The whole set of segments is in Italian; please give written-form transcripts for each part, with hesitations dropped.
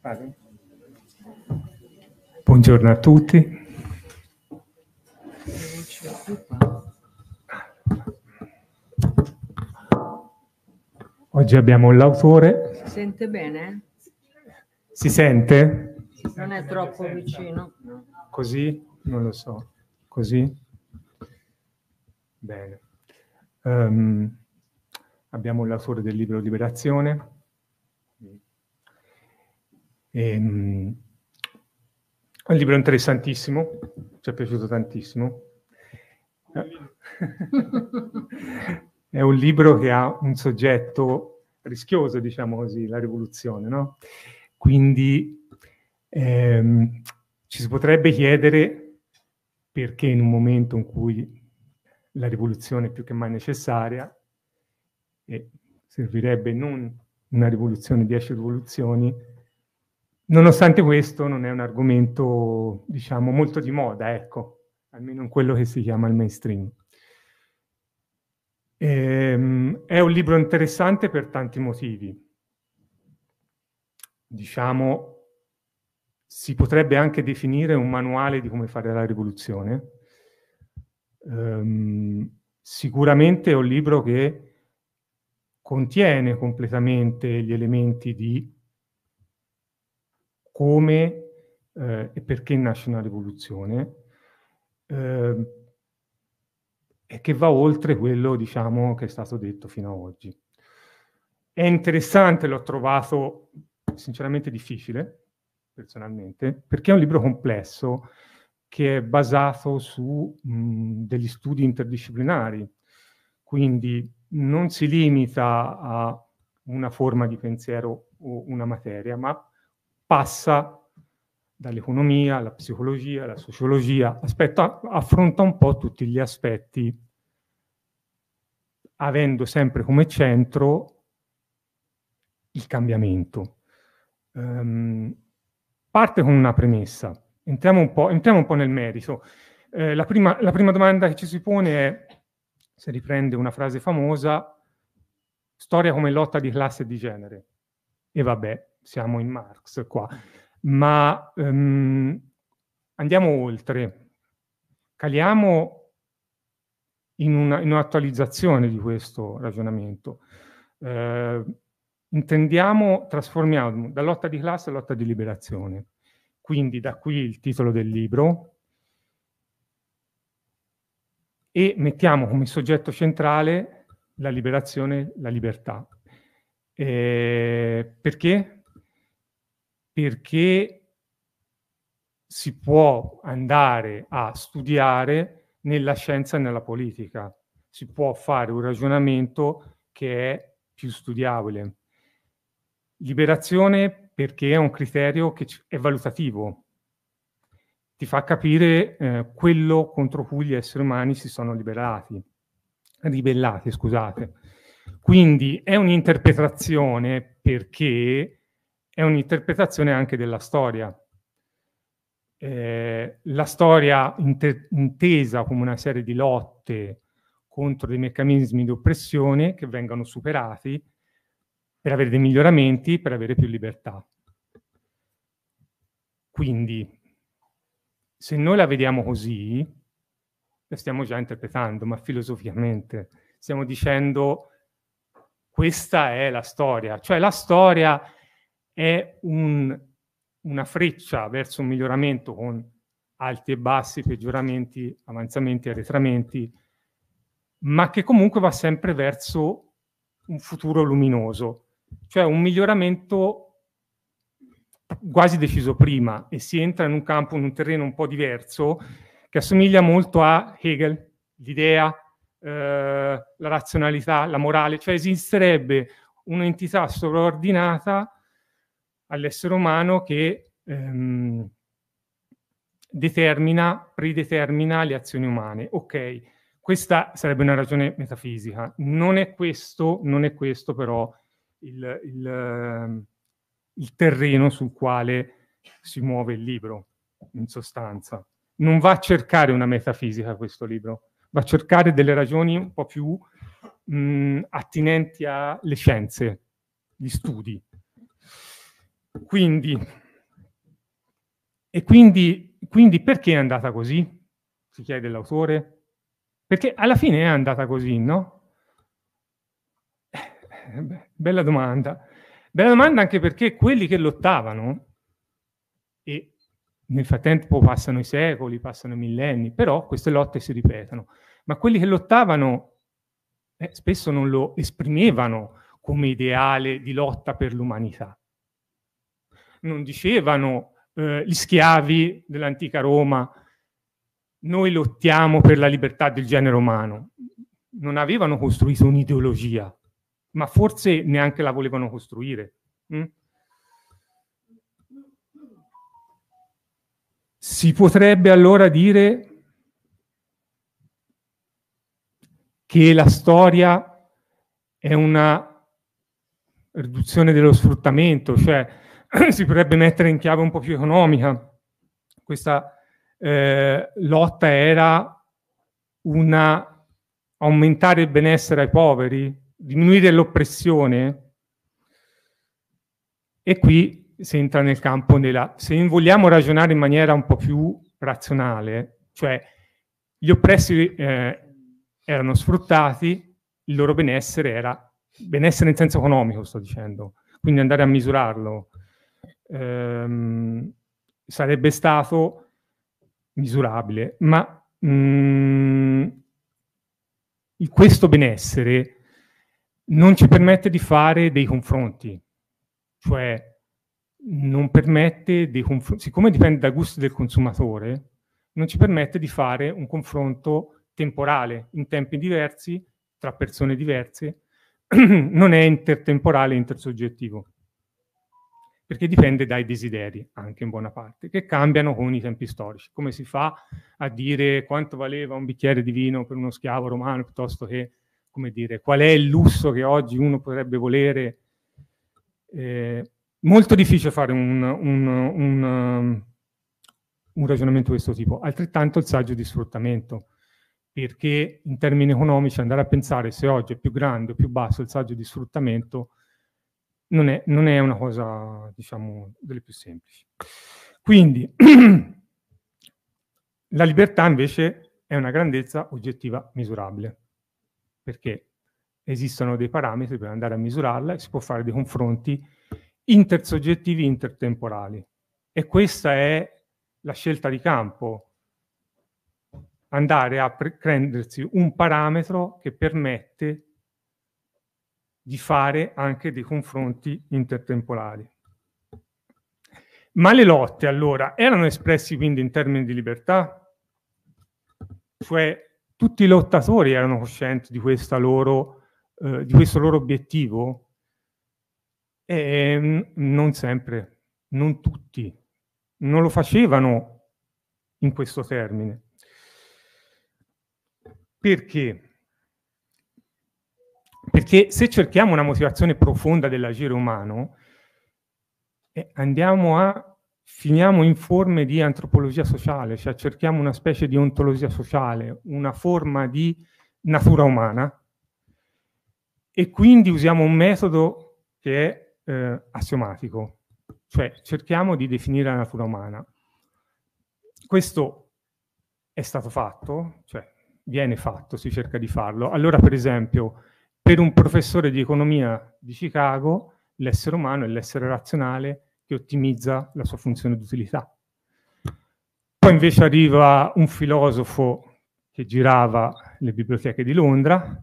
Buongiorno a tutti. Oggi abbiamo l'autore. Si sente bene? Si sente? Non è troppo vicino. Così? Non lo so. Così? Bene. Abbiamo l'autore del libro Liberazione. È un libro interessantissimo, ci è piaciuto tantissimo. È un libro che ha un soggetto rischioso, diciamo così, la rivoluzione, no? Quindi ci si potrebbe chiedere perché in un momento in cui la rivoluzione è più che mai necessaria, e servirebbe non una rivoluzione, 10 rivoluzioni, nonostante questo non è un argomento, diciamo, molto di moda, ecco, almeno in quello che si chiama il mainstream. È un libro interessante per tanti motivi. Diciamo, si potrebbe anche definire un manuale di come fare la rivoluzione. Sicuramente è un libro che contiene completamente gli elementi di come e perché nasce una rivoluzione, e che va oltre quello, diciamo, che è stato detto fino ad oggi. È interessante, l'ho trovato sinceramente difficile, personalmente, perché è un libro complesso che è basato su degli studi interdisciplinari, quindi non si limita a una forma di pensiero o una materia, ma passa dall'economia alla psicologia, alla sociologia, affronta un po' tutti gli aspetti, avendo sempre come centro il cambiamento. Parte con una premessa. Entriamo un po' nel merito. La prima domanda che ci si pone è, se riprende una frase famosa, storia come lotta di classe e di genere. E vabbè, siamo in Marx qua. Ma andiamo oltre. Caliamo in un'attualizzazione di questo ragionamento. Trasformiamo da lotta di classe a lotta di liberazione. Quindi da qui il titolo del libro, e mettiamo come soggetto centrale la liberazione, la libertà. Perché? Perché si può andare a studiare nella scienza e nella politica. Si può fare un ragionamento che è più studiabile. Liberazione perché è un criterio che è valutativo. Ti fa capire quello contro cui gli esseri umani si sono ribellati, scusate. Quindi è un'interpretazione perché è un'interpretazione anche della storia. La storia intesa come una serie di lotte contro dei meccanismi di oppressione che vengono superati per avere dei miglioramenti, per avere più libertà. Quindi, se noi la vediamo così, la stiamo già interpretando, ma filosoficamente. Stiamo dicendo, questa è la storia. Cioè la storia è una freccia verso un miglioramento con alti e bassi, peggioramenti, avanzamenti, arretramenti, ma che comunque va sempre verso un futuro luminoso. Cioè un miglioramento quasi deciso prima, e si entra in un campo, in un terreno un po' diverso, che assomiglia molto a Hegel, l'idea, la razionalità, la morale, cioè esisterebbe un'entità sovraordinata all'essere umano che predetermina le azioni umane. Ok, questa sarebbe una ragione metafisica. Non è questo però il terreno sul quale si muove il libro, in sostanza. Non va a cercare una metafisica questo libro, va a cercare delle ragioni un po' più attinenti alle scienze, gli studi. Quindi perché è andata così? Si chiede l'autore. Perché alla fine è andata così, no? Bella domanda. Bella domanda anche perché quelli che lottavano, e nel frattempo passano i secoli, passano i millenni, però queste lotte si ripetono, ma quelli che lottavano spesso non lo esprimevano come ideale di lotta per l'umanità. Non dicevano gli schiavi dell'antica Roma, noi lottiamo per la libertà del genere umano. Non avevano costruito un'ideologia, ma forse neanche la volevano costruire. Si potrebbe allora dire che la storia è una riduzione dello sfruttamento, cioè si potrebbe mettere in chiave un po' più economica. Questa lotta era aumentare il benessere ai poveri, diminuire l'oppressione, e qui si entra nel campo se vogliamo ragionare in maniera un po' più razionale, cioè gli oppressi erano sfruttati, il loro benessere era benessere in senso economico, sto dicendo, quindi andare a misurarlo sarebbe stato misurabile, ma questo benessere non ci permette di fare dei confronti, cioè non permette dei confronti, siccome dipende dal gusto del consumatore, non ci permette di fare un confronto temporale, in tempi diversi, tra persone diverse, non è intertemporale e intersoggettivo, perché dipende dai desideri, anche in buona parte, che cambiano con i tempi storici. Come si fa a dire quanto valeva un bicchiere di vino per uno schiavo romano, piuttosto che, come dire, qual è il lusso che oggi uno potrebbe volere? Molto difficile fare un ragionamento di questo tipo. Altrettanto il saggio di sfruttamento, perché in termini economici andare a pensare se oggi è più grande o più basso il saggio di sfruttamento non è una cosa, diciamo, delle più semplici. Quindi la libertà invece è una grandezza oggettiva misurabile, perché esistono dei parametri per andare a misurarla e si può fare dei confronti intersoggettivi intertemporali. E questa è la scelta di campo, andare a prendersi un parametro che permette di fare anche dei confronti intertemporali. Ma le lotte allora erano espressi quindi in termini di libertà? Cioè tutti i lottatori erano coscienti di questo loro obiettivo? Non sempre, non tutti, non lo facevano in questo termine. Perché? Perché se cerchiamo una motivazione profonda dell'agire umano, finiamo in forme di antropologia sociale, cioè cerchiamo una specie di ontologia sociale, una forma di natura umana, e quindi usiamo un metodo che è assiomatico, cioè cerchiamo di definire la natura umana. Questo è stato fatto, cioè viene fatto, si cerca di farlo. Allora, per esempio, per un professore di economia di Chicago, l'essere umano è l'essere razionale che ottimizza la sua funzione di utilità. Poi invece arriva un filosofo che girava le biblioteche di Londra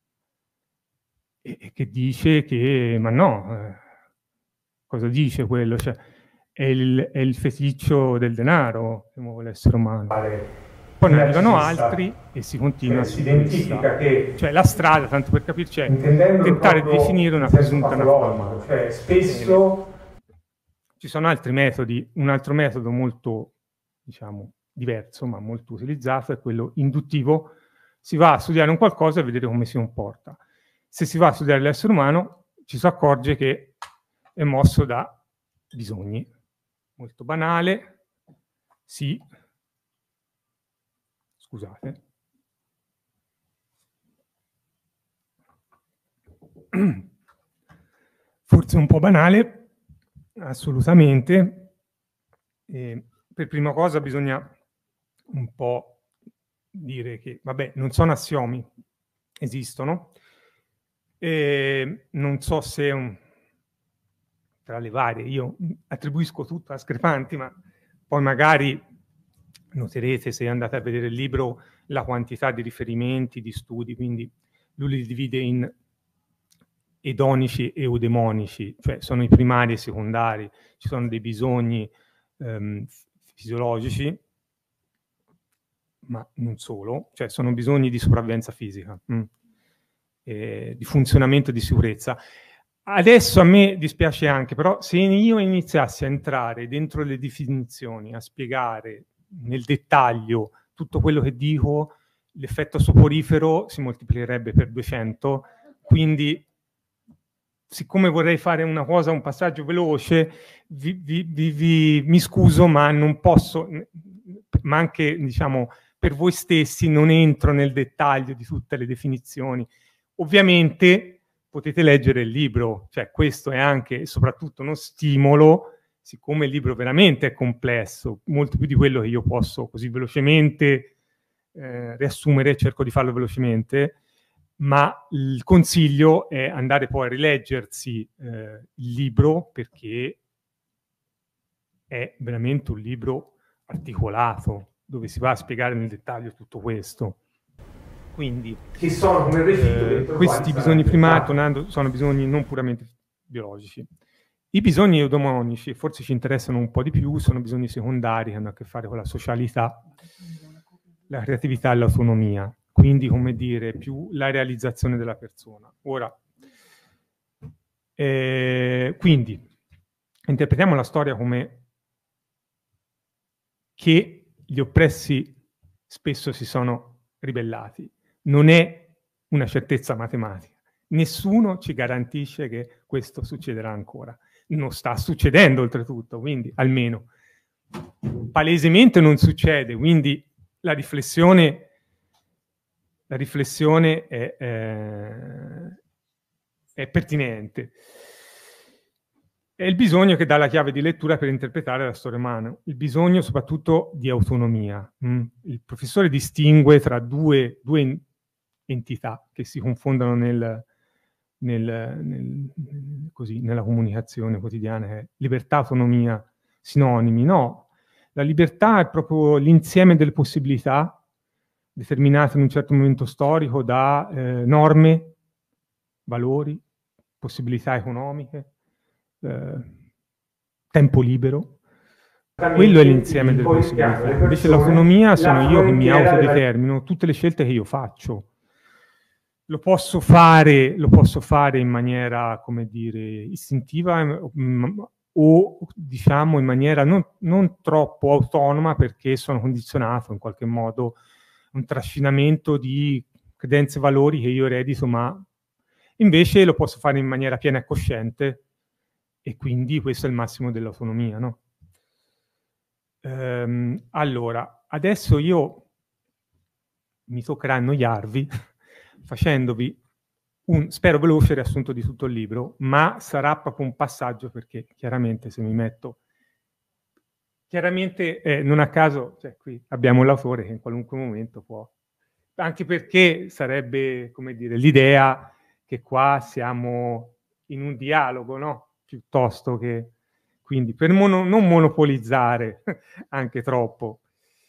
e che dice che, ma no, cosa dice quello? Cioè, è il feticcio del denaro che muove l'essere umano. Poi ne arrivano altri e si continua si identifica che, cioè la strada, tanto per capirci, è tentare di definire una presunta natura umana. Cioè spesso ci sono altri metodi, un altro metodo molto, diciamo, diverso, ma molto utilizzato, è quello induttivo. Si va a studiare un qualcosa e vedere come si comporta. Se si va a studiare l'essere umano, ci si accorge che è mosso da bisogni. Molto banale, sì. Scusate. Forse un po' banale, Assolutamente. Per prima cosa bisogna un po' dire che, vabbè, non sono assiomi, esistono. Non so se tra le varie, io attribuisco tutto a Screpanti, ma poi magari noterete, se andate a vedere il libro, la quantità di riferimenti, di studi, quindi lui li divide in edonici e eudemonici, cioè sono i primari e i secondari, ci sono dei bisogni fisiologici, ma non solo, cioè sono bisogni di sopravvivenza fisica, di funzionamento e di sicurezza. Adesso a me dispiace anche, però se io iniziassi a entrare dentro le definizioni, a spiegare nel dettaglio tutto quello che dico, l'effetto soporifero si moltiplicherebbe per 200, quindi siccome vorrei fare una cosa, un passaggio veloce, mi scuso, ma non posso, ma anche, diciamo, per voi stessi non entro nel dettaglio di tutte le definizioni. Ovviamente potete leggere il libro, cioè questo è anche e soprattutto uno stimolo, siccome il libro veramente è complesso, molto più di quello che io posso così velocemente riassumere, cerco di farlo velocemente, ma il consiglio è andare poi a rileggersi il libro, perché è veramente un libro articolato, dove si va a spiegare nel dettaglio tutto questo. Quindi che sono come refitto questi bisogni primari, tornando, sono bisogni non puramente biologici. I bisogni eudomonici, forse ci interessano un po' di più, sono bisogni secondari che hanno a che fare con la socialità, la creatività e l'autonomia, quindi, come dire, più la realizzazione della persona. Ora, quindi, interpretiamo la storia come che gli oppressi spesso si sono ribellati. Non è una certezza matematica. Nessuno ci garantisce che questo succederà ancora. Non sta succedendo, oltretutto, quindi almeno palesemente non succede, quindi la riflessione è pertinente. È il bisogno che dà la chiave di lettura per interpretare la storia umana, il bisogno soprattutto di autonomia. Il professore distingue tra due entità che si confondono nella comunicazione quotidiana, che è libertà, autonomia, sinonimi. No, la libertà è proprio l'insieme delle possibilità determinate in un certo momento storico da norme, valori, possibilità economiche, tempo libero. Quello è l'insieme delle possibilità. Invece l'autonomia sono io che mi autodetermino tutte le scelte che io faccio. Lo posso fare in maniera, come dire, istintiva o diciamo in maniera non troppo autonoma, perché sono condizionato in qualche modo un trascinamento di credenze e valori che io eredito, ma invece lo posso fare in maniera piena e cosciente, e quindi questo è il massimo dell'autonomia, no? Allora, adesso io mi toccherà annoiarvi facendovi un, spero veloce, riassunto di tutto il libro, ma sarà proprio un passaggio, perché chiaramente se mi metto... Chiaramente non a caso, cioè, qui abbiamo l'autore che in qualunque momento può... Anche perché sarebbe, come dire, l'idea che qua siamo in un dialogo, no? Piuttosto che... Quindi per non monopolizzare anche troppo.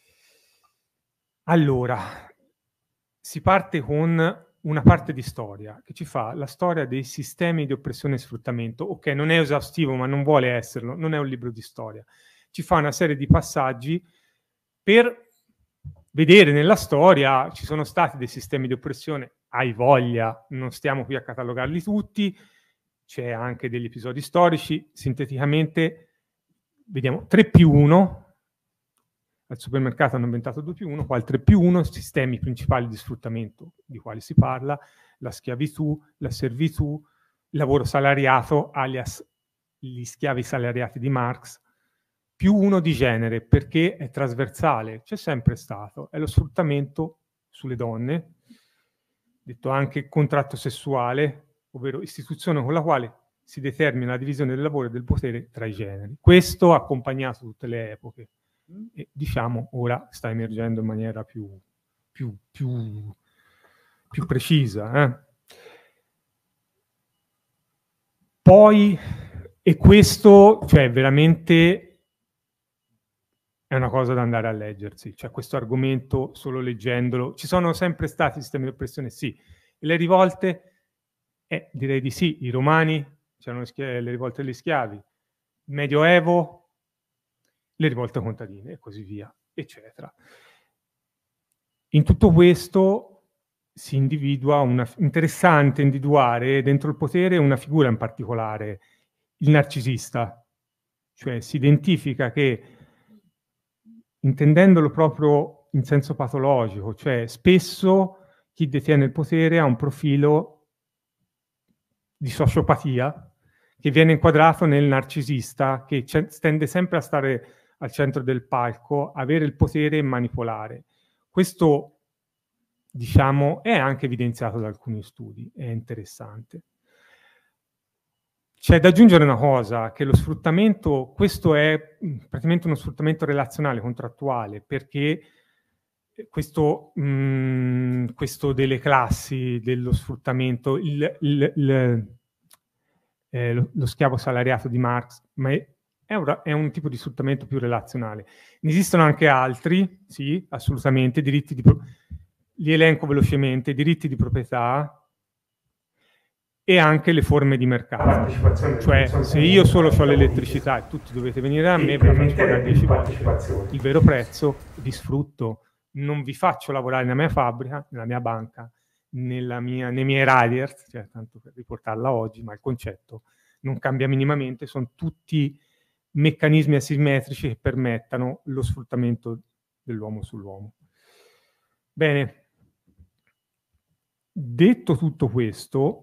Allora, si parte con una parte di storia che ci fa la storia dei sistemi di oppressione e sfruttamento. Ok, non è esaustivo, ma non vuole esserlo, non è un libro di storia. Ci fa una serie di passaggi per vedere nella storia, ci sono stati dei sistemi di oppressione, hai voglia, non stiamo qui a catalogarli tutti, c'è anche degli episodi storici, sinteticamente vediamo 3+1, al supermercato hanno inventato 2+1, qua il 3+1, sistemi principali di sfruttamento di quali si parla, la schiavitù, la servitù, il lavoro salariato, alias gli schiavi salariati di Marx, +1 di genere, perché è trasversale, c'è sempre stato, è lo sfruttamento sulle donne, detto anche contratto sessuale, ovvero istituzione con la quale si determina la divisione del lavoro e del potere tra i generi. Questo ha accompagnato tutte le epoche e, diciamo, ora sta emergendo in maniera più precisa. Poi, e questo, cioè, veramente è una cosa da andare a leggersi, cioè questo argomento solo leggendolo. Ci sono sempre stati sistemi di oppressione? Sì. Le rivolte? Direi di sì. I romani, c'erano le rivolte degli schiavi, il Medioevo, le rivolte contadine e così via, eccetera. In tutto questo si individua interessante individuare dentro il potere una figura in particolare, il narcisista, cioè si identifica che, intendendolo proprio in senso patologico, cioè spesso chi detiene il potere ha un profilo di sociopatia che viene inquadrato nel narcisista, che tende sempre a stare al centro del palco, avere il potere e manipolare. Questo, diciamo, è anche evidenziato da alcuni studi, è interessante. C'è da aggiungere una cosa, che lo sfruttamento, questo è praticamente uno sfruttamento relazionale, contrattuale, perché questo delle classi, dello sfruttamento, lo schiavo salariato di Marx, ma è un tipo di sfruttamento più relazionale. Ne esistono anche altri, sì, assolutamente, li elenco velocemente: diritti di proprietà e anche le forme di mercato. Cioè, se io solo ho l'elettricità e tutti dovete venire a me, ve la faccio pagare 10 volte il vero prezzo, vi sfrutto, non vi faccio lavorare nella mia fabbrica, nella mia banca, nei miei riders, cioè, tanto per riportarla oggi, ma il concetto non cambia minimamente, sono tutti meccanismi asimmetrici che permettano lo sfruttamento dell'uomo sull'uomo. Bene, detto tutto questo,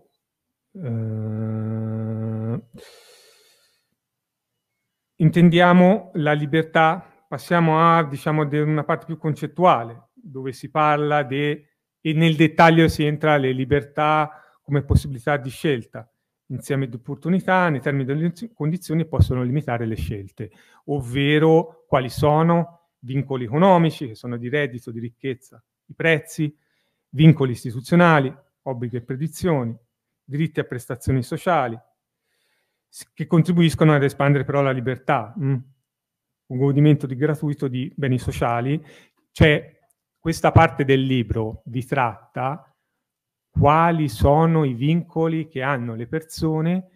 intendiamo la libertà, passiamo a, diciamo, una parte più concettuale, dove si parla e nel dettaglio si entra le libertà come possibilità di scelta, insieme di opportunità, nei termini delle condizioni possono limitare le scelte, ovvero quali sono vincoli economici, che sono di reddito, di ricchezza, i prezzi, vincoli istituzionali, obblighi e predizioni, diritti a prestazioni sociali, che contribuiscono ad espandere però la libertà, un godimento di gratuito di beni sociali. Cioè, questa parte del libro vi tratta quali sono i vincoli che hanno le persone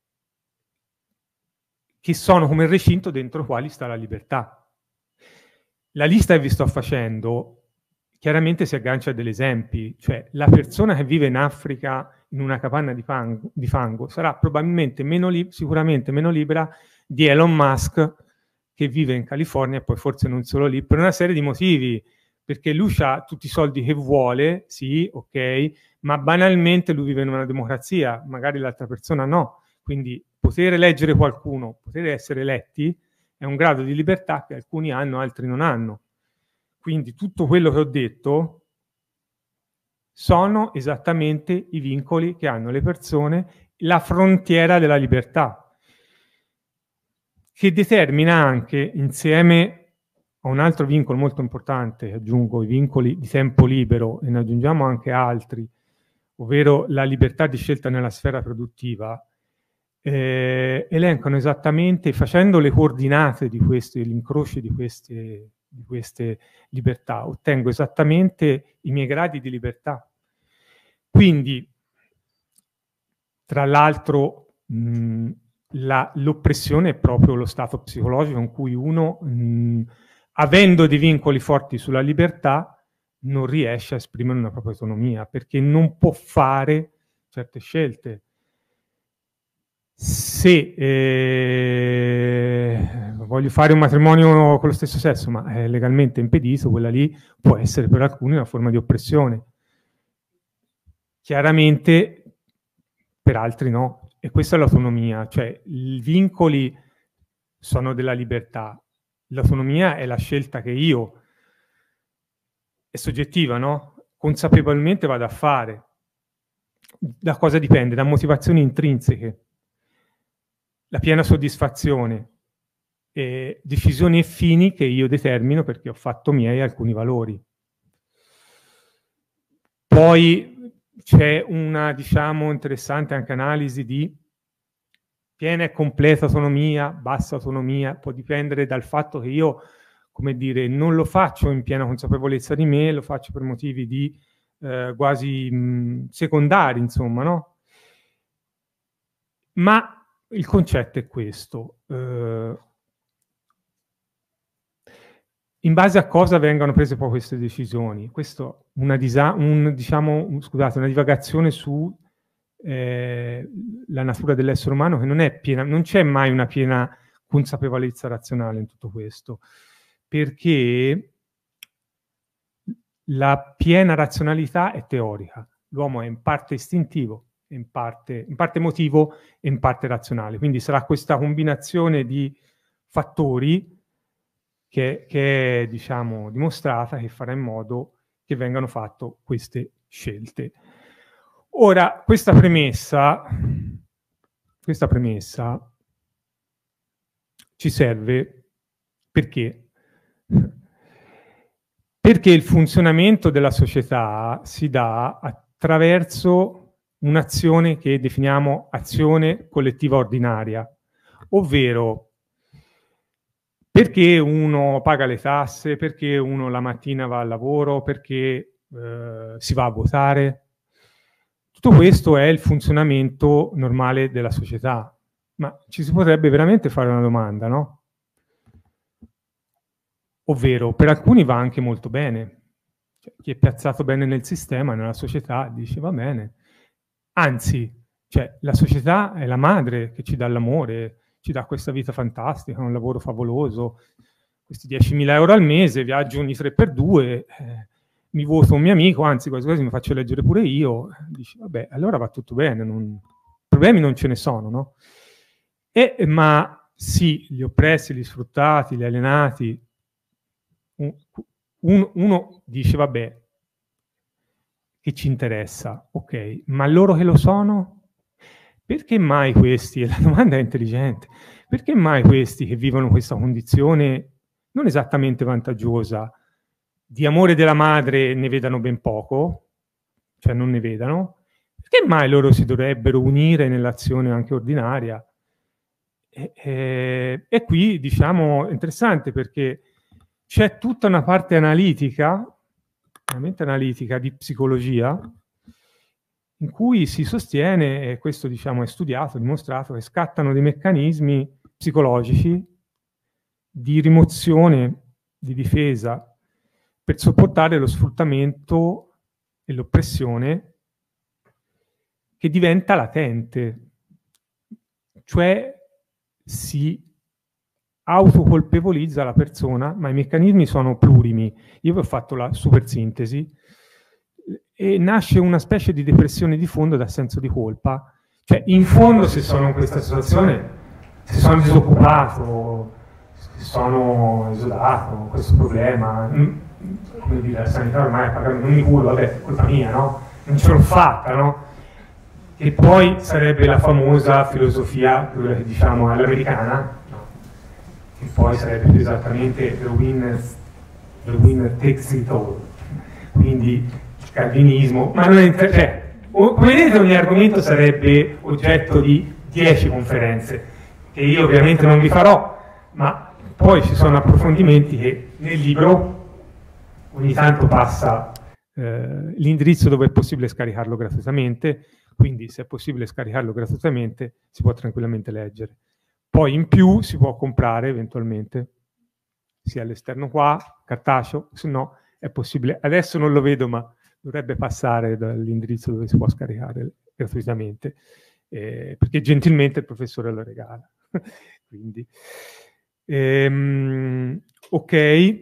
che sono come il recinto dentro i quali sta la libertà. La lista che vi sto facendo chiaramente si aggancia a degli esempi, cioè la persona che vive in Africa in una capanna di fango sarà probabilmente sicuramente meno libera di Elon Musk che vive in California, e poi forse non solo lì, per una serie di motivi, perché lui ha tutti i soldi che vuole, sì, ok, ma banalmente lui vive in una democrazia, magari l'altra persona no, quindi poter eleggere qualcuno, poter essere eletti è un grado di libertà che alcuni hanno, altri non hanno. Quindi tutto quello che ho detto sono esattamente i vincoli che hanno le persone, la frontiera della libertà, che determina anche, insieme a un altro vincolo molto importante, aggiungo i vincoli di tempo libero, e ne aggiungiamo anche altri, ovvero la libertà di scelta nella sfera produttiva, elencano esattamente, facendo le coordinate di questi, l'incrocio di queste libertà, ottengo esattamente i miei gradi di libertà. Quindi, tra l'altro, l'oppressione è proprio lo stato psicologico in cui uno, avendo dei vincoli forti sulla libertà, non riesce a esprimere una propria autonomia, perché non può fare certe scelte. Se voglio fare un matrimonio con lo stesso sesso, ma è legalmente impedito, quella lì può essere per alcuni una forma di oppressione. Chiaramente per altri no. E questa è l'autonomia, cioè i vincoli sono della libertà. L'autonomia è la scelta che io, è soggettiva, no? Consapevolmente vado a fare. Da cosa dipende? Da motivazioni intrinseche. la piena soddisfazione, decisioni e fini che io determino perché ho fatto miei alcuni valori. Poi c'è una, diciamo, interessante anche analisi di piena e completa autonomia, bassa autonomia, può dipendere dal fatto che io, come dire, non lo faccio in piena consapevolezza di me, lo faccio per motivi di quasi secondari, insomma, no? Ma il concetto è questo. In base a cosa vengono prese poi queste decisioni? Questo una divagazione su la natura dell'essere umano, che non è piena, non c'è mai una piena consapevolezza razionale in tutto questo, perché la piena razionalità è teorica. L'uomo è in parte istintivo, in parte emotivo e in parte razionale. Quindi sarà questa combinazione di fattori che è, diciamo, dimostrata, che farà in modo che vengano fatte queste scelte. Ora, questa premessa ci serve perché? Perché il funzionamento della società si dà attraverso un'azione che definiamo azione collettiva ordinaria, ovvero perché uno paga le tasse, perché uno la mattina va al lavoro, perché si va a votare. Tutto questo è il funzionamento normale della società. Ma ci si potrebbe veramente fare una domanda, no? Ovvero, per alcuni va anche molto bene. Cioè, chi è piazzato bene nel sistema, nella società, dice va bene. Anzi, cioè, la società è la madre che ci dà l'amore, ci dà questa vita fantastica, un lavoro favoloso, questi 10.000 euro al mese, viaggio ogni 3x2, mi voto un mio amico, anzi quasi quasi mi faccio leggere pure io. Dici, vabbè, allora va tutto bene, problemi non ce ne sono, no? Ma sì, gli oppressi, gli sfruttati, gli alienati, uno dice, vabbè, che ci interessa, ok, ma loro che lo sono? Perché mai questi, e la domanda è intelligente, perché mai questi che vivono questa condizione non esattamente vantaggiosa, di amore della madre ne vedano ben poco, cioè non ne vedano, perché mai loro si dovrebbero unire nell'azione anche ordinaria? E qui, diciamo, è interessante perché c'è tutta una parte analitica, veramente analitica, di psicologia, in cui si sostiene, e questo diciamo è studiato, dimostrato, che scattano dei meccanismi psicologici di rimozione, di difesa, per sopportare lo sfruttamento e l'oppressione che diventa latente, cioè si autocolpevolizza la persona, ma i meccanismi sono plurimi. Io vi ho fatto la super sintesi, e nasce una specie di depressione di fondo da senso di colpa. Cioè, in fondo, se sono in questa situazione, se sono disoccupato, se sono esolato, questo problema, come dire, la sanità ormai non mi curo, vabbè, è colpa mia, no? Non ce l'ho fatta, no? E poi sarebbe la famosa filosofia, quella che diciamo all'americana, no? Che poi sarebbe più esattamente the winner takes it all. Quindi calvinismo, ma non è, cioè, come vedete ogni argomento sarebbe oggetto di 10 conferenze, che io ovviamente non vi farò, ma poi ci sono approfondimenti che nel libro ogni tanto passa l'indirizzo dove è possibile scaricarlo gratuitamente, quindi se è possibile scaricarlo gratuitamente si può tranquillamente leggere. Poi in più si può comprare eventualmente, sia all'esterno qua, cartaceo, se no è possibile, adesso non lo vedo ma dovrebbe passare dall'indirizzo dove si può scaricare gratuitamente, perché gentilmente il professore lo regala. Quindi, ok,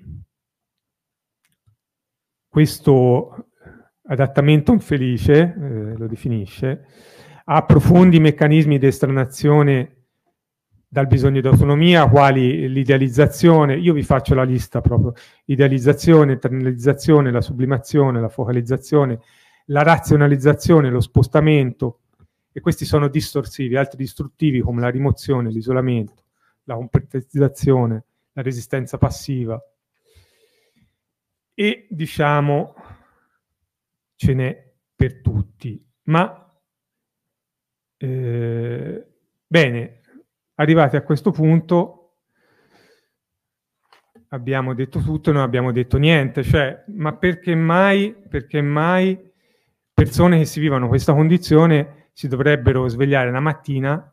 questo adattamento infelice, lo definisce, ha profondi meccanismi di estranazione dal bisogno di autonomia, quali l'idealizzazione, io vi faccio la lista proprio, idealizzazione, internalizzazione, la sublimazione, la focalizzazione, la razionalizzazione, lo spostamento e questi sono distorsivi, altri distruttivi come la rimozione, l'isolamento, la compartmentalizzazione, la resistenza passiva. E diciamo ce n'è per tutti. Ma bene, arrivati a questo punto abbiamo detto tutto e non abbiamo detto niente, cioè, ma perché mai persone che si vivono questa condizione si dovrebbero svegliare la mattina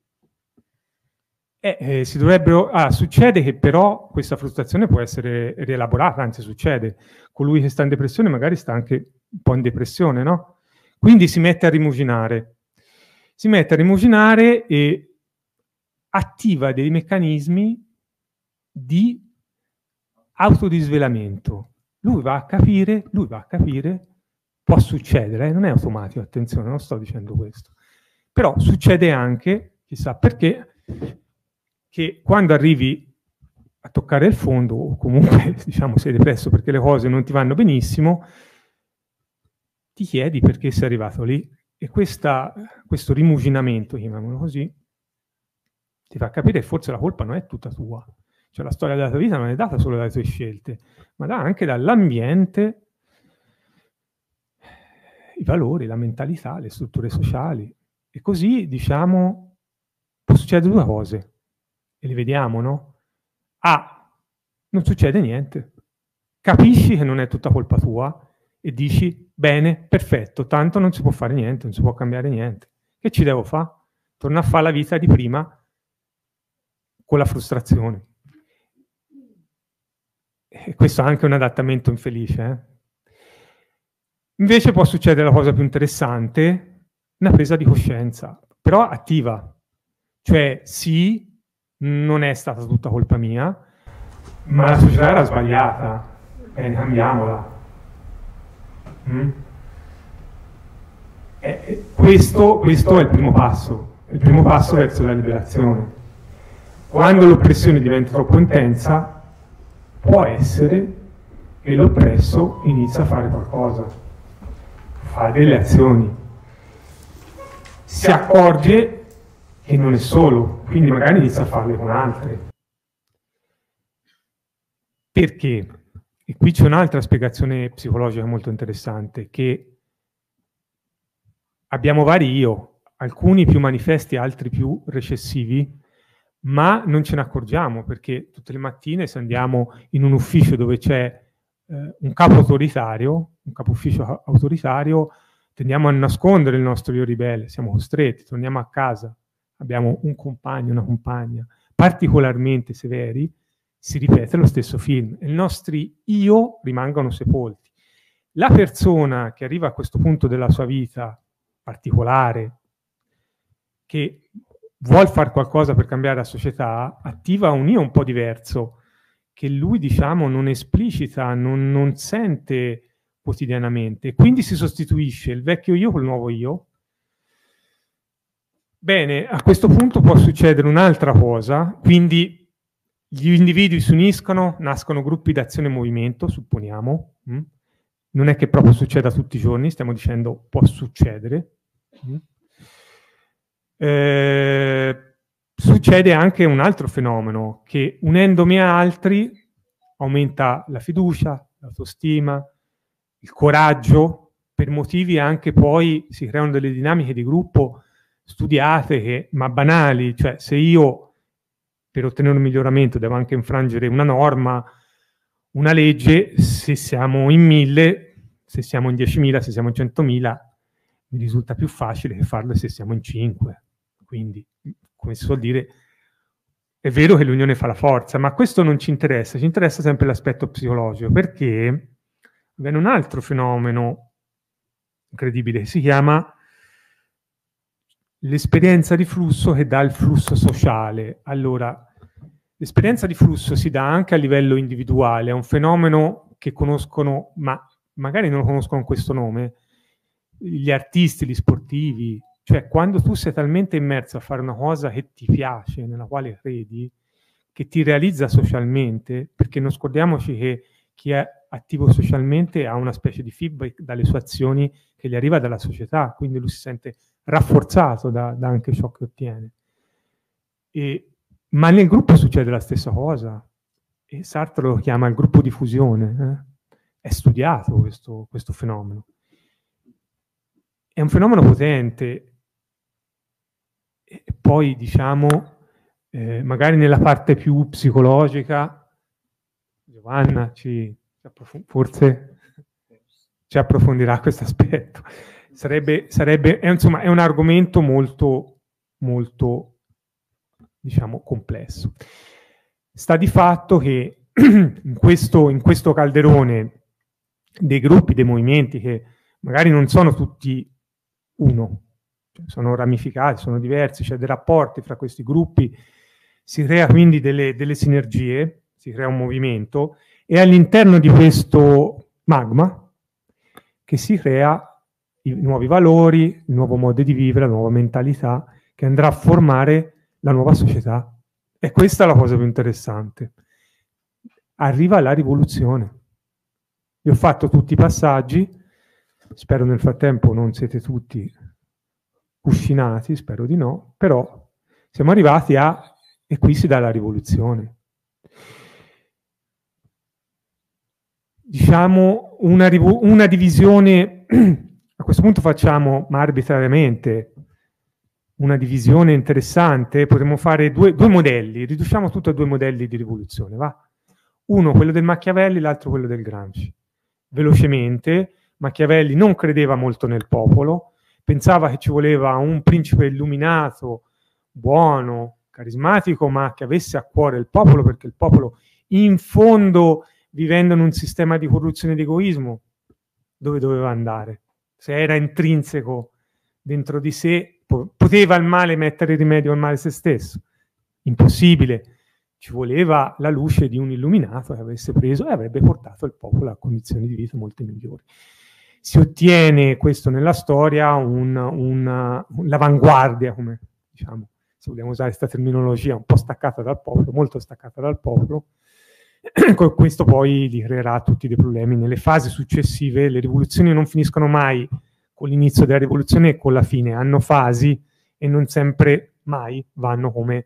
e si dovrebbero... succede che però questa frustrazione può essere rielaborata, anzi succede. Colui che sta in depressione magari sta anche un po' in depressione, no? Quindi si mette a rimuginare. Si mette a rimuginare e attiva dei meccanismi di autodisvelamento. Lui va a capire, può succedere, non è automatico, attenzione, non sto dicendo questo. Però succede anche, chissà perché, che quando arrivi a toccare il fondo, o comunque diciamo sei depresso perché le cose non ti vanno benissimo, ti chiedi perché sei arrivato lì. E questo rimuginamento, chiamiamolo così, ti fa capire che forse la colpa non è tutta tua. Cioè la storia della tua vita non è data solo dalle tue scelte, ma da anche dall'ambiente, i valori, la mentalità, le strutture sociali. E così, diciamo, può succedere due cose. E le vediamo, no? Non succede niente. Capisci che non è tutta colpa tua e dici, bene, perfetto, tanto non si può fare niente, non si può cambiare niente. Che ci devo fare? Torno a fare la vita di prima con la frustrazione. E questo è anche un adattamento infelice. Invece può succedere la cosa più interessante, una presa di coscienza, però attiva. Cioè, sì, non è stata tutta colpa mia, ma la società era sbagliata. Bene, cambiamola. Questo è il primo passo verso la liberazione. Quando l'oppressione diventa troppo intensa, può essere che l'oppresso inizia a fare qualcosa, fa delle azioni, si accorge che non è solo, quindi magari inizia a farle con altre. Perché? E qui c'è un'altra spiegazione psicologica molto interessante, che abbiamo vari io, alcuni più manifesti, altri più recessivi, ma non ce ne accorgiamo, perché tutte le mattine se andiamo in un ufficio dove c'è un capo autoritario, un capo ufficio autoritario, tendiamo a nascondere il nostro io ribelle, siamo costretti, torniamo a casa, abbiamo un compagno, una compagna, particolarmente severi, si ripete lo stesso film, e i nostri io rimangono sepolti. La persona che arriva a questo punto della sua vita particolare, che vuol fare qualcosa per cambiare la società, attiva un io un po' diverso, che lui, diciamo, non esplicita, non sente quotidianamente, quindi si sostituisce il vecchio io col nuovo io. Bene, a questo punto può succedere un'altra cosa, quindi gli individui si uniscono, nascono gruppi d'azione e movimento, supponiamo. Non è che proprio succeda tutti i giorni, stiamo dicendo può succedere. Succede anche un altro fenomeno, che unendomi a altri aumenta la fiducia, l'autostima, il coraggio, per motivi anche poi si creano delle dinamiche di gruppo studiate, ma banali, cioè se io per ottenere un miglioramento devo anche infrangere una norma, una legge, se siamo in 1000, se siamo in 10.000, se siamo in 100.000, mi risulta più facile che farlo se siamo in 5. Quindi, come si suol dire, è vero che l'unione fa la forza, ma questo non ci interessa sempre l'aspetto psicologico, perché viene un altro fenomeno incredibile, che si chiama l'esperienza di flusso che dà il flusso sociale. Allora, l'esperienza di flusso si dà anche a livello individuale, è un fenomeno che conoscono, ma magari non lo conoscono con questo nome, gli artisti, gli sportivi. Cioè, quando tu sei talmente immerso a fare una cosa che ti piace, nella quale credi, che ti realizza socialmente, perché non scordiamoci che chi è attivo socialmente ha una specie di feedback dalle sue azioni che gli arriva dalla società, quindi lui si sente rafforzato da anche ciò che ottiene. Ma nel gruppo succede la stessa cosa, e Sartre lo chiama il gruppo di fusione. È studiato questo fenomeno. È un fenomeno potente, e poi diciamo, magari nella parte più psicologica, Giovanna forse ci approfondirà questo aspetto. Insomma, è un argomento molto, molto, diciamo, complesso. Sta di fatto che in questo calderone dei gruppi, dei movimenti, che magari non sono tutti uno, sono ramificati, sono diversi, c'è dei rapporti fra questi gruppi, si crea quindi delle sinergie, si crea un movimento, e all'interno di questo magma che si crea i nuovi valori, il nuovo modo di vivere, la nuova mentalità che andrà a formare la nuova società. E questa è la cosa più interessante. Arriva la rivoluzione. Vi ho fatto tutti i passaggi, spero nel frattempo non siete tutti cuscinati, spero di no, però siamo arrivati e qui si dà la rivoluzione. Diciamo una divisione, a questo punto facciamo, ma arbitrariamente, una divisione interessante, potremmo fare due modelli, riduciamo tutto a 2 modelli di rivoluzione, va? Uno quello del Machiavelli, l'altro quello del Gramsci. Velocemente, Machiavelli non credeva molto nel popolo, pensava che ci voleva un principe illuminato, buono, carismatico, ma che avesse a cuore il popolo, perché il popolo, in fondo, vivendo in un sistema di corruzione ed egoismo, dove doveva andare? Se era intrinseco dentro di sé, poteva il male mettere rimedio al male se stesso? Impossibile. Ci voleva la luce di un illuminato che avesse preso e avrebbe portato il popolo a condizioni di vita molto migliori. Si ottiene questo nella storia, l'avanguardia, come diciamo, se vogliamo usare questa terminologia, un po' staccata dal popolo, molto staccata dal popolo. Questo poi li creerà tutti dei problemi. Nelle fasi successive le rivoluzioni non finiscono mai con l'inizio della rivoluzione e con la fine, hanno fasi e non sempre mai vanno come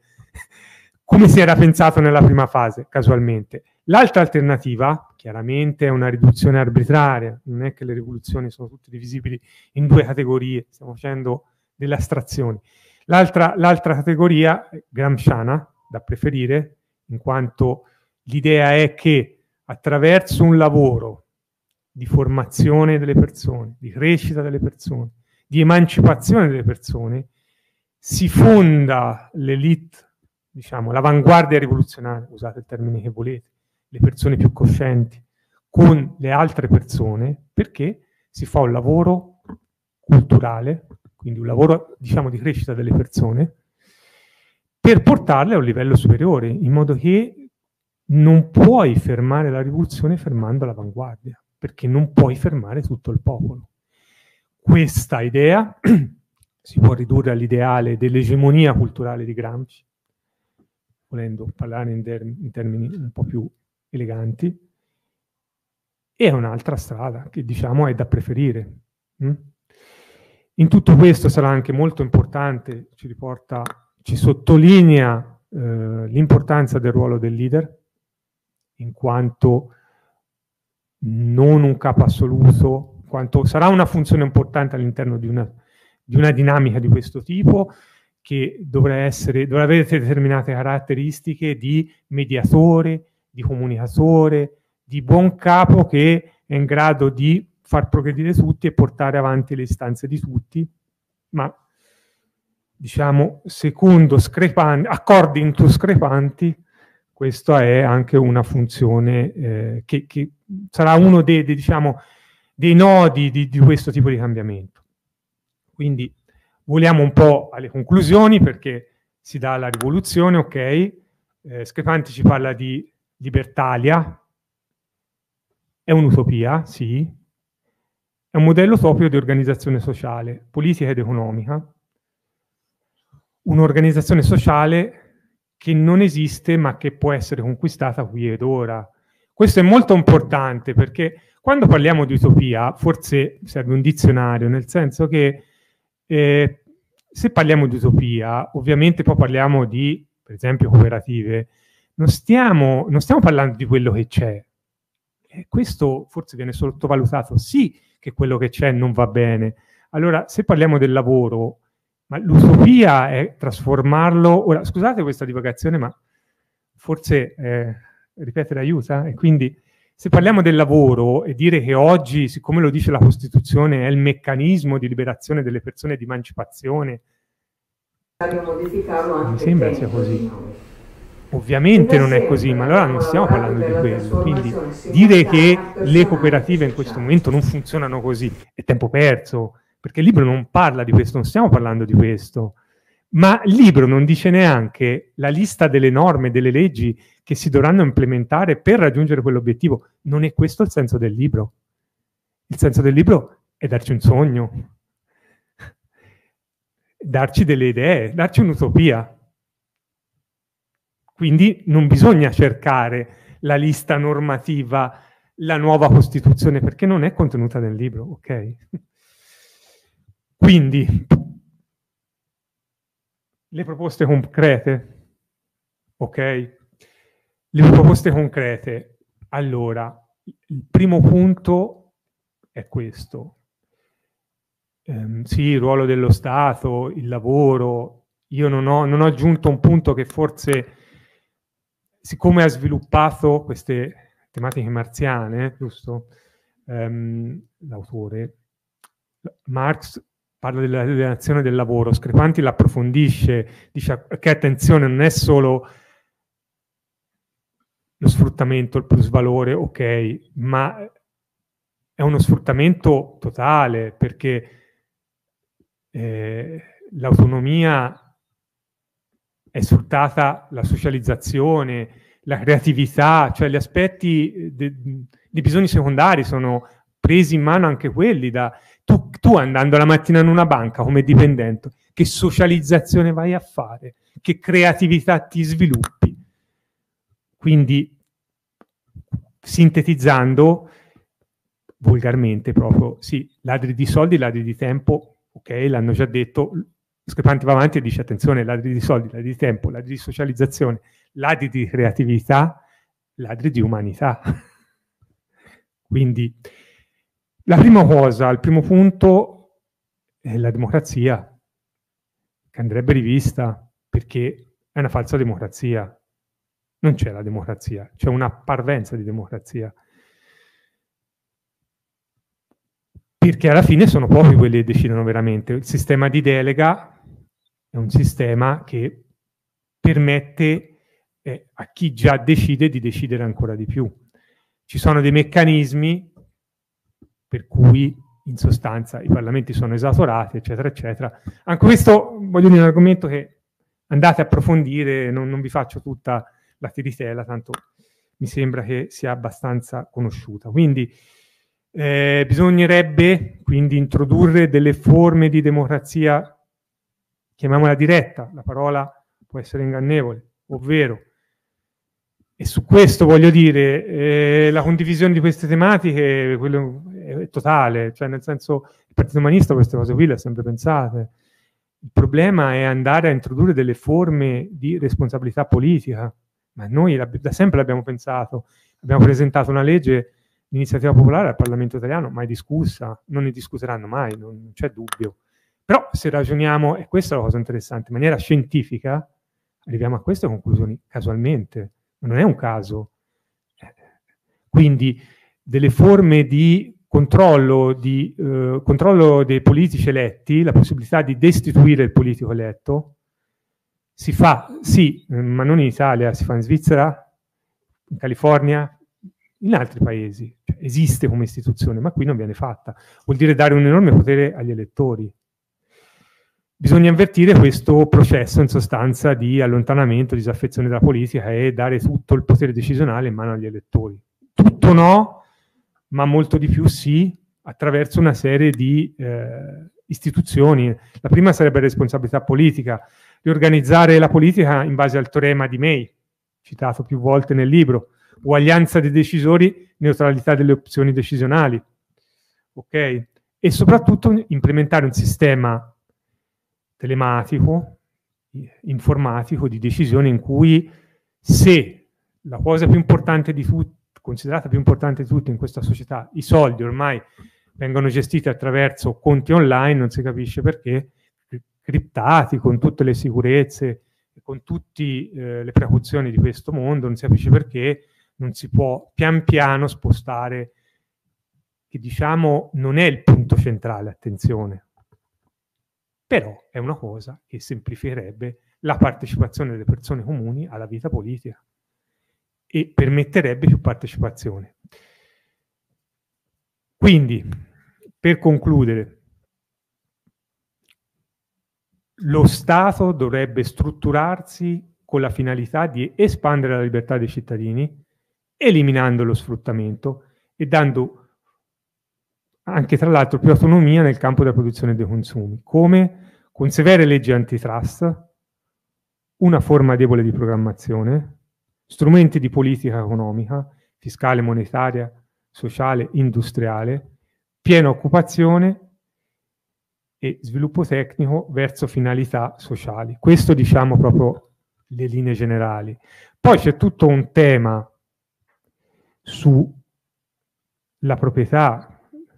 si era pensato nella prima fase, casualmente. L'altra alternativa, chiaramente, è una riduzione arbitraria, non è che le rivoluzioni sono tutte divisibili in 2 categorie, stiamo facendo delle astrazioni. L'altra categoria è gramsciana, da preferire, in quanto l'idea è che attraverso un lavoro di formazione delle persone, di crescita delle persone, di emancipazione delle persone, si fonda l'elite, diciamo, l'avanguardia rivoluzionaria, usate il termine che volete, le persone più coscienti, con le altre persone, perché si fa un lavoro culturale, quindi un lavoro, diciamo, di crescita delle persone, per portarle a un livello superiore, in modo che non puoi fermare la rivoluzione fermando l'avanguardia, perché non puoi fermare tutto il popolo. Questa idea si può ridurre all'ideale dell'egemonia culturale di Gramsci, volendo parlare in termini un po' più eleganti, e è un'altra strada che, diciamo, è da preferire. In tutto questo sarà anche molto importante, ci sottolinea l'importanza del ruolo del leader, in quanto non un capo assoluto, quanto sarà una funzione importante all'interno di una dinamica di questo tipo, che dovrà avere determinate caratteristiche di mediatore, di comunicatore, di buon capo che è in grado di far progredire tutti e portare avanti le istanze di tutti, ma diciamo secondo according to screpanti. Questa è anche una funzione che sarà uno dei nodi di questo tipo di cambiamento. Quindi voliamo un po' alle conclusioni, perché si dà la rivoluzione, ok? Screpanti ci parla di libertalia, è un'utopia, sì, è un modello utopico di organizzazione sociale, politica ed economica, un'organizzazione sociale che non esiste ma che può essere conquistata qui ed ora. Questo è molto importante, perché quando parliamo di utopia forse serve un dizionario, nel senso che se parliamo di utopia, ovviamente poi parliamo di, per esempio, cooperative, non stiamo parlando di quello che c'è. E questo forse viene sottovalutato. Sì che quello che c'è non va bene. Allora, se parliamo del lavoro, ma l'utopia è trasformarlo... Ora, scusate questa divagazione, ma forse ripetere aiuta. E quindi, se parliamo del lavoro e dire che oggi, siccome lo dice la Costituzione, è il meccanismo di liberazione delle persone e di emancipazione, mi sembra sia così. Ovviamente non è così, ma allora non stiamo parlando di quello. Quindi dire che le cooperative in questo momento non funzionano così è tempo perso, perché il libro non parla di questo, non stiamo parlando di questo. Ma il libro non dice neanche la lista delle norme, delle leggi che si dovranno implementare per raggiungere quell'obiettivo. Non è questo il senso del libro. Il senso del libro è darci un sogno, darci delle idee, darci un'utopia. Quindi non bisogna cercare la lista normativa, la nuova Costituzione, perché non è contenuta nel libro, ok? Quindi, le proposte concrete, ok? Le proposte concrete. Allora, il primo punto è questo. Sì, il ruolo dello Stato, il lavoro. Io non ho aggiunto un punto che forse, siccome ha sviluppato queste tematiche marziane, giusto? L'autore, Marx, parla dell'alienazione del lavoro. Screpanti l'approfondisce, dice che attenzione, non è solo lo sfruttamento, il plusvalore, ok, ma è uno sfruttamento totale, perché l'autonomia è sfruttata, la socializzazione, la creatività, cioè gli aspetti di bisogni secondari sono presi in mano anche quelli da... Tu andando la mattina in una banca come dipendente, che socializzazione vai a fare? Che creatività ti sviluppi? Quindi, sintetizzando, volgarmente proprio, sì, ladri di soldi, ladri di tempo, ok, l'hanno già detto, Screpanti va avanti e dice, attenzione, ladri di soldi, ladri di tempo, ladri di socializzazione, ladri di creatività, ladri di umanità. Quindi, la prima cosa, il primo punto è la democrazia, che andrebbe rivista, perché è una falsa democrazia. Non c'è la democrazia, c'è una parvenza di democrazia. Perché alla fine sono pochi quelli che decidono veramente. Il sistema di delega è un sistema che permette a chi già decide di decidere ancora di più. Ci sono dei meccanismi per cui in sostanza i parlamenti sono esautorati, eccetera, eccetera. Anche questo voglio dire un argomento che andate a approfondire, non vi faccio tutta la tiritella, tanto mi sembra che sia abbastanza conosciuta. Quindi bisognerebbe quindi introdurre delle forme di democrazia, chiamiamola diretta, la parola può essere ingannevole, ovvero, e su questo voglio dire, la condivisione di queste tematiche quello è totale, cioè nel senso il Partito Umanista queste cose qui le ha sempre pensate. Il problema è andare a introdurre delle forme di responsabilità politica, ma noi da sempre l'abbiamo pensato, abbiamo presentato una legge di iniziativa popolare al Parlamento italiano, mai discussa, non ne discuteranno mai, non c'è dubbio. Però se ragioniamo, e questa è la cosa interessante, in maniera scientifica, arriviamo a queste conclusioni casualmente, ma non è un caso. Quindi delle forme di controllo dei politici eletti, la possibilità di destituire il politico eletto, si fa, sì, ma non in Italia, si fa in Svizzera, in California, in altri paesi. Cioè, esiste come istituzione, ma qui non viene fatta. Vuol dire dare un enorme potere agli elettori. Bisogna invertire questo processo, in sostanza, di allontanamento, disaffezione dalla politica e dare tutto il potere decisionale in mano agli elettori. Tutto no, ma molto di più sì, attraverso una serie di istituzioni. La prima sarebbe responsabilità politica, riorganizzare la politica in base al teorema di May, citato più volte nel libro, uguaglianza dei decisori, neutralità delle opzioni decisionali, ok? E soprattutto implementare un sistema telematico, informatico di decisione in cui se la cosa più importante di tutti, considerata più importante di tutte in questa società, i soldi ormai vengono gestiti attraverso conti online, non si capisce perché, criptati con tutte le sicurezze, con tutte le precauzioni di questo mondo, non si capisce perché non si può pian piano spostare, che diciamo non è il punto centrale, attenzione, però è una cosa che semplificherebbe la partecipazione delle persone comuni alla vita politica e permetterebbe più partecipazione. Quindi, per concludere, lo Stato dovrebbe strutturarsi con la finalità di espandere la libertà dei cittadini, eliminando lo sfruttamento e dando anche tra l'altro più autonomia nel campo della produzione dei consumi, come con severe leggi antitrust, una forma debole di programmazione, strumenti di politica economica, fiscale, monetaria, sociale, industriale, piena occupazione e sviluppo tecnico verso finalità sociali. Questo diciamo proprio le linee generali. Poi c'è tutto un tema sulla proprietà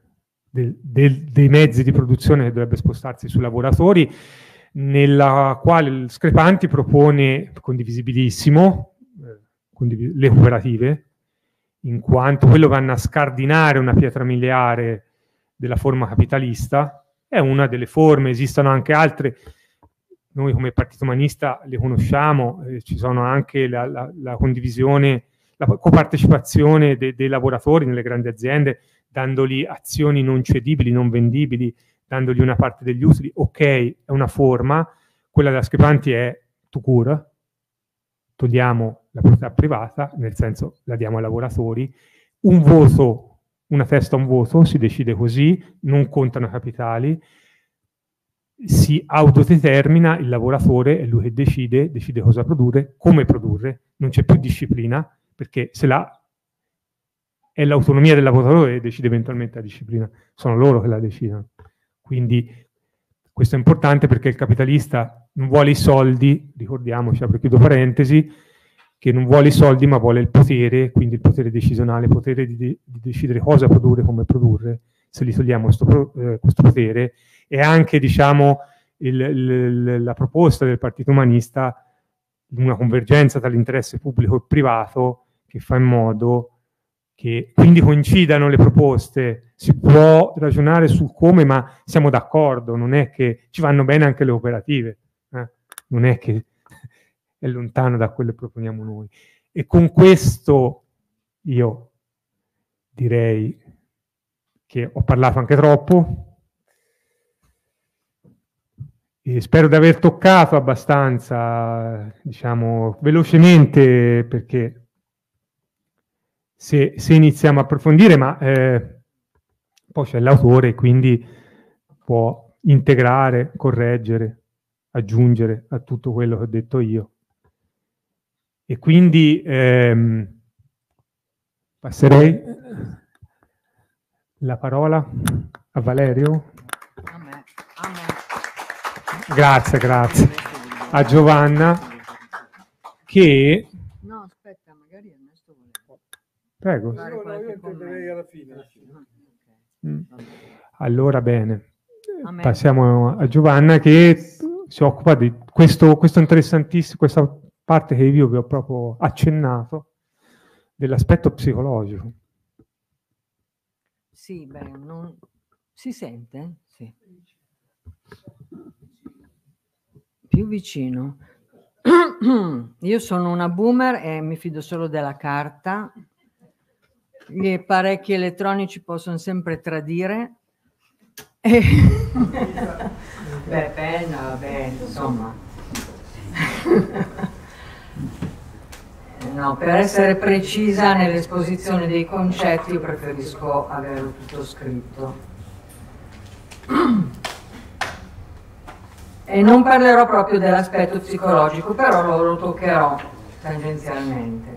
dei mezzi di produzione che dovrebbe spostarsi sui lavoratori, nella quale il Screpanti propone, condivisibilissimo, le cooperative, in quanto quello vanno a scardinare una pietra miliare della forma capitalista. È una delle forme, esistono anche altre, noi come Partito Umanista le conosciamo, ci sono anche la condivisione, la copartecipazione dei lavoratori nelle grandi aziende, dandogli azioni non cedibili, non vendibili, dandogli una parte degli utili. Ok, è una forma, quella della Screpanti è tout court, togliamo la proprietà privata, nel senso la diamo ai lavoratori, un voto, una testa, un voto, si decide così, non contano capitali, si autodetermina il lavoratore, è lui che decide cosa produrre, come produrre, non c'è più disciplina, perché se è l'autonomia del lavoratore che decide eventualmente la disciplina, sono loro che la decidono. Quindi questo è importante perché il capitalista non vuole i soldi, ricordiamoci, apro e chiudo parentesi, che non vuole i soldi ma vuole il potere, quindi il potere decisionale, il potere di decidere cosa produrre, come produrre. Se gli togliamo questo potere, e anche diciamo la proposta del Partito Umanista di una convergenza tra l'interesse pubblico e privato che fa in modo che quindi coincidano le proposte, si può ragionare su come, ma siamo d'accordo, non è che ci vanno bene anche le cooperative, non è che è lontano da quello che proponiamo noi. E con questo io direi che ho parlato anche troppo e spero di aver toccato abbastanza, diciamo, velocemente, perché se iniziamo a approfondire, ma poi c'è l'autore, quindi può integrare, correggere, aggiungere a tutto quello che ho detto io. E quindi passerei la parola a Valerio. A me. Grazie. A Giovanna, che... No, aspetta, magari Ernesto voleva. Prego. No, io intenderei alla fine. Allora, bene. Passiamo a Giovanna, che si occupa di questo interessantissimo, questa parte che io vi ho proprio accennato, dell'aspetto psicologico. Sì, beh, non... si sente? Sì. Più vicino. Io sono una boomer e mi fido solo della carta. Gli apparecchi elettronici possono sempre tradire. Beh, penna, vabbè, insomma. No, per essere precisa nell'esposizione dei concetti io preferisco averlo tutto scritto. E non parlerò proprio dell'aspetto psicologico, però lo toccherò tangenzialmente.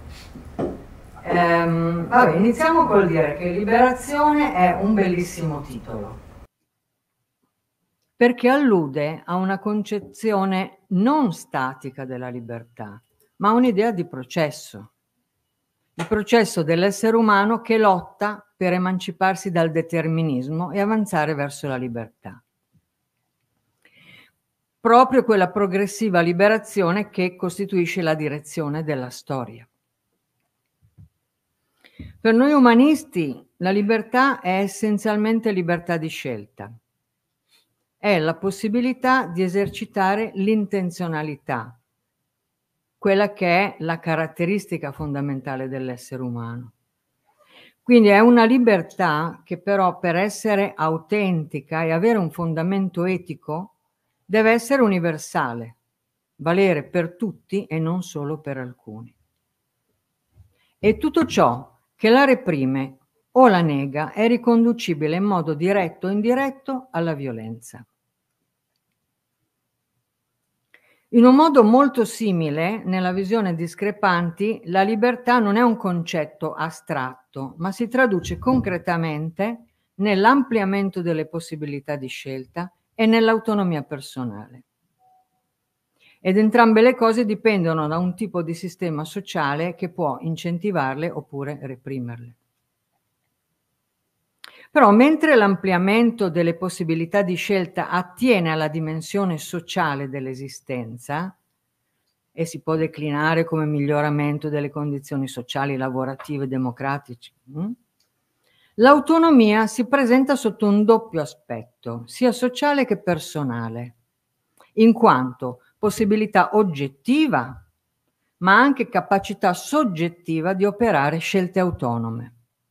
Vabbè, iniziamo col dire che Liberazione è un bellissimo titolo. perché allude a una concezione non statica della libertà, ma a un'idea di processo. Il processo dell'essere umano che lotta per emanciparsi dal determinismo e avanzare verso la libertà. Proprio quella progressiva liberazione che costituisce la direzione della storia. Per noi umanisti la libertà è essenzialmente libertà di scelta. È la possibilità di esercitare l'intenzionalità, quella che è la caratteristica fondamentale dell'essere umano. Quindi è una libertà che però per essere autentica e avere un fondamento etico deve essere universale, valere per tutti e non solo per alcuni. E tutto ciò che la reprime o la nega è riconducibile in modo diretto o indiretto alla violenza. In un modo molto simile, nella visione discrepanti, la libertà non è un concetto astratto, ma si traduce concretamente nell'ampliamento delle possibilità di scelta e nell'autonomia personale. Ed entrambe le cose dipendono da un tipo di sistema sociale che può incentivarle oppure reprimerle. Però mentre l'ampliamento delle possibilità di scelta attiene alla dimensione sociale dell'esistenza e si può declinare come miglioramento delle condizioni sociali, lavorative e democratiche, l'autonomia si presenta sotto un doppio aspetto, sia sociale che personale, in quanto possibilità oggettiva, ma anche capacità soggettiva di operare scelte autonome.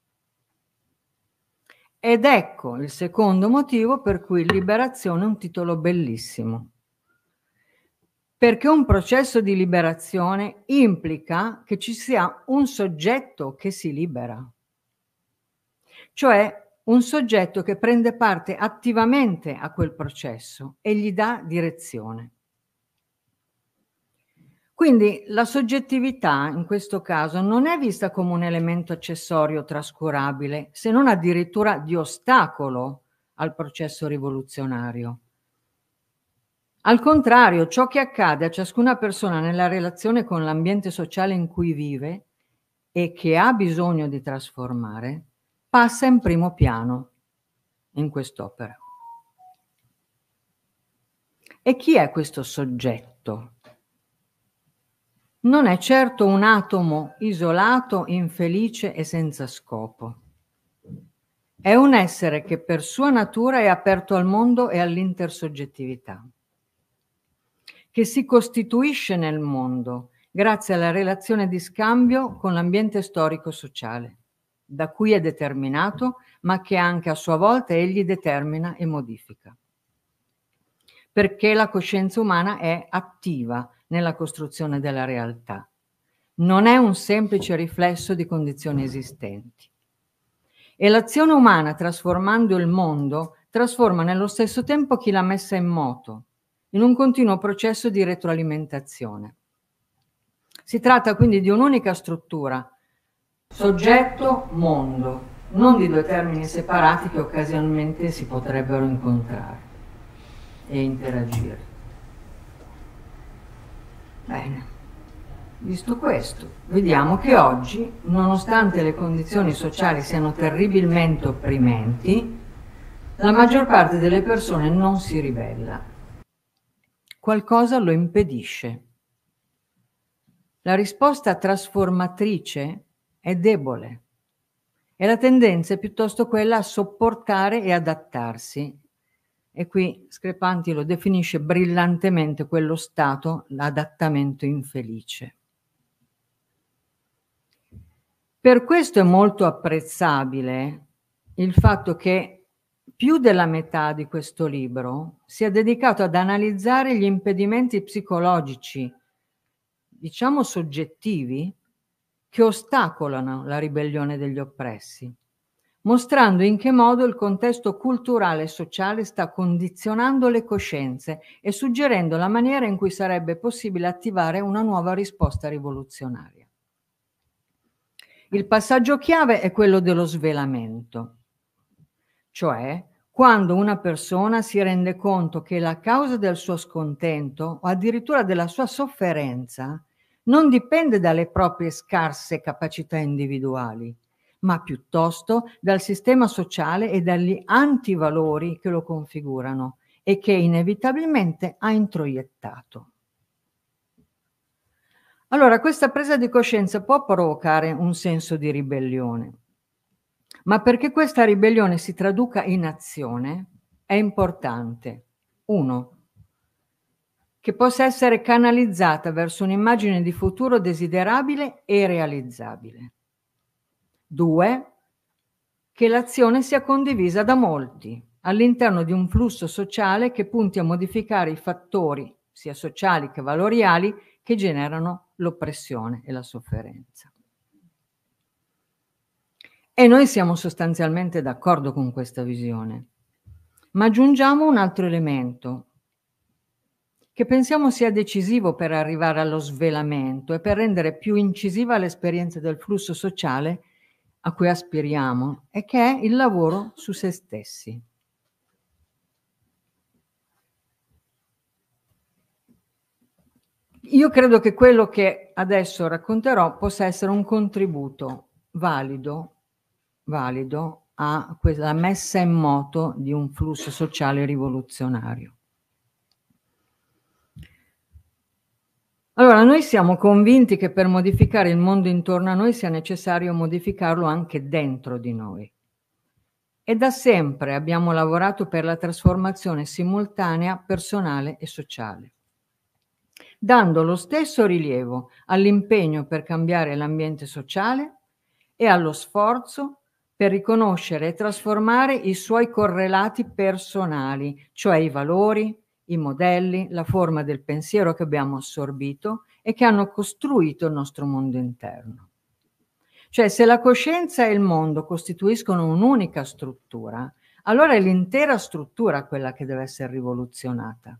Ed ecco il secondo motivo per cui Liberazione è un titolo bellissimo. Perché un processo di liberazione implica che ci sia un soggetto che si libera, cioè un soggetto che prende parte attivamente a quel processo e gli dà direzione. Quindi la soggettività in questo caso non è vista come un elemento accessorio trascurabile, se non addirittura di ostacolo al processo rivoluzionario. Al contrario, ciò che accade a ciascuna persona nella relazione con l'ambiente sociale in cui vive e che ha bisogno di trasformare, passa in primo piano in quest'opera. E chi è questo soggetto? Non è certo un atomo isolato, infelice e senza scopo. È un essere che per sua natura è aperto al mondo e all'intersoggettività, che si costituisce nel mondo grazie alla relazione di scambio con l'ambiente storico-sociale, da cui è determinato, ma che anche a sua volta egli determina e modifica. Perché la coscienza umana è attiva nella costruzione della realtà. Non è un semplice riflesso di condizioni esistenti. E l'azione umana, trasformando il mondo, trasforma nello stesso tempo chi l'ha messa in moto, in un continuo processo di retroalimentazione. Si tratta quindi di un'unica struttura, soggetto-mondo, non di due termini separati che occasionalmente si potrebbero incontrare e interagire. Bene, visto questo, vediamo che oggi, nonostante le condizioni sociali siano terribilmente opprimenti, la maggior parte delle persone non si ribella. Qualcosa lo impedisce. La risposta trasformatrice è debole e la tendenza è piuttosto quella a sopportare e adattarsi. E qui Discrepanti lo definisce brillantemente quello stato, l'adattamento infelice. Per questo è molto apprezzabile il fatto che più della metà di questo libro sia dedicato ad analizzare gli impedimenti psicologici, diciamo soggettivi, che ostacolano la ribellione degli oppressi, mostrando in che modo il contesto culturale e sociale sta condizionando le coscienze e suggerendo la maniera in cui sarebbe possibile attivare una nuova risposta rivoluzionaria. Il passaggio chiave è quello dello svelamento, cioè quando una persona si rende conto che la causa del suo scontento o addirittura della sua sofferenza non dipende dalle proprie scarse capacità individuali, ma piuttosto dal sistema sociale e dagli antivalori che lo configurano e che inevitabilmente ha introiettato. Allora, questa presa di coscienza può provocare un senso di ribellione, ma perché questa ribellione si traduca in azione è importante, 1, che possa essere canalizzata verso un'immagine di futuro desiderabile e realizzabile. 2, che l'azione sia condivisa da molti all'interno di un flusso sociale che punti a modificare i fattori, sia sociali che valoriali, che generano l'oppressione e la sofferenza. E noi siamo sostanzialmente d'accordo con questa visione, ma aggiungiamo un altro elemento che pensiamo sia decisivo per arrivare allo svelamento e per rendere più incisiva l'esperienza del flusso sociale a cui aspiriamo, e che è il lavoro su se stessi. Io credo che quello che adesso racconterò possa essere un contributo valido a quella messa in moto di un flusso sociale rivoluzionario. Allora, noi siamo convinti che per modificare il mondo intorno a noi sia necessario modificarlo anche dentro di noi. E da sempre abbiamo lavorato per la trasformazione simultanea personale e sociale, dando lo stesso rilievo all'impegno per cambiare l'ambiente sociale e allo sforzo per riconoscere e trasformare i suoi correlati personali, cioè i valori, i modelli, la forma del pensiero che abbiamo assorbito e che hanno costruito il nostro mondo interno. Cioè, se la coscienza e il mondo costituiscono un'unica struttura, allora è l'intera struttura quella che deve essere rivoluzionata.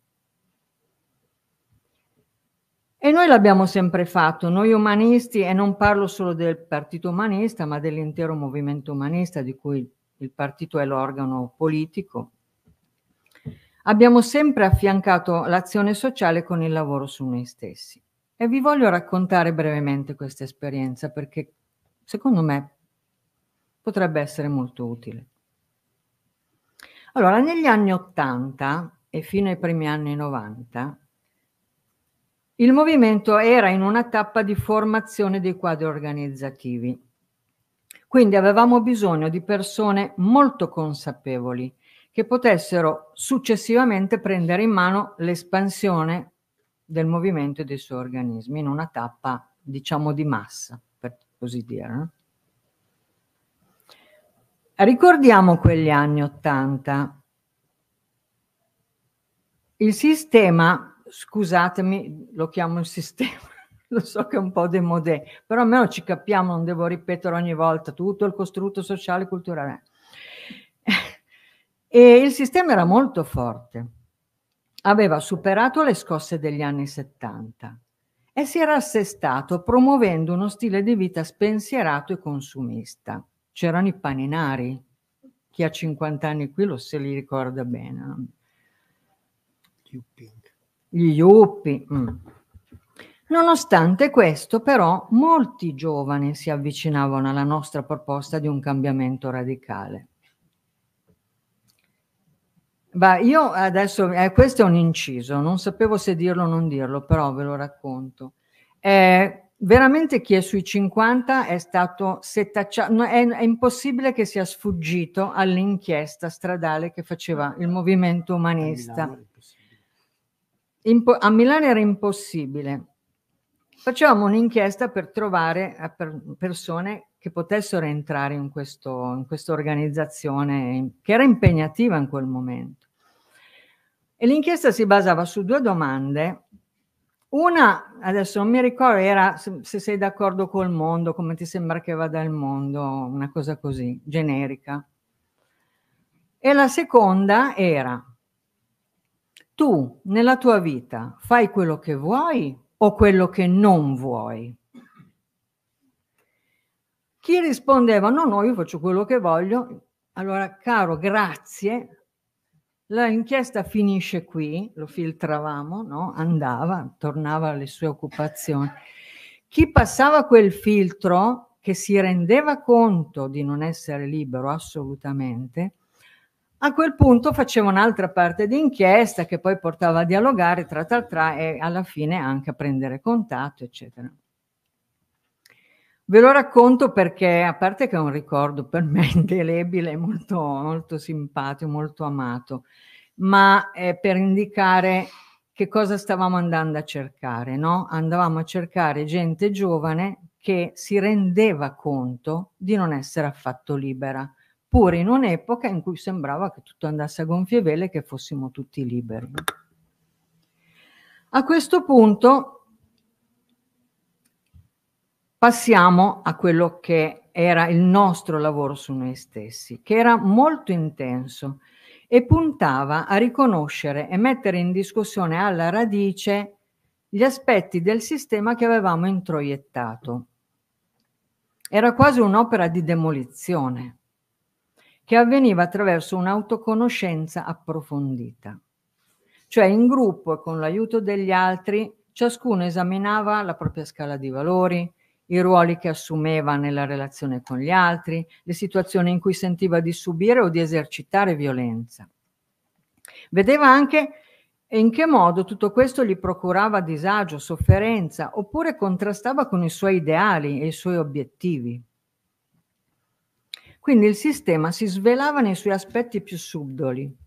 E noi l'abbiamo sempre fatto, noi umanisti, e non parlo solo del Partito Umanista, ma dell'intero movimento umanista, di cui il partito è l'organo politico. Abbiamo sempre affiancato l'azione sociale con il lavoro su noi stessi. E vi voglio raccontare brevemente questa esperienza, perché secondo me potrebbe essere molto utile. Allora, negli anni 80 e fino ai primi anni 90, il movimento era in una tappa di formazione dei quadri organizzativi. Quindi avevamo bisogno di persone molto consapevoli che potessero successivamente prendere in mano l'espansione del movimento e dei suoi organismi in una tappa, diciamo, di massa, per così dire, no? Ricordiamo quegli anni 80. Il sistema, scusatemi, lo chiamo il sistema, lo so che è un po' démodé, però almeno ci capiamo, non devo ripetere ogni volta tutto il costrutto sociale e culturale. E il sistema era molto forte, aveva superato le scosse degli anni 70 e si era assestato promuovendo uno stile di vita spensierato e consumista. C'erano i paninari, chi ha 50 anni qui se li ricorda bene, no? Gli yuppie. Nonostante questo, però, molti giovani si avvicinavano alla nostra proposta di un cambiamento radicale. Io adesso, questo è un inciso, non sapevo se dirlo o non dirlo, però ve lo racconto. Veramente chi è sui 50 è stato setacciato, è impossibile che sia sfuggito all'inchiesta stradale che faceva il movimento umanista. A Milano era impossibile. Facevamo un'inchiesta per trovare persone che potessero entrare in questa organizzazione che era impegnativa in quel momento. E l'inchiesta si basava su 2 domande. Una, adesso non mi ricordo, era se sei d'accordo col mondo, come ti sembra che vada il mondo, una cosa così, generica. E la seconda era: tu nella tua vita fai quello che vuoi o quello che non vuoi? Chi rispondeva no, io faccio quello che voglio, allora, caro, grazie, L'inchiesta finisce qui, lo filtravamo, no? Andava, tornava alle sue occupazioni. Chi passava quel filtro, che si rendeva conto di non essere libero assolutamente, a quel punto faceva un'altra parte di inchiesta che poi portava a dialogare tra e alla fine anche a prendere contatto, eccetera. Ve lo racconto perché, a parte che è un ricordo per me indelebile, molto, molto simpatico, molto amato, ma è per indicare che cosa stavamo andando a cercare, no? Andavamo a cercare gente giovane che si rendeva conto di non essere affatto libera, pur in un'epoca in cui sembrava che tutto andasse a gonfie vele e che fossimo tutti liberi. A questo punto passiamo a quello che era il nostro lavoro su noi stessi, che era molto intenso e puntava a riconoscere e mettere in discussione alla radice gli aspetti del sistema che avevamo introiettato. Era quasi un'opera di demolizione che avveniva attraverso un'autoconoscenza approfondita. Cioè in gruppo e con l'aiuto degli altri, ciascuno esaminava la propria scala di valori, i ruoli che assumeva nella relazione con gli altri, le situazioni in cui sentiva di subire o di esercitare violenza. Vedeva anche in che modo tutto questo gli procurava disagio, sofferenza, oppure contrastava con i suoi ideali e i suoi obiettivi. Quindi il sistema si svelava nei suoi aspetti più subdoli.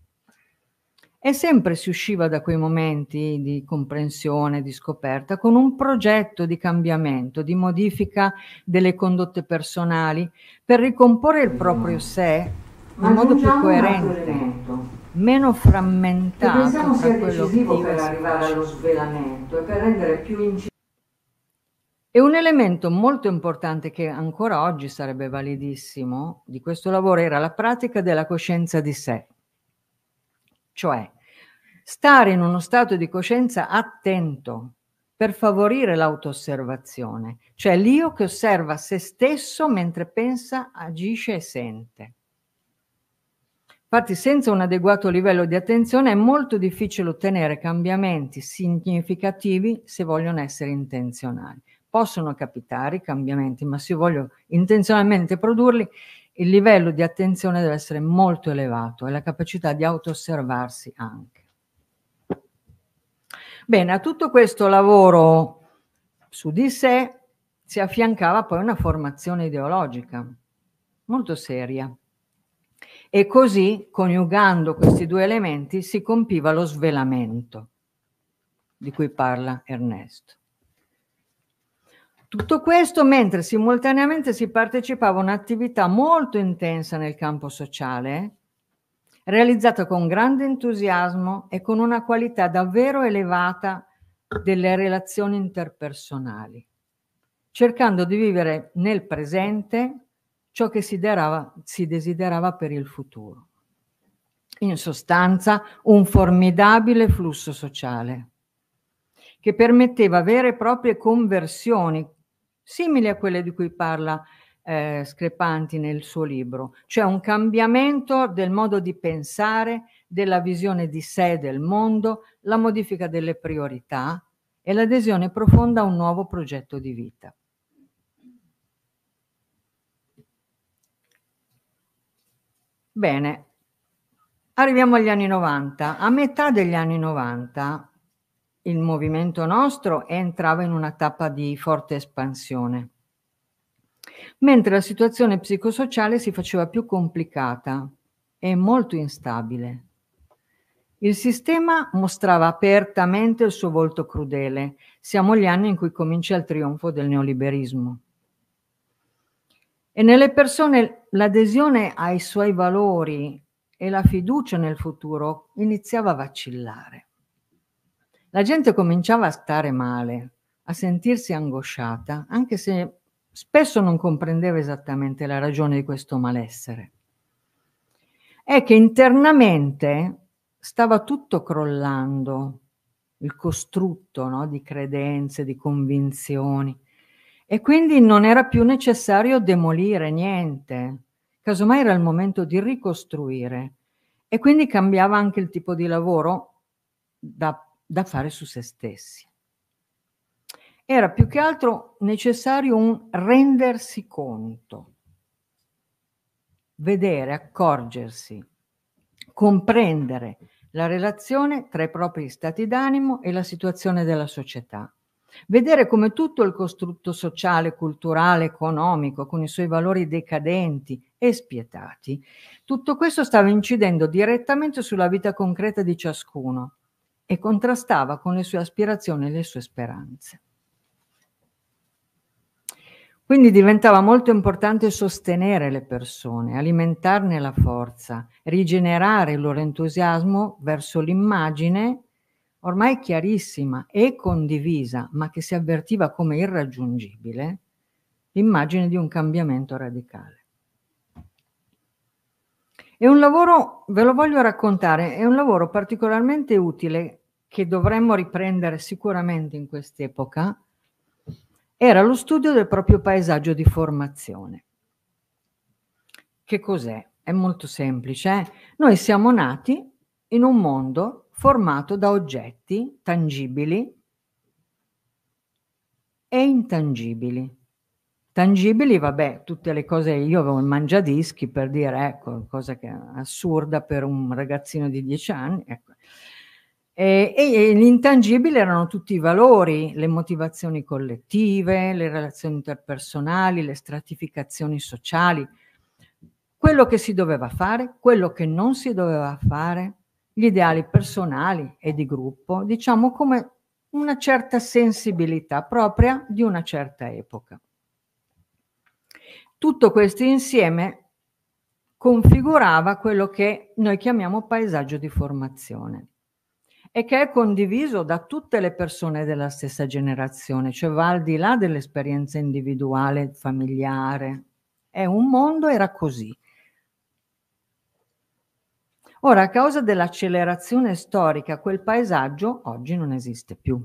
E sempre si usciva da quei momenti di comprensione, di scoperta, con un progetto di cambiamento, di modifica delle condotte personali, per ricomporre il proprio sé in modo più coerente, meno frammentato tra quello che per arrivare allo svelamento e per rendere più incisivo. E un elemento molto importante che ancora oggi sarebbe validissimo di questo lavoro era la pratica della coscienza di sé. Cioè, stare in uno stato di coscienza attento per favorire l'auto-osservazione, cioè l'io che osserva se stesso mentre pensa, agisce e sente. Infatti, senza un adeguato livello di attenzione è molto difficile ottenere cambiamenti significativi se vogliono essere intenzionali. Possono capitare i cambiamenti, ma se voglio intenzionalmente produrli, il livello di attenzione deve essere molto elevato e la capacità di auto-osservarsi anche. Bene, a tutto questo lavoro su di sé si affiancava poi una formazione ideologica molto seria e così, coniugando questi due elementi, si compiva lo svelamento di cui parla Ernesto. Tutto questo mentre simultaneamente si partecipava a un'attività molto intensa nel campo sociale, realizzata con grande entusiasmo e con una qualità davvero elevata delle relazioni interpersonali, cercando di vivere nel presente ciò che si desiderava per il futuro. In sostanza, un formidabile flusso sociale che permetteva vere e proprie conversioni simili a quelle di cui parla Screpanti nel suo libro, cioè un cambiamento del modo di pensare, della visione di sé e del mondo, la modifica delle priorità e l'adesione profonda a un nuovo progetto di vita. Bene, arriviamo agli anni 90. A metà degli anni 90 il movimento nostro entrava in una tappa di forte espansione, mentre la situazione psicosociale si faceva più complicata e molto instabile. Il sistema mostrava apertamente il suo volto crudele. Siamo gli anni in cui comincia il trionfo del neoliberismo. E nelle persone l'adesione ai suoi valori e la fiducia nel futuro iniziava a vacillare. La gente cominciava a stare male, a sentirsi angosciata, anche se spesso non comprendeva esattamente la ragione di questo malessere. È che internamente stava tutto crollando, il costrutto, no, di credenze, di convinzioni, e quindi non era più necessario demolire niente, casomai era il momento di ricostruire e quindi cambiava anche il tipo di lavoro da fare su se stessi. Era più che altro necessario un rendersi conto, vedere, accorgersi, comprendere la relazione tra i propri stati d'animo e la situazione della società. Vedere come tutto il costrutto sociale, culturale, economico, con i suoi valori decadenti e spietati, tutto questo stava incidendo direttamente sulla vita concreta di ciascuno e contrastava con le sue aspirazioni e le sue speranze. Quindi diventava molto importante sostenere le persone, alimentarne la forza, rigenerare il loro entusiasmo verso l'immagine ormai chiarissima e condivisa, ma che si avvertiva come irraggiungibile, l'immagine di un cambiamento radicale. È un lavoro, ve lo voglio raccontare, è un lavoro particolarmente utile che dovremmo riprendere sicuramente in quest'epoca. Era lo studio del proprio paesaggio di formazione. Che cos'è? È molto semplice. Noi siamo nati in un mondo formato da oggetti tangibili e intangibili. Tangibili, vabbè, tutte le cose, io avevo il mangiadischi per dire, ecco, cosa che è assurda per un ragazzino di 10 anni, ecco. E gli intangibili erano tutti i valori, le motivazioni collettive, le relazioni interpersonali, le stratificazioni sociali, quello che si doveva fare, quello che non si doveva fare, gli ideali personali e di gruppo, diciamo come una certa sensibilità propria di una certa epoca. Tutto questo insieme configurava quello che noi chiamiamo paesaggio di formazione e che è condiviso da tutte le persone della stessa generazione, cioè va al di là dell'esperienza individuale, familiare. È un mondo, era così. Ora, a causa dell'accelerazione storica, quel paesaggio oggi non esiste più,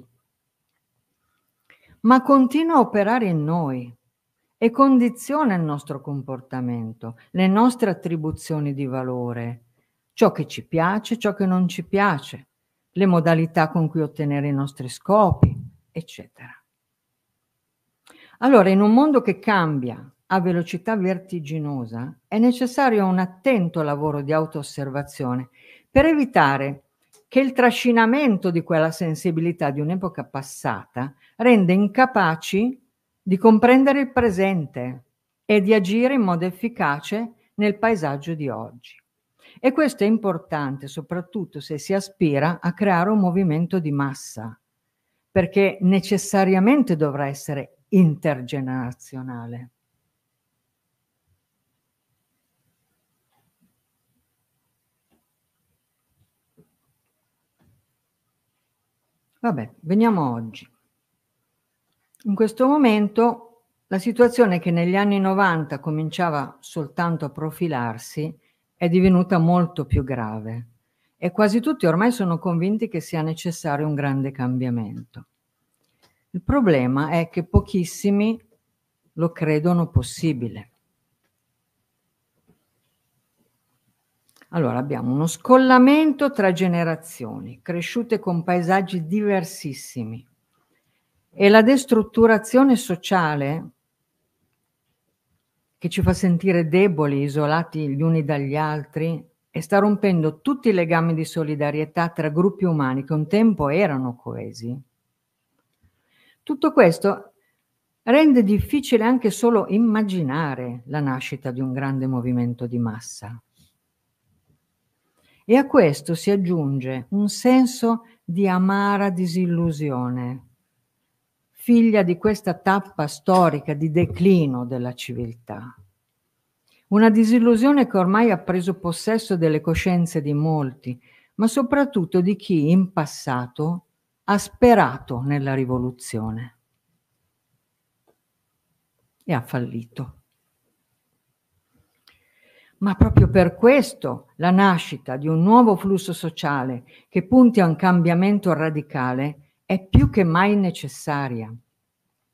ma continua a operare in noi e condiziona il nostro comportamento, le nostre attribuzioni di valore, ciò che ci piace, ciò che non ci piace, le modalità con cui ottenere i nostri scopi, eccetera. Allora, in un mondo che cambia a velocità vertiginosa, è necessario un attento lavoro di auto-osservazione per evitare che il trascinamento di quella sensibilità di un'epoca passata rende incapaci di comprendere il presente e di agire in modo efficace nel paesaggio di oggi. E questo è importante soprattutto se si aspira a creare un movimento di massa, perché necessariamente dovrà essere intergenerazionale. Vabbè, veniamo a oggi. In questo momento la situazione che negli anni 90 cominciava soltanto a profilarsi è divenuta molto più grave e quasi tutti ormai sono convinti che sia necessario un grande cambiamento. Il problema è che pochissimi lo credono possibile. Allora, abbiamo uno scollamento tra generazioni, cresciute con paesaggi diversissimi, e la destrutturazione sociale che ci fa sentire deboli, isolati gli uni dagli altri, e sta rompendo tutti i legami di solidarietà tra gruppi umani che un tempo erano coesi. Tutto questo rende difficile anche solo immaginare la nascita di un grande movimento di massa. E a questo si aggiunge un senso di amara disillusione, figlia di questa tappa storica di declino della civiltà. Una disillusione che ormai ha preso possesso delle coscienze di molti, ma soprattutto di chi in passato ha sperato nella rivoluzione e ha fallito. Ma proprio per questo la nascita di un nuovo flusso sociale che punti a un cambiamento radicale è più che mai necessaria.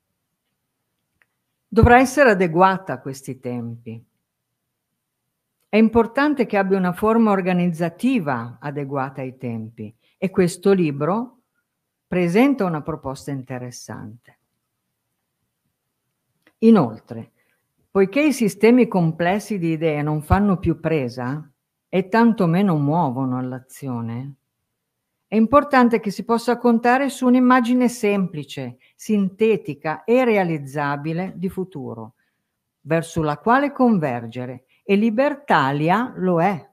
Dovrà essere adeguata a questi tempi. È importante che abbia una forma organizzativa adeguata ai tempi e questo libro presenta una proposta interessante. Inoltre, poiché i sistemi complessi di idee non fanno più presa e tantomeno muovono all'azione, è importante che si possa contare su un'immagine semplice, sintetica e realizzabile di futuro, verso la quale convergere, e Libertalia lo è.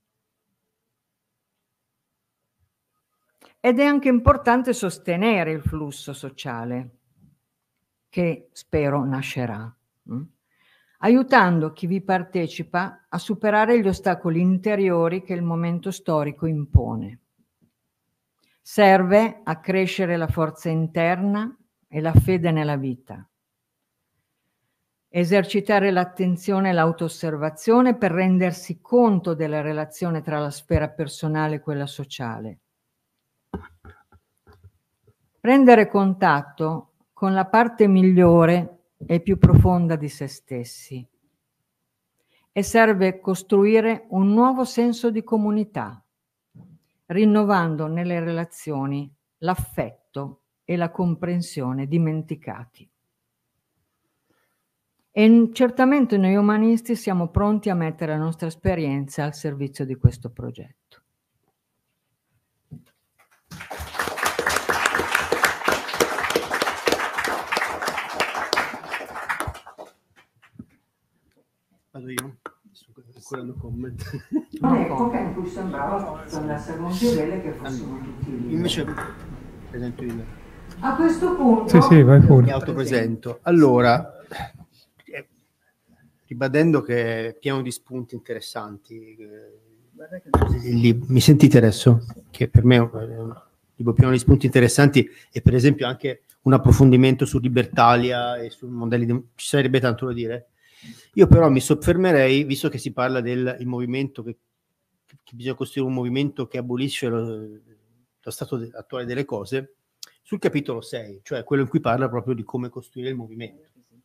Ed è anche importante sostenere il flusso sociale, che spero nascerà, aiutando chi vi partecipa a superare gli ostacoli interiori che il momento storico impone. Serve a crescere la forza interna e la fede nella vita. Esercitare l'attenzione e l'autosservazione per rendersi conto della relazione tra la sfera personale e quella sociale. Prendere contatto con la parte migliore e più profonda di se stessi. E serve costruire un nuovo senso di comunità, rinnovando nelle relazioni l'affetto e la comprensione dimenticati. E certamente noi umanisti siamo pronti a mettere la nostra esperienza al servizio di questo progetto. Vado io? Sto ancora no comment. Un'epoca in cui sembrava che andassero più belle che fossimo tutti lì. Invece presento io. A questo punto Sì, vai pure. Mi autopresento. Allora, ribadendo che è pieno di spunti interessanti, mi sentite adesso? Che per me è un libro pieno di spunti interessanti e per esempio anche un approfondimento su Libertalia e su modelli ci sarebbe tanto da dire. Io però mi soffermerei, visto che si parla del movimento, che bisogna costruire un movimento che abolisce lo stato attuale delle cose, sul capitolo 6, cioè quello in cui parla proprio di come costruire il movimento.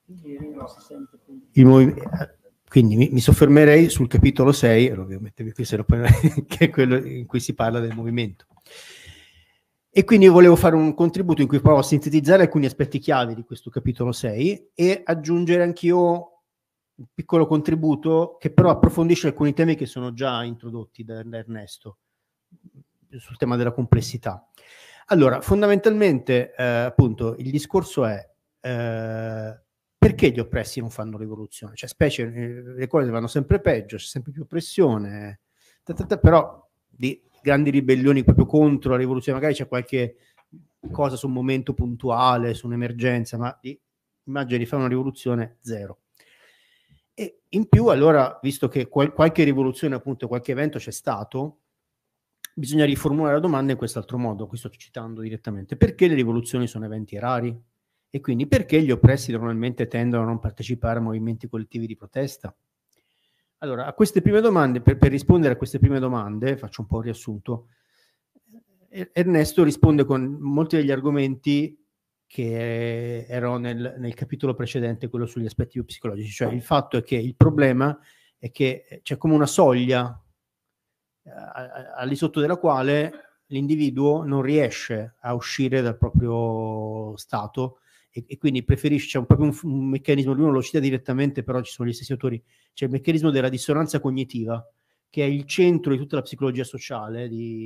Quindi mi soffermerei sul capitolo 6, ovviamente qui se lo che è quello in cui si parla del movimento. E quindi io volevo fare un contributo in cui provo a sintetizzare alcuni aspetti chiave di questo capitolo 6 e aggiungere anch'io un piccolo contributo che però approfondisce alcuni temi che sono già introdotti da Ernesto sul tema della complessità. Allora, fondamentalmente, appunto, il discorso è perché gli oppressi non fanno rivoluzione? Cioè, specie le cose vanno sempre peggio, c'è sempre più oppressione, però di grandi ribellioni proprio contro la rivoluzione, magari c'è qualche cosa su un momento puntuale, su un'emergenza, ma immagine di fare una rivoluzione, zero. E in più, allora, visto che qualche rivoluzione, appunto, qualche evento c'è stato, bisogna riformulare la domanda in quest'altro modo, qui sto citando direttamente. Perché le rivoluzioni sono eventi rari? E quindi perché gli oppressi normalmente tendono a non partecipare a movimenti collettivi di protesta? Allora, a queste prime domande, per rispondere a queste prime domande, faccio un po' un riassunto, Ernesto risponde con molti degli argomenti che erano nel capitolo precedente, quello sugli aspetti più psicologici, cioè il fatto è che il problema è che c'è come una soglia al di sotto della quale l'individuo non riesce a uscire dal proprio stato e quindi preferisce, c'è proprio un meccanismo, lui non lo cita direttamente, però ci sono gli stessi autori, c'è il meccanismo della dissonanza cognitiva, che è il centro di tutta la psicologia sociale,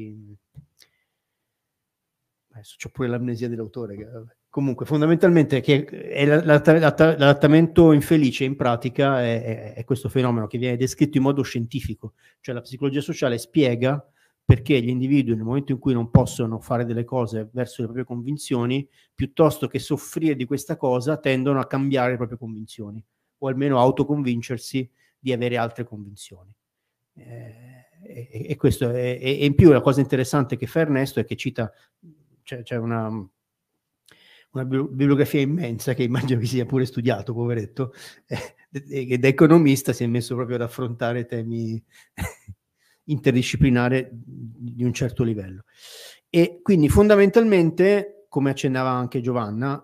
adesso c'ho pure l'amnesia dell'autore, comunque fondamentalmente che è l'adattamento infelice in pratica è questo fenomeno che viene descritto in modo scientifico, cioè la psicologia sociale spiega perché gli individui nel momento in cui non possono fare delle cose verso le proprie convinzioni, piuttosto che soffrire di questa cosa, tendono a cambiare le proprie convinzioni, o almeno a autoconvincersi di avere altre convinzioni. E questo e in più la cosa interessante che fa Ernesto è che cita, c'è una bibliografia immensa che immagino che sia pure studiato, poveretto, e da economista si è messo proprio ad affrontare temi interdisciplinari di un certo livello. E quindi fondamentalmente, come accennava anche Giovanna,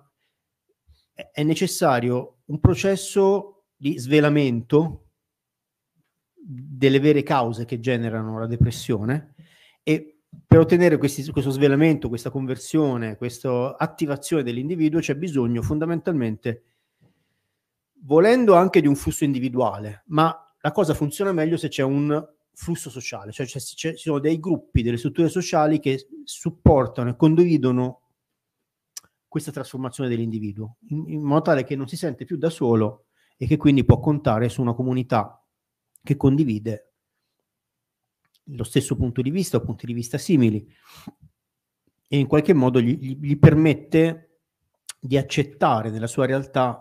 è necessario un processo di svelamento delle vere cause che generano la depressione, e per ottenere questo svelamento, questa conversione, questa attivazione dell'individuo c'è bisogno fondamentalmente, volendo, anche di un flusso individuale, ma la cosa funziona meglio se c'è un flusso sociale, cioè ci sono dei gruppi, delle strutture sociali che supportano e condividono questa trasformazione dell'individuo, in modo tale che non si sente più da solo e che quindi può contare su una comunità che condivide lo stesso punto di vista o punti di vista simili, e in qualche modo gli permette di accettare nella sua realtà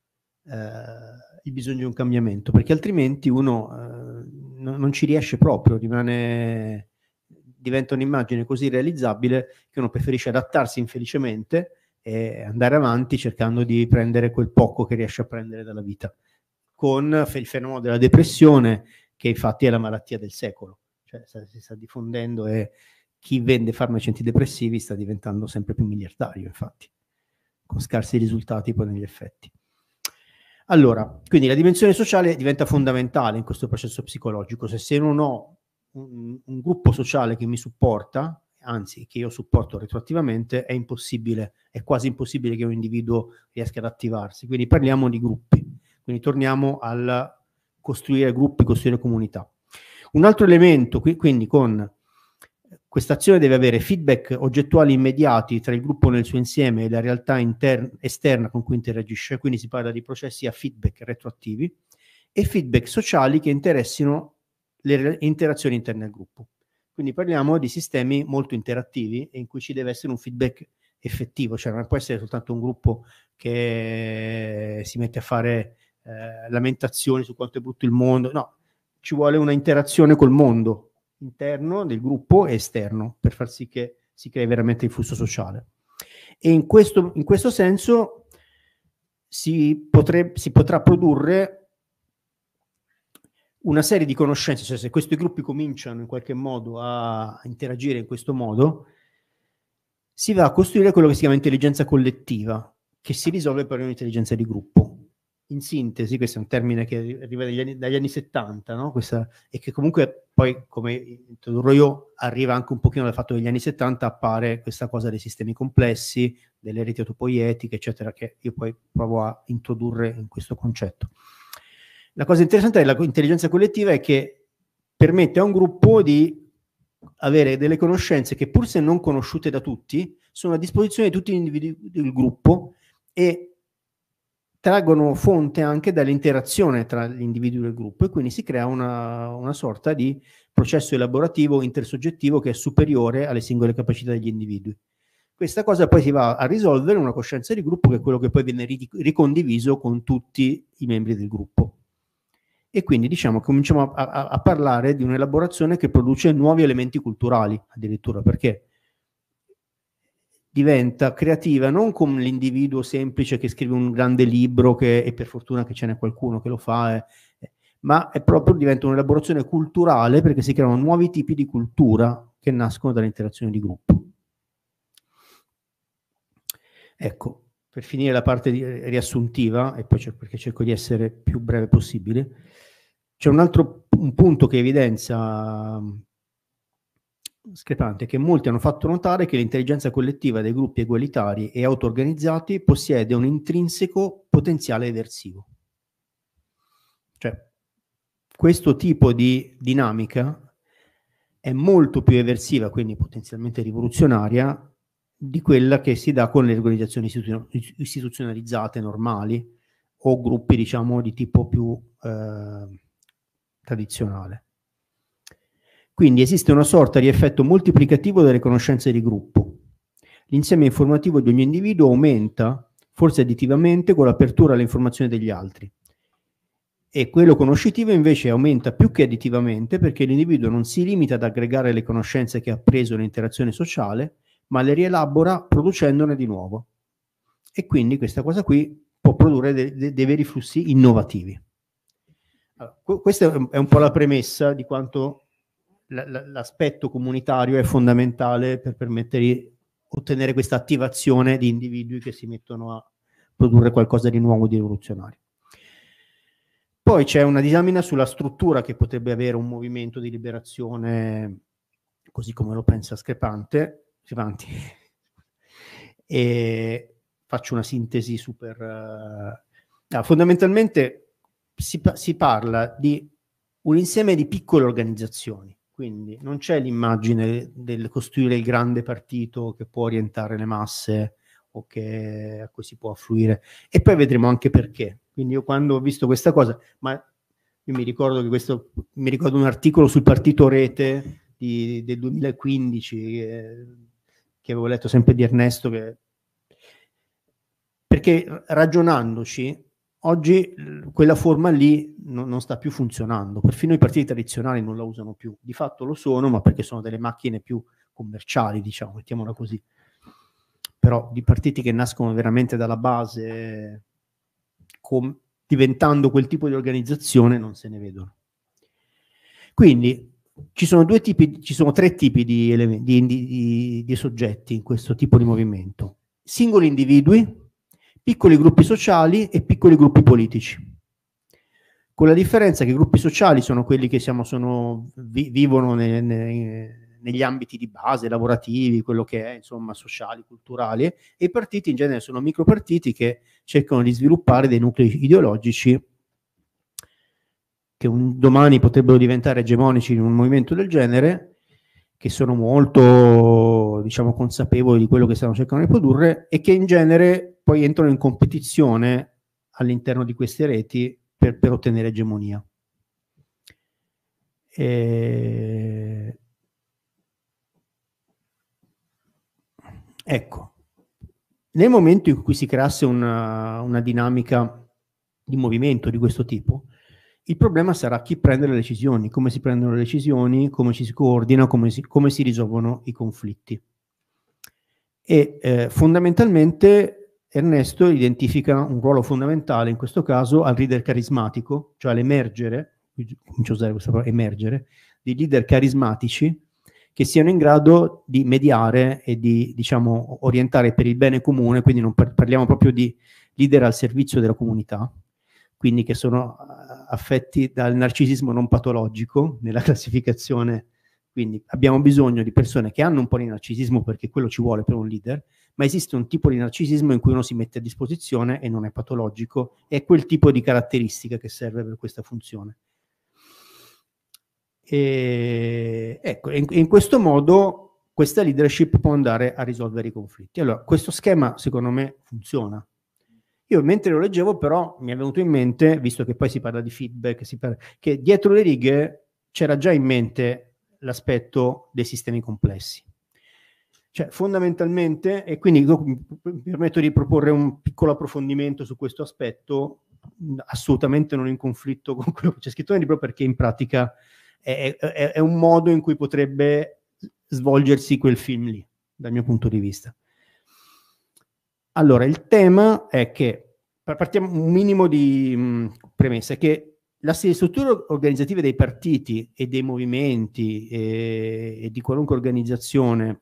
il bisogno di un cambiamento, perché altrimenti uno non ci riesce proprio, diventa un'immagine così realizzabile che uno preferisce adattarsi infelicemente e andare avanti cercando di prendere quel poco che riesce a prendere dalla vita, con il fenomeno della depressione, che infatti è la malattia del secolo, cioè si sta diffondendo, e chi vende farmaci antidepressivi sta diventando sempre più miliardario, infatti, con scarsi risultati poi negli effetti. Allora, quindi la dimensione sociale diventa fondamentale in questo processo psicologico. Se non ho un gruppo sociale che mi supporta, anzi che io supporto retroattivamente, è impossibile, è quasi impossibile che un individuo riesca ad attivarsi. Quindi parliamo di gruppi, quindi torniamo al costruire gruppi, costruire comunità. Un altro elemento, quindi con questa azione deve avere feedback oggettuali immediati tra il gruppo nel suo insieme e la realtà esterna con cui interagisce, quindi si parla di processi a feedback retroattivi, e feedback sociali che interessino le interazioni interne al gruppo. Quindi parliamo di sistemi molto interattivi in cui ci deve essere un feedback effettivo, cioè non può essere soltanto un gruppo che si mette a fare lamentazioni su quanto è brutto il mondo, no, ci vuole una interazione col mondo interno del gruppo e esterno per far sì che si crei veramente il flusso sociale. E in questo senso si potrà produrre una serie di conoscenze, cioè se questi gruppi cominciano in qualche modo a interagire in questo modo, si va a costruire quello che si chiama intelligenza collettiva, che si risolve per un'intelligenza di gruppo. In sintesi, questo è un termine che arriva dagli anni 70, no? E che comunque poi, come introdurrò io, arriva anche un pochino dal fatto che negli anni 70 appare questa cosa dei sistemi complessi, delle reti autopoietiche, eccetera, che io poi provo a introdurre in questo concetto. La cosa interessante dell'intelligenza collettiva è che permette a un gruppo di avere delle conoscenze che, pur se non conosciute da tutti, sono a disposizione di tutti gli individui del gruppo e traggono fonte anche dall'interazione tra gli individui del gruppo, e quindi si crea una sorta di processo elaborativo intersoggettivo che è superiore alle singole capacità degli individui. Questa cosa poi si va a risolvere in una coscienza di gruppo, che è quello che poi viene ricondiviso con tutti i membri del gruppo. E quindi diciamo cominciamo a parlare di un'elaborazione che produce nuovi elementi culturali, addirittura, perché diventa creativa non come l'individuo semplice che scrive un grande libro, e per fortuna che ce n'è qualcuno che lo fa, ma è proprio, diventa un'elaborazione culturale, perché si creano nuovi tipi di cultura che nascono dall'interazione di gruppo. Ecco, per finire la parte riassuntiva, e poi perché cerco di essere più breve possibile, c'è un punto che evidenzia discrepante, che molti hanno fatto notare che l'intelligenza collettiva dei gruppi egualitari e auto-organizzati possiede un intrinseco potenziale eversivo. Cioè, questo tipo di dinamica è molto più eversiva, quindi potenzialmente rivoluzionaria, di quella che si dà con le organizzazioni istituzionalizzate normali, o gruppi, diciamo, di tipo più tradizionale. Quindi esiste una sorta di effetto moltiplicativo delle conoscenze di gruppo. L'insieme informativo di ogni individuo aumenta, forse additivamente, con l'apertura alle informazioni degli altri. E quello conoscitivo invece aumenta più che additivamente, perché l'individuo non si limita ad aggregare le conoscenze che ha appreso nell'interazione sociale, ma le rielabora producendone di nuovo. E quindi questa cosa qui può produrre dei veri flussi innovativi. Allora, questa è un po' la premessa di quanto l'aspetto comunitario è fondamentale per permettere di ottenere questa attivazione di individui che si mettono a produrre qualcosa di nuovo, di rivoluzionario. Poi c'è una disamina sulla struttura che potrebbe avere un movimento di liberazione, così come lo pensa Screpanti. E faccio una sintesi super... fondamentalmente si parla di un insieme di piccole organizzazioni, quindi non c'è l'immagine del costruire il grande partito che può orientare le masse o a cui si può affluire, e poi vedremo anche perché. Quindi io quando ho visto questa cosa, ma io mi ricordo un articolo sul partito Rete del 2015 che avevo letto sempre di Ernesto, perché ragionandoci oggi quella forma lì non sta più funzionando, perfino i partiti tradizionali non la usano più, di fatto lo sono, ma perché sono delle macchine più commerciali, diciamo, mettiamola così. Però di partiti che nascono veramente dalla base, diventando quel tipo di organizzazione, non se ne vedono. Quindi ci sono tre tipi di soggetti in questo tipo di movimento: singoli individui, piccoli gruppi sociali e piccoli gruppi politici, con la differenza che i gruppi sociali sono quelli che vivono negli ambiti di base, lavorativi, quello che è, insomma, sociali, culturali, e i partiti in genere sono micropartiti che cercano di sviluppare dei nuclei ideologici che un domani potrebbero diventare egemonici in un movimento del genere, che sono molto, diciamo, consapevoli di quello che stanno cercando di produrre e che in genere poi entrano in competizione all'interno di queste reti per ottenere egemonia. Ecco, nel momento in cui si creasse una dinamica di movimento di questo tipo, il problema sarà chi prende le decisioni, come si prendono le decisioni, come ci si coordina, come si risolvono i conflitti. E fondamentalmente Ernesto identifica un ruolo fondamentale in questo caso al leader carismatico, cioè all'emergere, comincio a usare questa parola, emergere, di leader carismatici che siano in grado di mediare e di, diciamo, orientare per il bene comune, quindi non parliamo proprio di leader al servizio della comunità, quindi che sono affetti dal narcisismo non patologico nella classificazione. Quindi abbiamo bisogno di persone che hanno un po' di narcisismo, perché quello ci vuole per un leader, ma esiste un tipo di narcisismo in cui uno si mette a disposizione e non è patologico, è quel tipo di caratteristica che serve per questa funzione. Ecco, in questo modo questa leadership può andare a risolvere i conflitti. Allora, questo schema secondo me funziona. Io mentre lo leggevo però mi è venuto in mente, visto che poi si parla di feedback, che dietro le righe c'era già in mente l'aspetto dei sistemi complessi. Cioè fondamentalmente, e quindi mi permetto di proporre un piccolo approfondimento su questo aspetto, assolutamente non in conflitto con quello che c'è scritto nel libro, perché in pratica è un modo in cui potrebbe svolgersi quel film lì, dal mio punto di vista. Allora, il tema è che, partiamo un minimo di premessa, è che le strutture organizzative dei partiti e dei movimenti e di qualunque organizzazione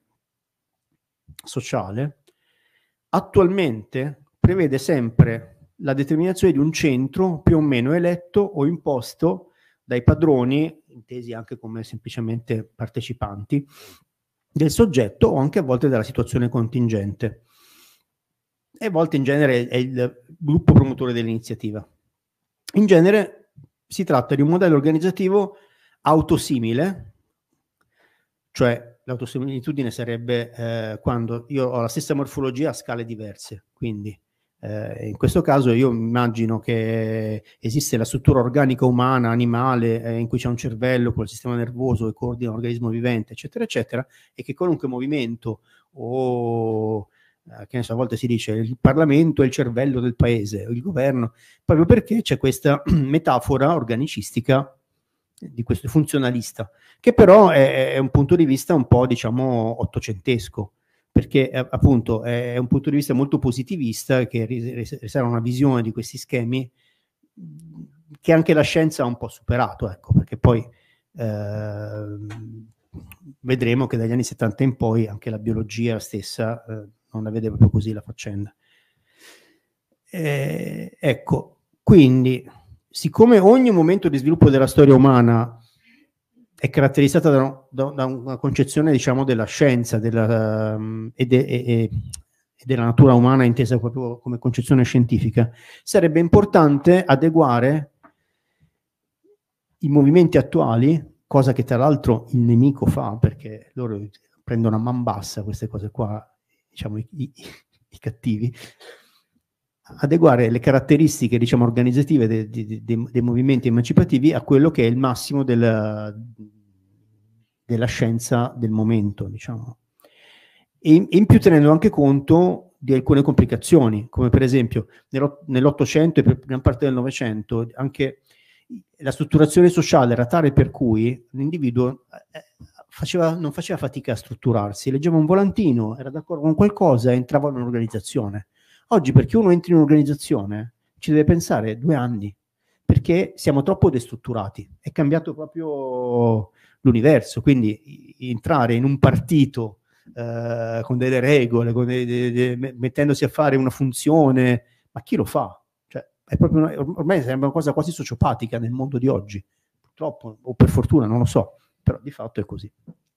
sociale attualmente prevede sempre la determinazione di un centro più o meno eletto o imposto dai padroni, intesi anche come semplicemente partecipanti, del soggetto o anche a volte dalla situazione contingente. E a volte in genere è il gruppo promotore dell'iniziativa. In genere si tratta di un modello organizzativo autosimile, cioè l'autosimilitudine sarebbe quando io ho la stessa morfologia a scale diverse, quindi in questo caso io immagino che esiste la struttura organica umana, animale, in cui c'è un cervello con il sistema nervoso che coordina l'organismo vivente, eccetera, eccetera, e che qualunque movimento o che ne so, a volte si dice il Parlamento è il cervello del paese, o il governo, proprio perché c'è questa metafora organicistica di questo funzionalista, che però è un punto di vista un po', diciamo, ottocentesco, perché appunto è un punto di vista molto positivista che risale a una visione di questi schemi che anche la scienza ha un po' superato, ecco, perché poi vedremo che dagli anni 70 in poi anche la biologia stessa non la vede proprio così la faccenda. Ecco, quindi siccome ogni momento di sviluppo della storia umana è caratterizzata da una concezione, diciamo, della scienza e della natura umana intesa proprio come concezione scientifica, sarebbe importante adeguare i movimenti attuali, cosa che tra l'altro il nemico fa, perché loro prendono a man bassa queste cose qua, diciamo i cattivi, adeguare le caratteristiche, diciamo, organizzative dei movimenti emancipativi a quello che è il massimo della scienza del momento, diciamo. E in più tenendo anche conto di alcune complicazioni, come per esempio nell'Ottocento e per gran parte del Novecento anche la strutturazione sociale era tale per cui l'individuo non faceva fatica a strutturarsi, leggeva un volantino, era d'accordo con qualcosa e entrava in un'organizzazione. Oggi per chi uno entri in un'organizzazione ci deve pensare 2 anni, perché siamo troppo destrutturati, è cambiato proprio l'universo, quindi entrare in un partito con delle regole, mettendosi a fare una funzione, ma chi lo fa? Cioè, è proprio ormai sembra una cosa quasi sociopatica nel mondo di oggi, purtroppo, o per fortuna, non lo so, però di fatto è così.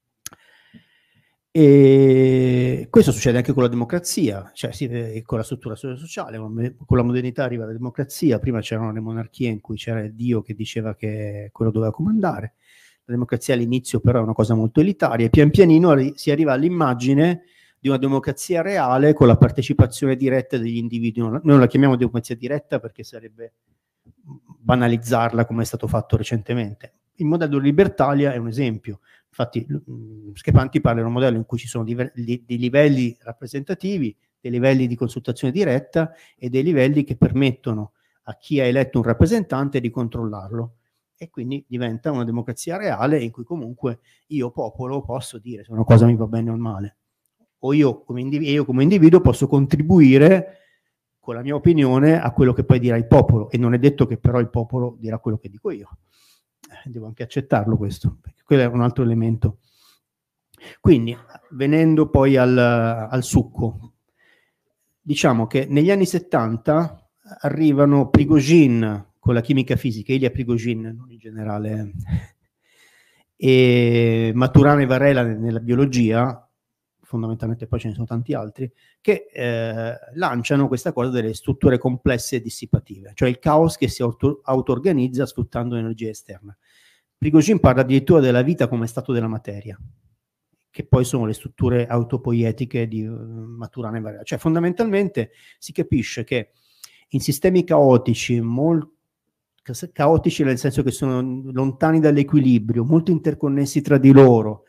E questo succede anche con la democrazia, cioè con la strutturazione sociale, con la modernità arriva la democrazia. Prima c'erano le monarchie in cui c'era il Dio che diceva che quello doveva comandare. La democrazia all'inizio però è una cosa molto elitaria e pian pianino si arriva all'immagine di una democrazia reale con la partecipazione diretta degli individui. Noi non la chiamiamo democrazia diretta perché sarebbe banalizzarla come è stato fatto recentemente. Il modello Libertalia è un esempio. Infatti Scheppanti parla di un modello in cui ci sono dei livelli rappresentativi, dei livelli di consultazione diretta e dei livelli che permettono a chi ha eletto un rappresentante di controllarlo. E quindi diventa una democrazia reale in cui comunque io popolo posso dire se una cosa mi va bene o male. O io come individuo posso contribuire con la mia opinione a quello che poi dirà il popolo. E non è detto che però il popolo dirà quello che dico io. Devo anche accettarlo questo, perché quello è un altro elemento. Quindi, venendo poi al succo, diciamo che negli anni 70 arrivano Prigozhin con la chimica fisica, Ilya Prigozhin, non il generale, e Maturana e Varela nella biologia, fondamentalmente poi ce ne sono tanti altri, che lanciano questa cosa delle strutture complesse e dissipative, cioè il caos che si auto-organizza sfruttando l'energia esterna. Prigozhin parla addirittura della vita come stato della materia, che poi sono le strutture autopoietiche di Maturana e Varela. Cioè fondamentalmente si capisce che in sistemi caotici, caotici nel senso che sono lontani dall'equilibrio, molto interconnessi tra di loro,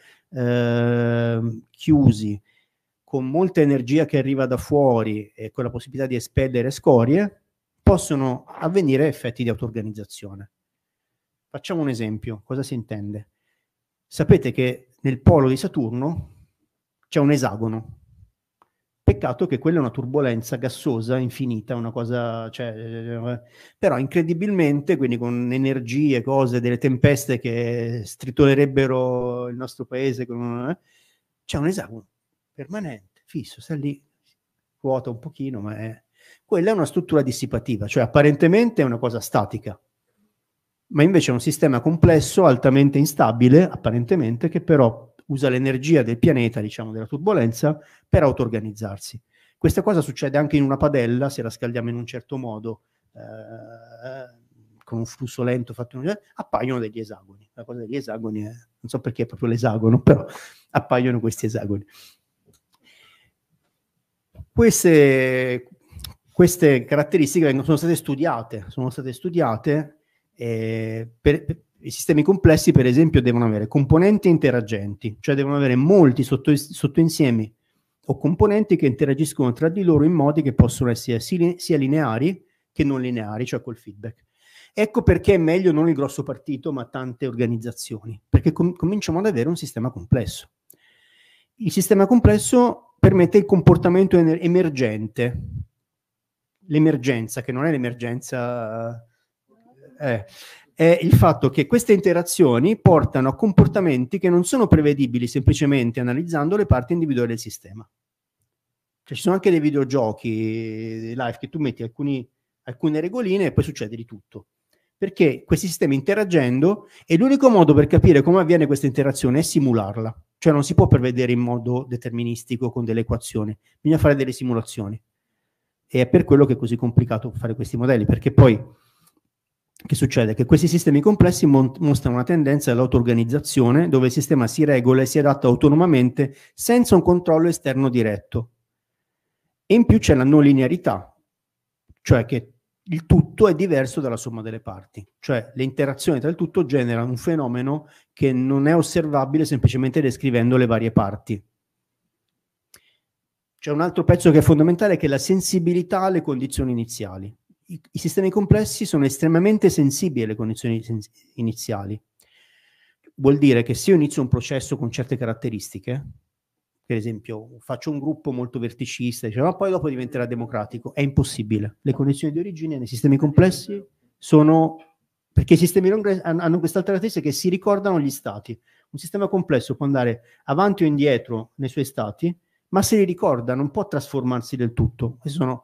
chiusi, con molta energia che arriva da fuori e con la possibilità di espellere scorie, possono avvenire effetti di auto-organizzazione. Facciamo un esempio, cosa si intende? Sapete che nel polo di Saturno c'è un esagono. Peccato che quella è una turbolenza gassosa infinita, una cosa, cioè, però incredibilmente, quindi con energie, cose, delle tempeste che stritolerebbero il nostro paese, c'è un esagono permanente, fisso, sta lì, ruota un pochino, ma quella è una struttura dissipativa, cioè apparentemente è una cosa statica, ma invece è un sistema complesso, altamente instabile, apparentemente, che però usa l'energia del pianeta, diciamo, della turbolenza, per auto-organizzarsi. Questa cosa succede anche in una padella, se la scaldiamo in un certo modo, con un flusso lento fatto appaiono degli esagoni. La cosa degli esagoni è, non so perché è proprio l'esagono, però appaiono questi esagoni. Queste caratteristiche sono state studiate per i sistemi complessi, per esempio, devono avere componenti interagenti, cioè devono avere molti sottoinsiemi o componenti che interagiscono tra di loro in modi che possono essere sia lineari che non lineari, cioè col feedback. Ecco perché è meglio non il grosso partito, ma tante organizzazioni, perché cominciamo ad avere un sistema complesso. Il sistema complesso permette il comportamento emergente. L'emergenza, che non è l'emergenza... è il fatto che queste interazioni portano a comportamenti che non sono prevedibili semplicemente analizzando le parti individuali del sistema. Cioè, ci sono anche dei videogiochi live che tu metti alcune regoline e poi succede di tutto. perché questi sistemi interagendo, e l'unico modo per capire come avviene questa interazione è simularla, cioè non si può prevedere in modo deterministico con delle equazioni, bisogna fare delle simulazioni. E è per quello che è così complicato fare questi modelli, perché poi che succede? Che questi sistemi complessi mostrano una tendenza all'auto-organizzazione, dove il sistema si regola e si adatta autonomamente senza un controllo esterno diretto. E in più c'è la non linearità, cioè che il tutto è diverso dalla somma delle parti, cioè le interazioni tra il tutto generano un fenomeno che non è osservabile semplicemente descrivendo le varie parti. C'è un altro pezzo che è fondamentale, che è la sensibilità alle condizioni iniziali. I sistemi complessi sono estremamente sensibili alle condizioni iniziali. Vuol dire che se io inizio un processo con certe caratteristiche, per esempio faccio un gruppo molto verticista, diciamo, ma poi dopo diventerà democratico, è impossibile. Le condizioni di origine nei sistemi complessi sono, perché i sistemi hanno questa caratteristica che si ricordano gli stati. Un sistema complesso può andare avanti o indietro nei suoi stati, ma se li ricorda non può trasformarsi del tutto.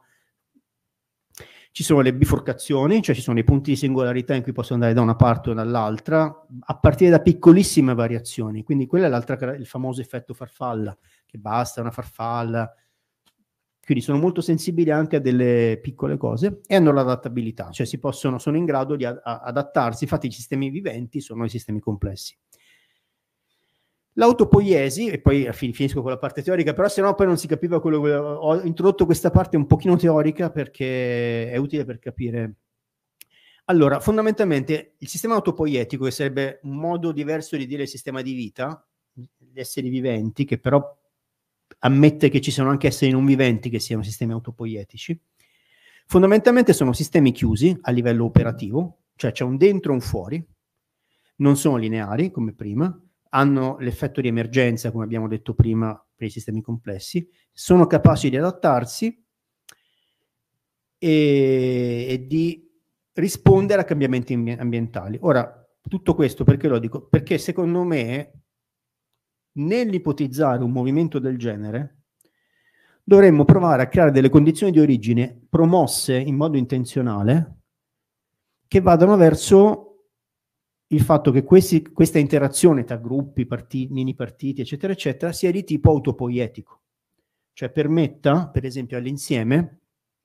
Ci sono le biforcazioni, cioè ci sono dei punti di singolarità in cui posso andare da una parte o dall'altra, a partire da piccolissime variazioni. Quindi quello è il famoso effetto farfalla, che basta una farfalla. Quindi sono molto sensibili anche a delle piccole cose e hanno l'adattabilità, cioè sono in grado di adattarsi. Infatti i sistemi viventi sono i sistemi complessi. L'autopoiesi, e poi finisco con la parte teorica, però se no poi non si capiva quello che ho introdotto questa parte un pochino teorica perché è utile per capire. Allora, fondamentalmente il sistema autopoietico, che sarebbe un modo diverso di dire il sistema di vita, gli esseri viventi, che però ammette che ci siano anche esseri non viventi che siano sistemi autopoietici, fondamentalmente sono sistemi chiusi a livello operativo, cioè c'è un dentro e un fuori, non sono lineari come prima, hanno l'effetto di emergenza, come abbiamo detto prima, per i sistemi complessi, sono capaci di adattarsi e di rispondere a cambiamenti ambientali. Ora, tutto questo perché lo dico? Perché secondo me, nell'ipotizzare un movimento del genere, dovremmo provare a creare delle condizioni di origine promosse in modo intenzionale che vadano verso il fatto che questa interazione tra gruppi, mini partiti, eccetera, eccetera, sia di tipo autopoietico. Cioè permetta, per esempio, all'insieme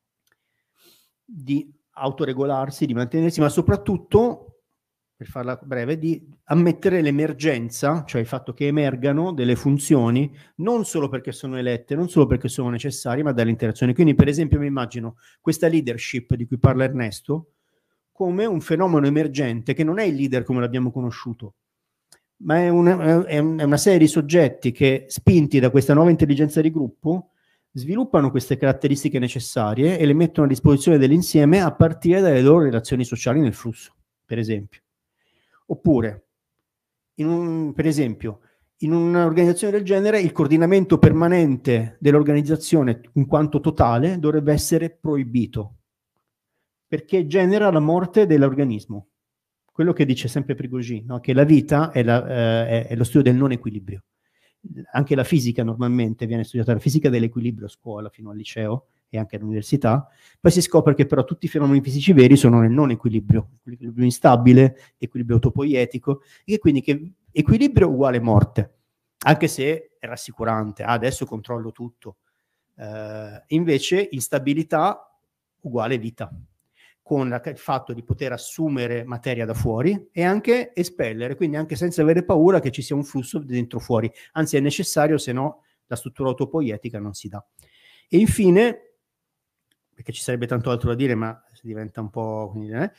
di autoregolarsi, di mantenersi, ma soprattutto, per farla breve, di ammettere l'emergenza, cioè il fatto che emergano delle funzioni, non solo perché sono elette, non solo perché sono necessarie, ma dall'interazione. Quindi, per esempio, mi immagino questa leadership di cui parla Ernesto, come un fenomeno emergente che non è il leader come l'abbiamo conosciuto, ma è una serie di soggetti che, spinti da questa nuova intelligenza di gruppo, sviluppano queste caratteristiche necessarie e le mettono a disposizione dell'insieme a partire dalle loro relazioni sociali nel flusso, per esempio. Oppure, per esempio, in un'organizzazione del genere il coordinamento permanente dell'organizzazione in quanto totale dovrebbe essere proibito, perché genera la morte dell'organismo. Quello che dice sempre Prigogine, no? Che la vita è lo studio del non equilibrio. Anche la fisica normalmente viene studiata, la fisica dell'equilibrio a scuola fino al liceo e anche all'università, poi si scopre che però tutti i fenomeni fisici veri sono nel non equilibrio, equilibrio instabile, equilibrio autopoietico, e quindi che equilibrio uguale morte, anche se è rassicurante, adesso controllo tutto. Invece instabilità uguale vita, con il fatto di poter assumere materia da fuori e anche espellere, quindi anche senza avere paura che ci sia un flusso dentro fuori, anzi è necessario, se no la struttura autopoietica non si dà. E infine, perché ci sarebbe tanto altro da dire, ma diventa un po'...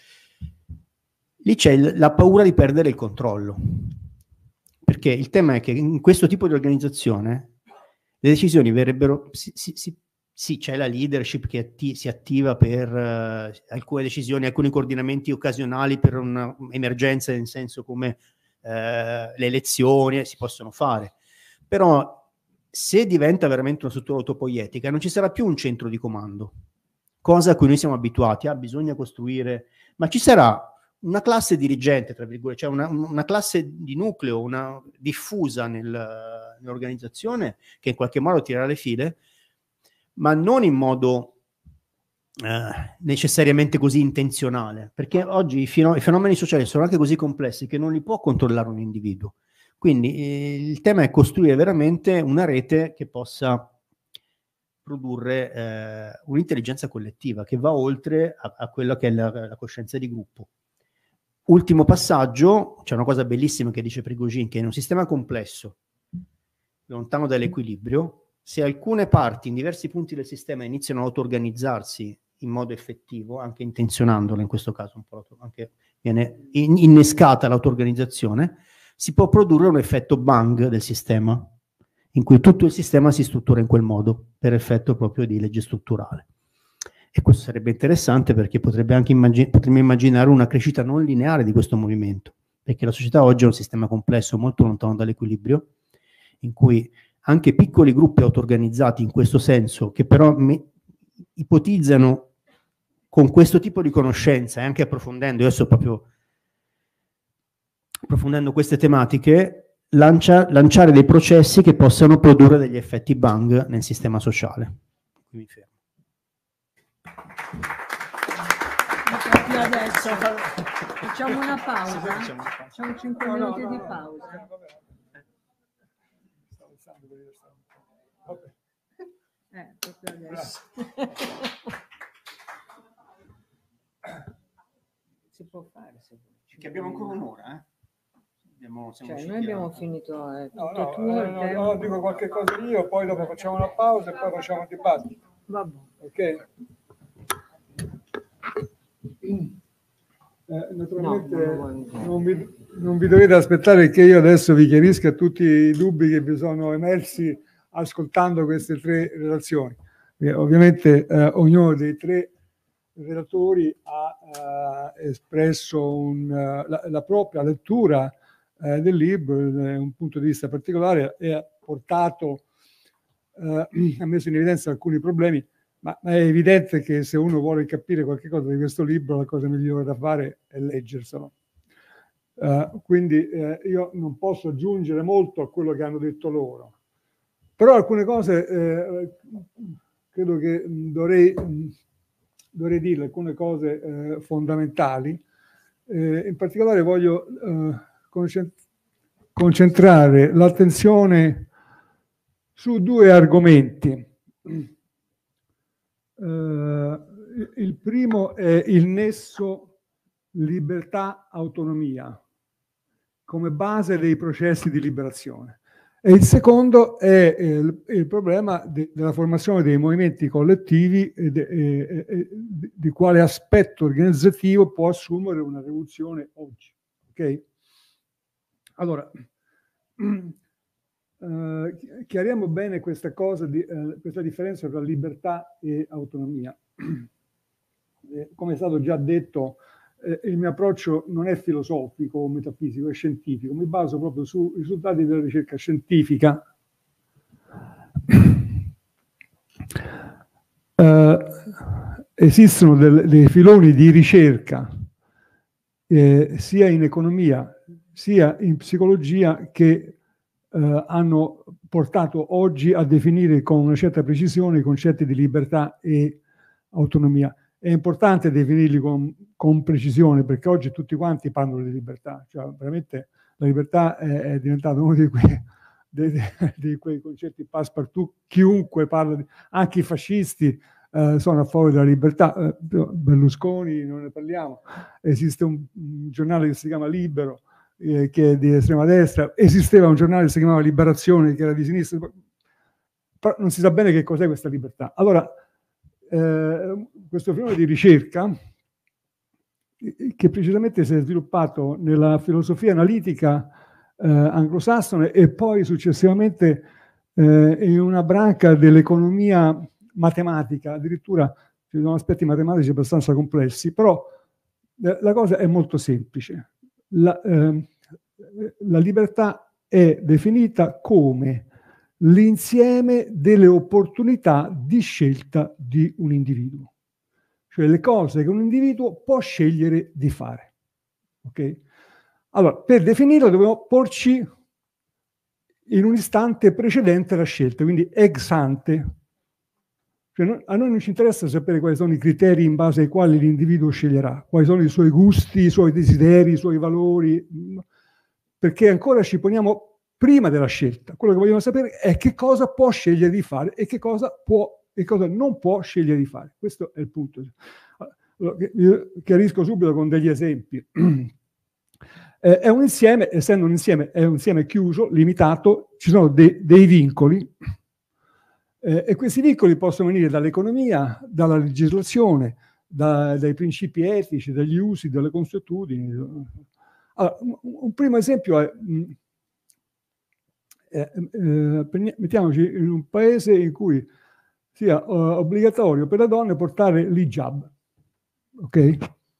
lì c'è la paura di perdere il controllo, perché il tema è che in questo tipo di organizzazione le decisioni verrebbero... Sì, c'è la leadership che si attiva per alcune decisioni, alcuni coordinamenti occasionali per un'emergenza, nel senso come le elezioni si possono fare. Però se diventa veramente una struttura autopoietica non ci sarà più un centro di comando, cosa a cui noi siamo abituati. Bisogna costruire, ma ci sarà una classe dirigente, tra virgolette, cioè una classe di nucleo, una diffusa nell'organizzazione che in qualche modo tirerà le file, ma non in modo necessariamente così intenzionale, perché oggi i fenomeni sociali sono anche così complessi che non li può controllare un individuo. Quindi il tema è costruire veramente una rete che possa produrre un'intelligenza collettiva che va oltre a quella che è la coscienza di gruppo. Ultimo passaggio, c'è una cosa bellissima che dice Prigogine, che in un sistema complesso, lontano dall'equilibrio, se alcune parti in diversi punti del sistema iniziano a auto-organizzarsi in modo effettivo, anche intenzionandolo in questo caso, un po' anche viene innescata l'auto-organizzazione, si può produrre un effetto bang del sistema, in cui tutto il sistema si struttura in quel modo, per effetto proprio di legge strutturale. E questo sarebbe interessante perché potremmo immaginare una crescita non lineare di questo movimento, perché la società oggi è un sistema complesso, molto lontano dall'equilibrio, in cui anche piccoli gruppi auto-organizzati in questo senso, che però ipotizzano con questo tipo di conoscenza e anche approfondendo, io sto proprio approfondendo queste tematiche, lanciare dei processi che possano produrre degli effetti bang nel sistema sociale. Qui mi fermo. Adesso facciamo una pausa, facciamo 5 minuti di pausa. Proprio adesso. Si può fare se vuoi. Perché abbiamo ancora un'ora, Noi abbiamo finito tutto no, dico qualche cosa io, poi dopo facciamo una pausa e poi facciamo il dibattito. Vabbè. Ok? Naturalmente non vi dovete aspettare che io adesso vi chiarisca tutti i dubbi che vi sono emersi ascoltando queste 3 relazioni. Ovviamente ognuno dei 3 relatori ha espresso la propria lettura del libro, un punto di vista particolare, e ha messo in evidenza alcuni problemi, ma è evidente che se uno vuole capire qualche cosa di questo libro, la cosa migliore da fare è leggerselo. Quindi io non posso aggiungere molto a quello che hanno detto loro, però alcune cose credo che dovrei dire alcune cose fondamentali. In particolare voglio concentrare l'attenzione su 2 argomenti. Il primo è il nesso libertà-autonomia come base dei processi di liberazione. E il secondo è il problema della formazione dei movimenti collettivi e di quale aspetto organizzativo può assumere una rivoluzione oggi. Ok? Allora, chiariamo bene questa cosa, questa differenza tra libertà e autonomia. Come è stato già detto, il mio approccio non è filosofico o metafisico, è scientifico. Mi baso proprio sui risultati della ricerca scientifica. Esistono dei filoni di ricerca sia in economia sia in psicologia che hanno portato oggi a definire con una certa precisione i concetti di libertà e autonomia. È importante definirli con precisione, perché oggi tutti quanti parlano di libertà, cioè veramente la libertà è diventata uno di quei concetti passepartout. Chiunque parla, anche i fascisti sono a favore della libertà, Berlusconi non ne parliamo, esiste un giornale che si chiama Libero, che è di estrema destra, esisteva un giornale che si chiamava Liberazione, che era di sinistra, però non si sa bene che cos'è questa libertà. Allora, questo fenomeno di ricerca, che precisamente si è sviluppato nella filosofia analitica anglosassone e poi successivamente in una branca dell'economia matematica, addirittura ci sono aspetti matematici abbastanza complessi, però la cosa è molto semplice. La libertà è definita come l'insieme delle opportunità di scelta di un individuo, cioè le cose che un individuo può scegliere di fare. Ok? Allora, per definirlo dobbiamo porci in un istante precedente alla scelta, quindi ex ante. Cioè, a noi non ci interessa sapere quali sono i criteri in base ai quali l'individuo sceglierà, quali sono i suoi gusti, i suoi desideri, i suoi valori, perché ancora ci poniamo prima della scelta. Quello che vogliamo sapere è che cosa può scegliere di fare e che cosa può e cosa non può scegliere di fare. Questo è il punto. Io chiarisco subito con degli esempi. È un insieme, essendo un insieme, è un insieme chiuso, limitato, ci sono dei vincoli, e questi vincoli possono venire dall'economia, dalla legislazione, dai principi etici, dagli usi, dalle consuetudini. Allora, un primo esempio è mettiamoci in un paese in cui sia obbligatorio per le donne portare l'hijab, ok?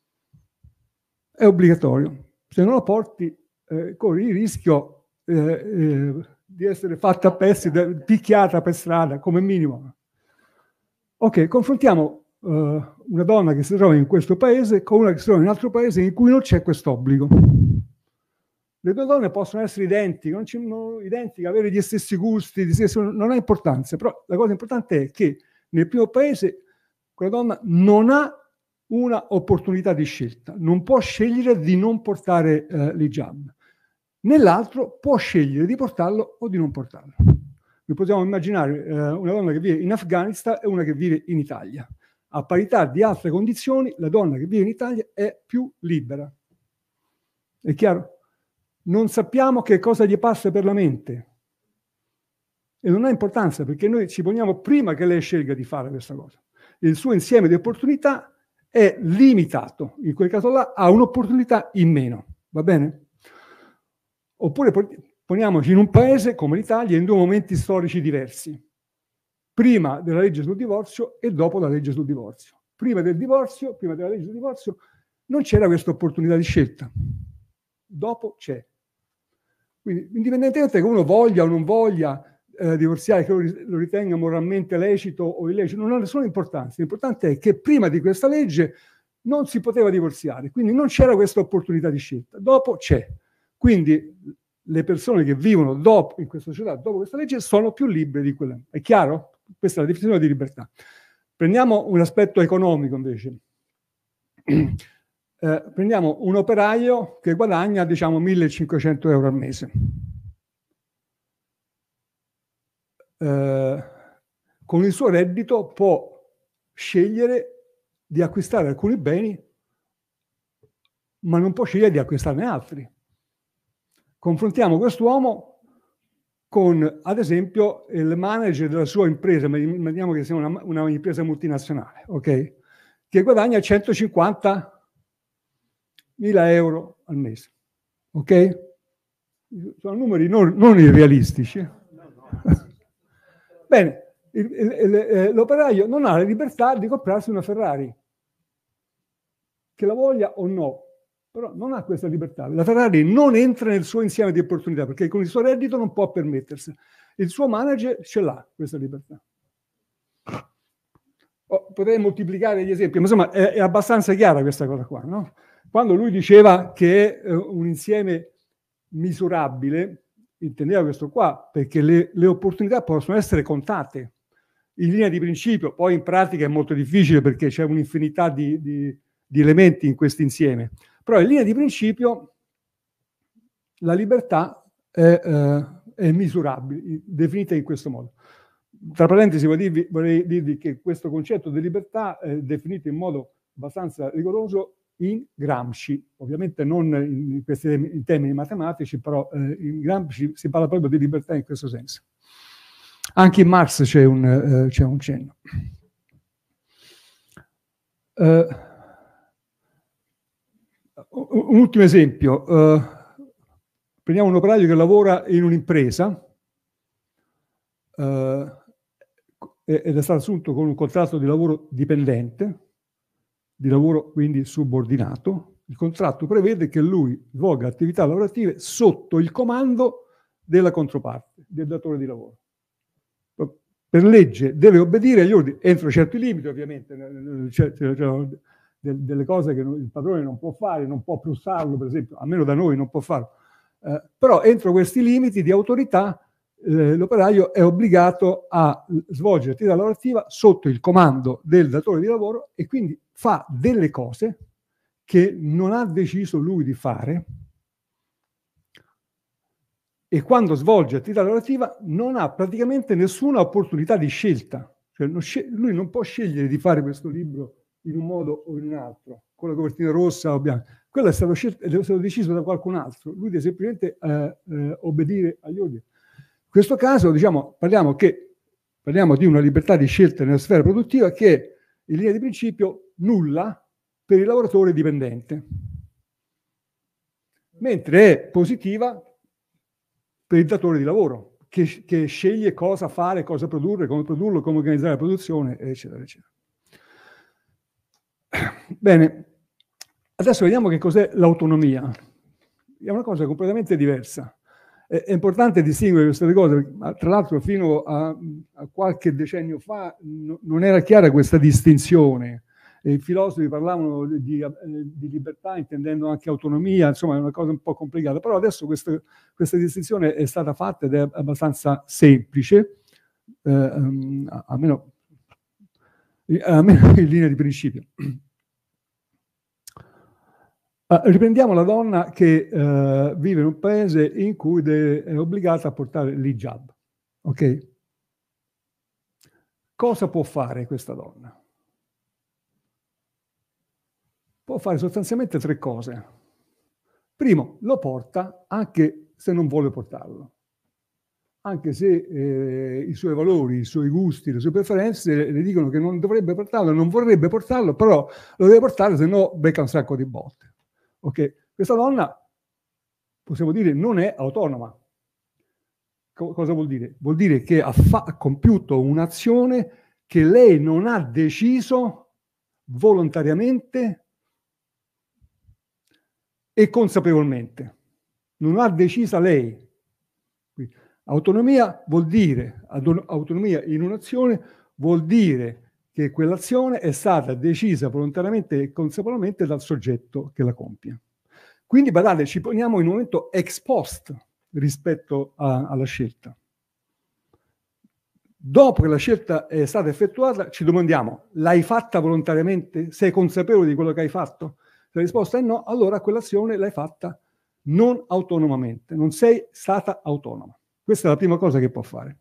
È obbligatorio. Se non lo porti, corri il rischio di essere fatta a pezzi, picchiata per strada, come minimo. Ok, confrontiamo una donna che si trova in questo paese con una che si trova in un altro paese in cui non c'è questo obbligo. Le due donne possono essere identiche, identiche, avere gli stessi gusti, non ha importanza, però la cosa importante è che nel primo paese quella donna non ha una opportunità di scelta, non può scegliere di non portare l'hijab. Nell'altro può scegliere di portarlo o di non portarlo. Noi possiamo immaginare una donna che vive in Afghanistan e una che vive in Italia. A parità di altre condizioni, la donna che vive in Italia è più libera. È chiaro? Non sappiamo che cosa gli passa per la mente. E non ha importanza, perché noi ci poniamo prima che lei scelga di fare questa cosa. Il suo insieme di opportunità è limitato. In quel caso là ha un'opportunità in meno. Va bene? Oppure poniamoci in un paese come l'Italia in due momenti storici diversi. Prima della legge sul divorzio e dopo la legge sul divorzio. Prima del divorzio, prima della legge sul divorzio, non c'era questa opportunità di scelta. Dopo c'è. Quindi, indipendentemente che uno voglia o non voglia divorziare, che lo ritenga moralmente lecito o illecito, non ha nessuna importanza. L'importante è che prima di questa legge non si poteva divorziare, quindi non c'era questa opportunità di scelta. Dopo c'è. Quindi le persone che vivono dopo, in questa società, dopo questa legge, sono più libere di quelle. È chiaro? Questa è la definizione di libertà. Prendiamo un aspetto economico invece. Prendiamo un operaio che guadagna, diciamo, 1.500 euro al mese. Con il suo reddito può scegliere di acquistare alcuni beni, ma non può scegliere di acquistarne altri. Confrontiamo quest'uomo con, ad esempio, il manager della sua impresa, ma immaginiamo che sia una impresa multinazionale, ok? Che guadagna 150.000 euro al mese, ok? Sono numeri non irrealistici. Bene, l'operaio non ha la libertà di comprarsi una Ferrari, che la voglia o no, però non ha questa libertà. La Ferrari non entra nel suo insieme di opportunità, perché con il suo reddito non può permettersi. Il suo manager ce l'ha questa libertà. Potrei moltiplicare gli esempi, ma insomma è abbastanza chiara questa cosa qua, no? Quando lui diceva che è un insieme misurabile, intendeva questo qua, perché le opportunità possono essere contate in linea di principio, poi in pratica è molto difficile perché c'è un'infinità di elementi in questo insieme, però in linea di principio la libertà è misurabile, definita in questo modo. Tra parentesi vorrei dirvi che questo concetto di libertà è definito in modo abbastanza rigoroso in Gramsci, ovviamente non in termini matematici, però in Gramsci si parla proprio di libertà in questo senso. Anche in Marx c'è un cenno. Un ultimo esempio. Prendiamo un operaio che lavora in un'impresa ed è stato assunto con un contratto di lavoro dipendente, di lavoro quindi subordinato. Il contratto prevede che lui svolga attività lavorative sotto il comando della controparte, del datore di lavoro. Per legge deve obbedire agli ordini, entro certi limiti ovviamente, delle cose che il padrone non può fare, non può plusarlo per esempio, almeno da noi non può farlo, però entro questi limiti di autorità l'operaio è obbligato a svolgere l'attività lavorativa sotto il comando del datore di lavoro e quindi fa delle cose che non ha deciso lui di fare, e quando svolge attività lavorativa non ha praticamente nessuna opportunità di scelta. Cioè lui non può scegliere di fare questo libro in un modo o in un altro, con la copertina rossa o bianca. Quello è stato deciso da qualcun altro. Lui deve semplicemente obbedire agli ordini. In questo caso, diciamo, parliamo di una libertà di scelta nella sfera produttiva che è, in linea di principio, nulla per il lavoratore dipendente, mentre è positiva per il datore di lavoro, che sceglie cosa fare, cosa produrre, come produrlo, come organizzare la produzione, eccetera, eccetera. Bene, adesso vediamo che cos'è l'autonomia. È una cosa completamente diversa. È importante distinguere queste due cose, ma tra l'altro fino a qualche decennio fa non era chiara questa distinzione. I filosofi parlavano di libertà intendendo anche autonomia, insomma è una cosa un po' complicata, però adesso questa distinzione è stata fatta ed è abbastanza semplice, almeno in linea di principio. Riprendiamo la donna che vive in un paese in cui è obbligata a portare l'hijab. Ok? Cosa può fare questa donna? Può fare sostanzialmente tre cose. Primo, lo porta anche se non vuole portarlo. Anche se i suoi valori, i suoi gusti, le sue preferenze le dicono che non dovrebbe portarlo, non vorrebbe portarlo, però lo deve portare, se no becca un sacco di botte. Ok? Questa donna, possiamo dire, non è autonoma. Cosa vuol dire? Vuol dire che ha compiuto un'azione che lei non ha deciso volontariamente e consapevolmente. Non ha decisa lei. Quindi, autonomia vuol dire, autonomia in un'azione vuol dire che quell'azione è stata decisa volontariamente e consapevolmente dal soggetto che la compie. Quindi, badate, ci poniamo in un momento ex post rispetto alla scelta. Dopo che la scelta è stata effettuata, ci domandiamo, l'hai fatta volontariamente? Sei consapevole di quello che hai fatto? Se la risposta è no, allora quell'azione l'hai fatta non autonomamente, non sei stata autonoma. Questa è la prima cosa che può fare.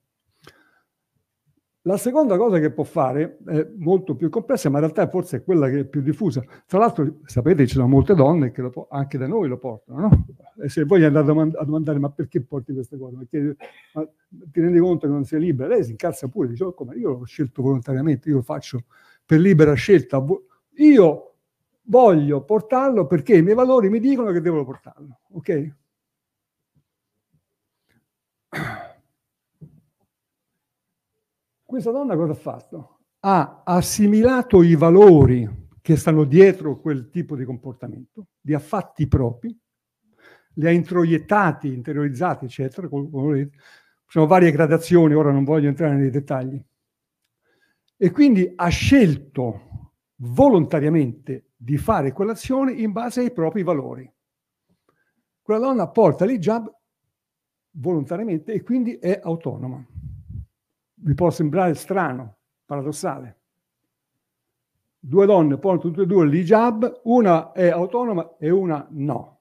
La seconda cosa che può fare è molto più complessa, ma in realtà forse è quella che è più diffusa. Tra l'altro, sapete, ci sono molte donne che anche da noi lo portano, no? E se voi andate a domandare, ma perché porti queste cose? Perché ti rendi conto che non sei libera? Lei si incazza pure, dice, oh, come? Io l'ho scelto volontariamente, io lo faccio per libera scelta. Io voglio portarlo perché i miei valori mi dicono che devo portarlo, ok? Questa donna cosa ha fatto? Ha assimilato i valori che stanno dietro quel tipo di comportamento, li ha fatti propri, li ha introiettati, interiorizzati, eccetera. Ci sono varie gradazioni, ora non voglio entrare nei dettagli. E quindi ha scelto volontariamente di fare quell'azione in base ai propri valori. Quella donna porta l'hijab volontariamente e quindi è autonoma. Vi può sembrare strano, paradossale. Due donne portano tutte e due l'hijab, una è autonoma e una no.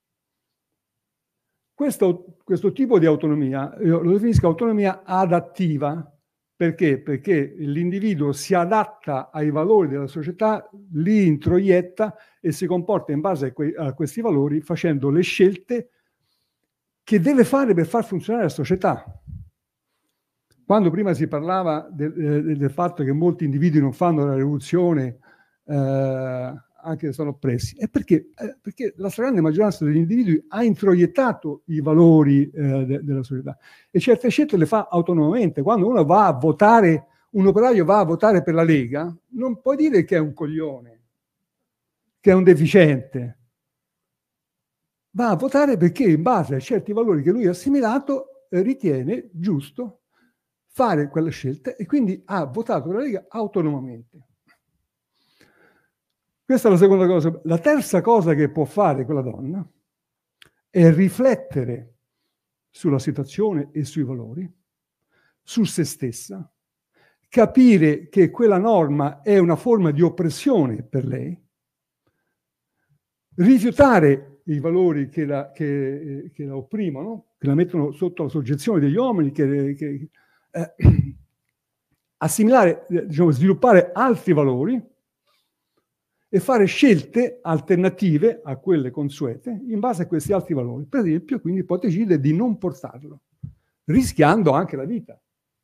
Questo tipo di autonomia, io lo definisco autonomia adattiva. Perché? Perché l'individuo si adatta ai valori della società, li introietta e si comporta in base a questi valori facendo le scelte che deve fare per far funzionare la società. Quando prima si parlava del fatto che molti individui non fanno la rivoluzione anche se sono oppressi, è perché la stragrande maggioranza degli individui ha introiettato i valori della società e certe scelte le fa autonomamente. Quando uno va a votare, un operaio va a votare per la Lega, non puoi dire che è un coglione, che è un deficiente. Va a votare perché in base a certi valori che lui ha assimilato ritiene giusto fare quella scelta e quindi ha votato per la Lega autonomamente. Questa è la seconda cosa. La terza cosa che può fare quella donna è riflettere sulla situazione e sui valori, su se stessa, capire che quella norma è una forma di oppressione per lei, rifiutare i valori che la opprimono, che la mettono sotto la soggezione degli uomini, assimilare, diciamo, sviluppare altri valori e fare scelte alternative a quelle consuete in base a questi altri valori. Per esempio, quindi può decidere di non portarlo, rischiando anche la vita.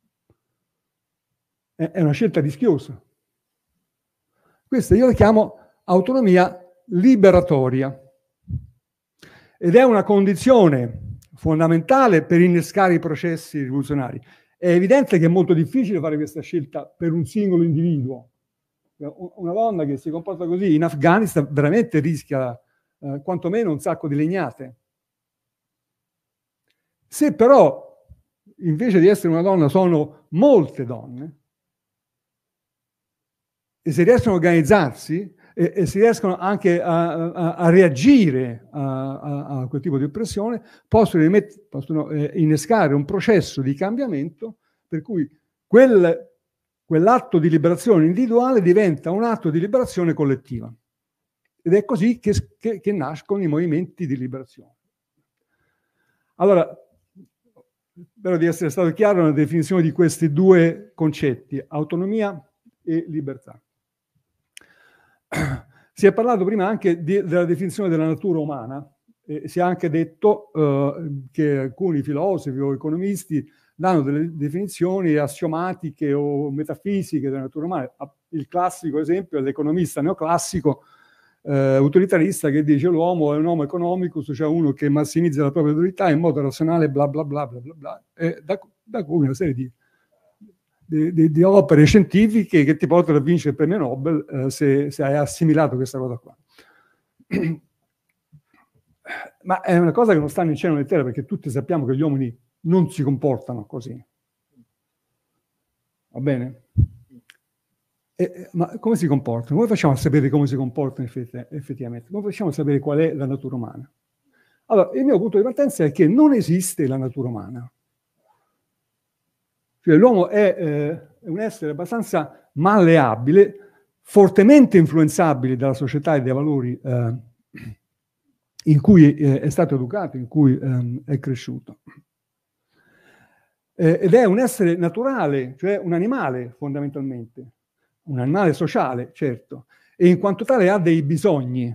È una scelta rischiosa. Questa io la chiamo autonomia liberatoria ed è una condizione fondamentale per innescare i processi rivoluzionari. È evidente che è molto difficile fare questa scelta per un singolo individuo. Una donna che si comporta così in Afghanistan veramente rischia quantomeno un sacco di legnate. Se però invece di essere una donna sono molte donne e si riescono a organizzarsi e si riescono anche a reagire a quel tipo di oppressione, possono innescare un processo di cambiamento per cui quell'atto di liberazione individuale diventa un atto di liberazione collettiva. Ed è così che nascono i movimenti di liberazione. Allora, spero di essere stato chiaro nella definizione di questi due concetti, autonomia e libertà. Si è parlato prima anche della definizione della natura umana, si è anche detto che alcuni filosofi o economisti danno delle definizioni assiomatiche o metafisiche della natura umana. Il classico esempio è l'economista neoclassico utilitarista che dice l'uomo è un uomo economico, cioè uno che massimizza la propria utilità in modo razionale, bla bla bla bla bla bla, e da cui una serie di opere scientifiche che ti portano a vincere il premio Nobel se hai assimilato questa cosa qua. Ma è una cosa che non sta né in cielo né in terra, perché tutti sappiamo che gli uomini non si comportano così. Va bene? Ma come si comportano? Come facciamo a sapere come si comportano effettivamente? Come facciamo a sapere qual è la natura umana? Allora, il mio punto di partenza è che non esiste la natura umana. Cioè, l'uomo è un essere abbastanza malleabile, fortemente influenzabile dalla società e dai valori in cui è stato educato, in cui è cresciuto. Ed è un essere naturale, cioè un animale fondamentalmente, un animale sociale, certo, e in quanto tale ha dei bisogni.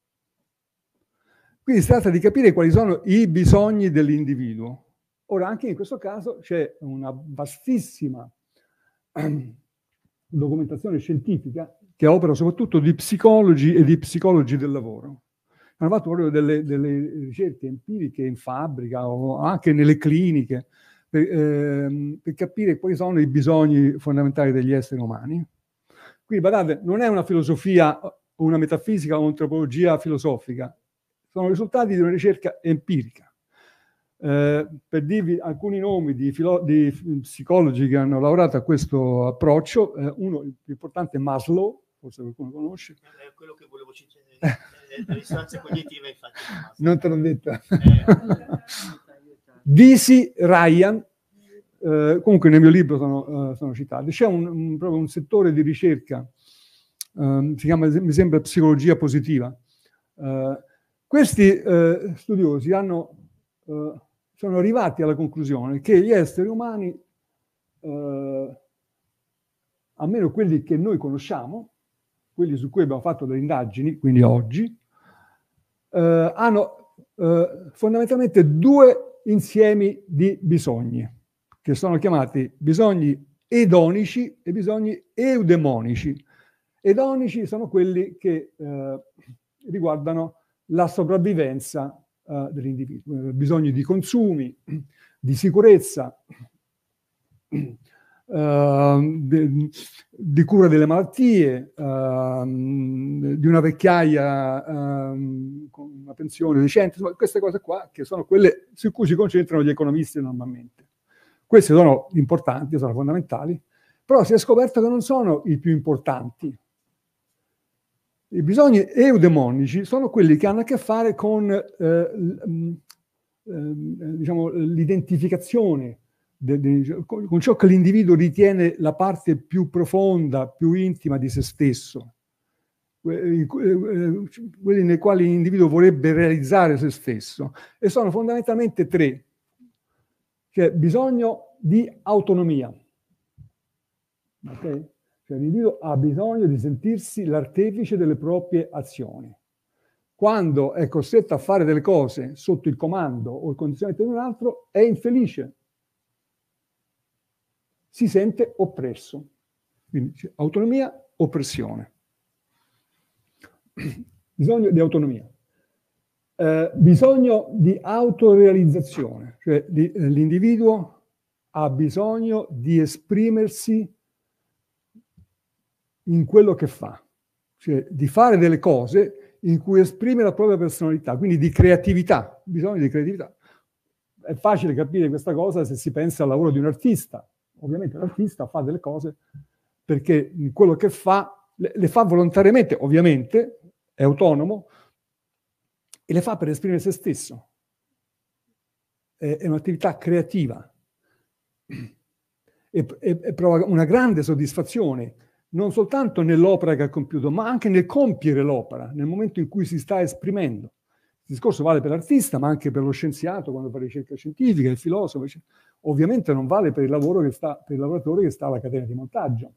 Quindi si tratta di capire quali sono i bisogni dell'individuo. Ora, anche in questo caso c'è una vastissima documentazione scientifica che opera soprattutto di psicologi e di psicologi del lavoro. Hanno fatto proprio delle ricerche empiriche in fabbrica o anche nelle cliniche per capire quali sono i bisogni fondamentali degli esseri umani. Quindi, badate, non è una filosofia, una metafisica o un'antropologia filosofica, sono risultati di una ricerca empirica. Per dirvi alcuni nomi di psicologi che hanno lavorato a questo approccio, uno il più importante è Maslow, forse qualcuno conosce. È quello che volevo citare, la risonanza cognitiva, infatti. Non te l'ho detto. Dizzy, Ryan, comunque nel mio libro sono citati. C'è proprio un settore di ricerca, si chiama, mi sembra, psicologia positiva. Questi studiosi sono arrivati alla conclusione che gli esseri umani, almeno quelli che noi conosciamo, quelli su cui abbiamo fatto delle indagini, quindi oggi, hanno fondamentalmente due insiemi di bisogni, che sono chiamati bisogni edonici e bisogni eudemonici. Edonici sono quelli che riguardano la sopravvivenza dell'individuo, bisogni di consumi, di sicurezza, di cura delle malattie, di una vecchiaia con una pensione decente, insomma, queste cose qua che sono quelle su cui si concentrano gli economisti normalmente. Queste sono importanti, sono fondamentali, però si è scoperto che non sono i più importanti. I bisogni eudemonici sono quelli che hanno a che fare con diciamo, l'identificazione con ciò che l'individuo ritiene la parte più profonda, più intima di se stesso, quelli nei quali l'individuo vorrebbe realizzare se stesso, e sono fondamentalmente tre. C'è bisogno di autonomia, okay? Cioè l'individuo ha bisogno di sentirsi l'artefice delle proprie azioni. Quando è costretto a fare delle cose sotto il comando o il condizionamento di un altro, è infelice. Si sente oppresso. Quindi c'è autonomia, oppressione. Bisogno di autonomia. Bisogno di autorealizzazione. Cioè l'individuo ha bisogno di esprimersi in quello che fa. Cioè di fare delle cose in cui esprime la propria personalità, quindi di creatività, bisogno di creatività. È facile capire questa cosa se si pensa al lavoro di un artista. Ovviamente l'artista fa delle cose perché quello che fa, le fa volontariamente, ovviamente, è autonomo, e le fa per esprimere se stesso. È un'attività creativa. E prova una grande soddisfazione non soltanto nell'opera che ha compiuto, ma anche nel compiere l'opera, nel momento in cui si sta esprimendo. Il discorso vale per l'artista, ma anche per lo scienziato, quando fa ricerca scientifica, il filosofo. Ovviamente non vale per il lavoro che sta, per il lavoratore che sta alla catena di montaggio.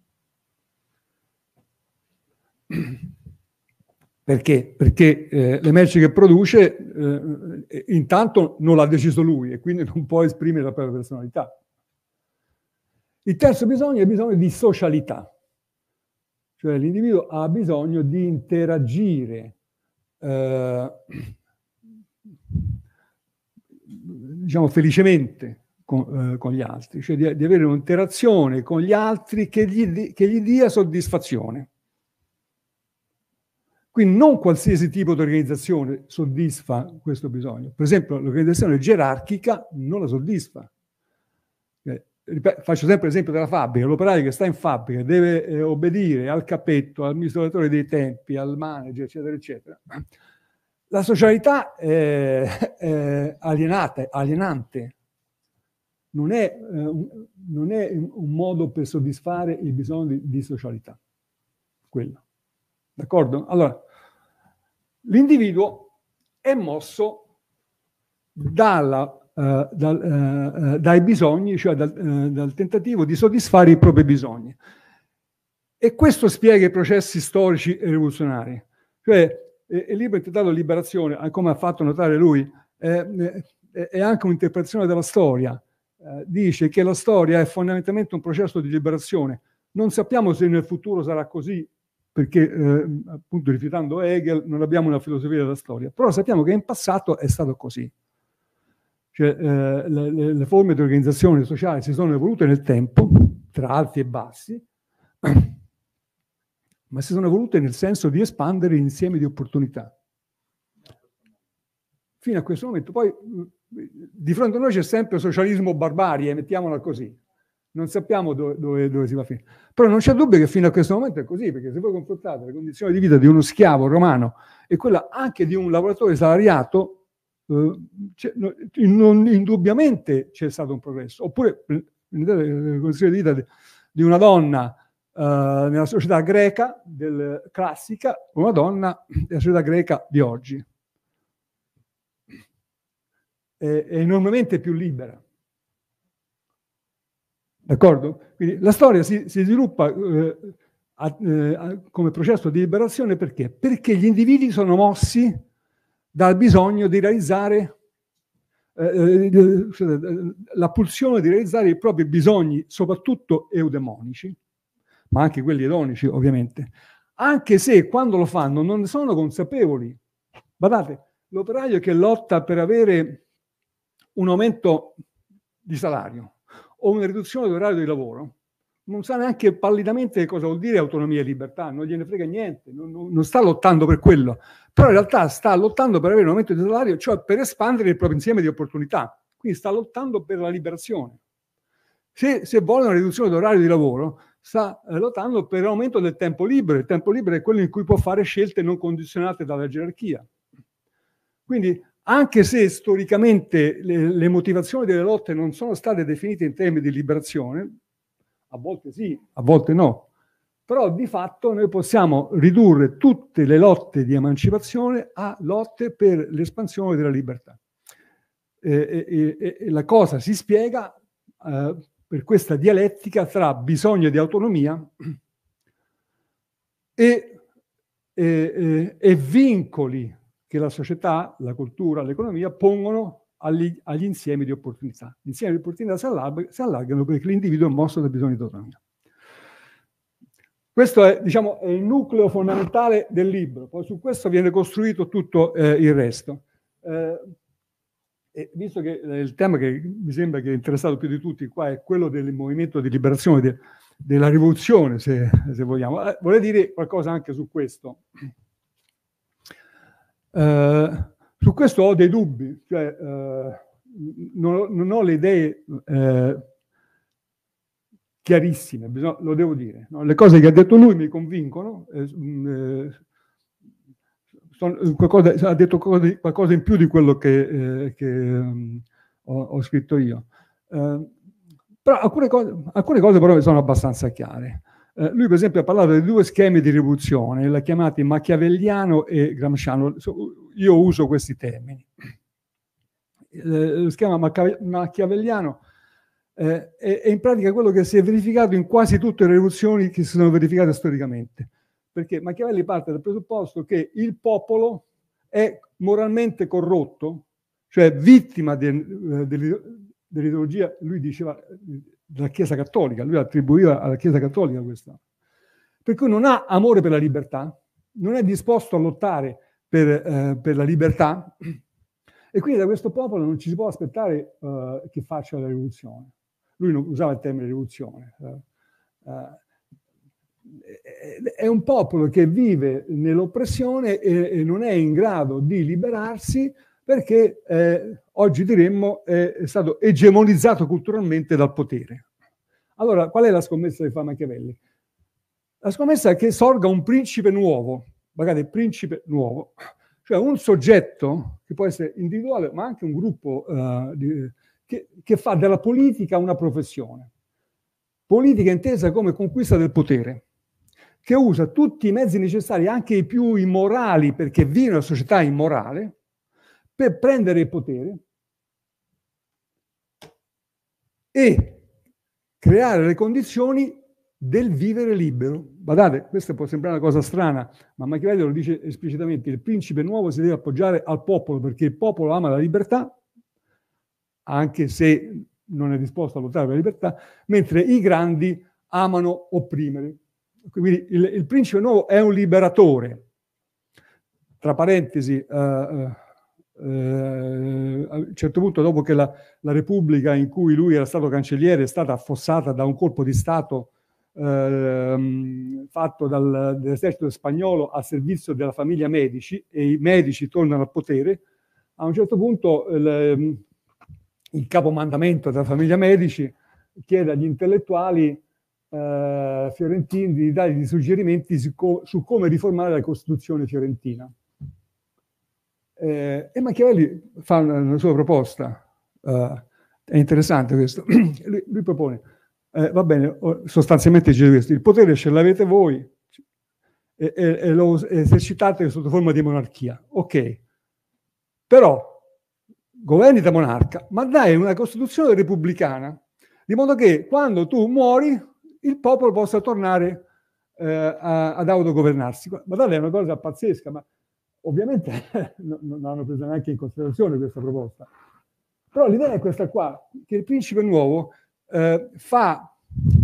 Perché? Perché le merci che produce intanto non l'ha deciso lui e quindi non può esprimere la propria personalità. Il terzo bisogno è bisogno di socialità. Cioè l'individuo ha bisogno di interagire, diciamo felicemente con gli altri, cioè di avere un'interazione con gli altri che gli dia soddisfazione. Quindi non qualsiasi tipo di organizzazione soddisfa questo bisogno. Per esempio l'organizzazione gerarchica non la soddisfa. Faccio sempre l'esempio della fabbrica. L'operaio che sta in fabbrica deve obbedire al cappetto, al amministratore dei tempi, al manager, eccetera, eccetera. La socialità è alienante. Non è un modo per soddisfare il bisogno di socialità. Quello. D'accordo? Allora, l'individuo è mosso dai bisogni, cioè dal tentativo di soddisfare i propri bisogni. E questo spiega i processi storici e rivoluzionari. Cioè, il libro intitolato Liberazione, come ha fatto notare lui, è anche un'interpretazione della storia. Dice che la storia è fondamentalmente un processo di liberazione. Non sappiamo se nel futuro sarà così, perché appunto rifiutando Hegel non abbiamo una filosofia della storia, però sappiamo che in passato è stato così. Cioè, le forme di organizzazione sociale si sono evolute nel tempo, tra alti e bassi, ma si sono evolute nel senso di espandere l'insieme di opportunità. Fino a questo momento. Poi di fronte a noi c'è sempre socialismo barbarie, mettiamola così. Non sappiamo dove si va a finire. Però non c'è dubbio che fino a questo momento è così, perché se voi confrontate le condizioni di vita di uno schiavo romano e quella anche di un lavoratore salariato, indubbiamente c'è stato un progresso. Oppure le condizioni di vita di una donna nella società greca classica, una donna nella società greca di oggi. È enormemente più libera. D'accordo? Quindi la storia si sviluppa come processo di liberazione perché? Perché gli individui sono mossi dal bisogno di realizzare la pulsione di realizzare i propri bisogni, soprattutto eudemonici, ma anche quelli edonici ovviamente, anche se quando lo fanno non ne sono consapevoli. Guardate, l'operaio che lotta per avere un aumento di salario o una riduzione dell'orario di lavoro non sa neanche pallidamente cosa vuol dire autonomia e libertà, non gliene frega niente, non sta lottando per quello, però in realtà sta lottando per avere un aumento di salario, cioè per espandere il proprio insieme di opportunità, quindi sta lottando per la liberazione. Se vuole una riduzione dell'orario di lavoro, sta lottando per l'aumento del tempo libero. Il tempo libero è quello in cui può fare scelte non condizionate dalla gerarchia. Quindi anche se storicamente le motivazioni delle lotte non sono state definite in termini di liberazione, a volte sì, a volte no, però di fatto noi possiamo ridurre tutte le lotte di emancipazione a lotte per l'espansione della libertà. E la cosa si spiega per questa dialettica tra bisogno di autonomia e vincoli che la società, la cultura, l'economia pongono agli insiemi di opportunità. Gli insiemi di opportunità si allargano perché l'individuo è mosso da bisogno di autonomia. Questo è, diciamo, è il nucleo fondamentale del libro, poi su questo viene costruito tutto il resto. E visto che il tema che mi sembra che è interessato più di tutti qua è quello del movimento di liberazione, della rivoluzione, se vogliamo, vorrei dire qualcosa anche su questo. Su questo ho dei dubbi, cioè non ho le idee chiarissime, lo devo dire. No? Le cose che ha detto lui mi convincono, ha detto qualcosa in più di quello che ho scritto io. Però alcune cose però sono abbastanza chiare. Lui per esempio ha parlato di due schemi di rivoluzione, l'ha chiamati machiavelliano e gramsciano. Io uso questi termini. Lo schema machiavelliano è in pratica quello che si è verificato in quasi tutte le rivoluzioni che si sono verificate storicamente. Perché Machiavelli parte dal presupposto che il popolo è moralmente corrotto, cioè vittima dell'ideologia, lui diceva, della Chiesa Cattolica, lui attribuiva alla Chiesa Cattolica questo. Per cui non ha amore per la libertà, non è disposto a lottare per la libertà, e quindi da questo popolo non ci si può aspettare che faccia la rivoluzione. Lui non usava il termine rivoluzione. È un popolo che vive nell'oppressione e non è in grado di liberarsi perché oggi diremmo è stato egemonizzato culturalmente dal potere. Allora, qual è la scommessa che fa Machiavelli? La scommessa è che sorga un principe nuovo, magari principe nuovo, cioè un soggetto che può essere individuale, ma anche un gruppo che fa della politica una professione. Politica intesa come conquista del potere, che usa tutti i mezzi necessari, anche i più immorali, perché vive in una società immorale, per prendere il potere e creare le condizioni del vivere libero. Guardate, questa può sembrare una cosa strana, ma Machiavelli lo dice esplicitamente: il principe nuovo si deve appoggiare al popolo, perché il popolo ama la libertà, anche se non è disposto a lottare per la libertà, mentre i grandi amano opprimere. Quindi il principe nuovo è un liberatore. Tra parentesi, a un certo punto, dopo che la Repubblica in cui lui era stato cancelliere è stata affossata da un colpo di Stato fatto dall'esercito spagnolo a servizio della famiglia Medici, e i Medici tornano al potere, a un certo punto il capomandamento della famiglia Medici chiede agli intellettuali fiorentini di dare dei suggerimenti su come riformare la Costituzione fiorentina. E Machiavelli fa una sua proposta, è interessante questo. Lui propone, va bene, sostanzialmente dice questo: il potere ce l'avete voi e lo esercitate sotto forma di monarchia, ok, però governi da monarca, ma dai una Costituzione repubblicana, di modo che quando tu muori il popolo possa tornare ad autogovernarsi. Guardate, è una cosa pazzesca, ma ovviamente non hanno preso neanche in considerazione questa proposta. Però l'idea è questa qua, che il principe nuovo fa,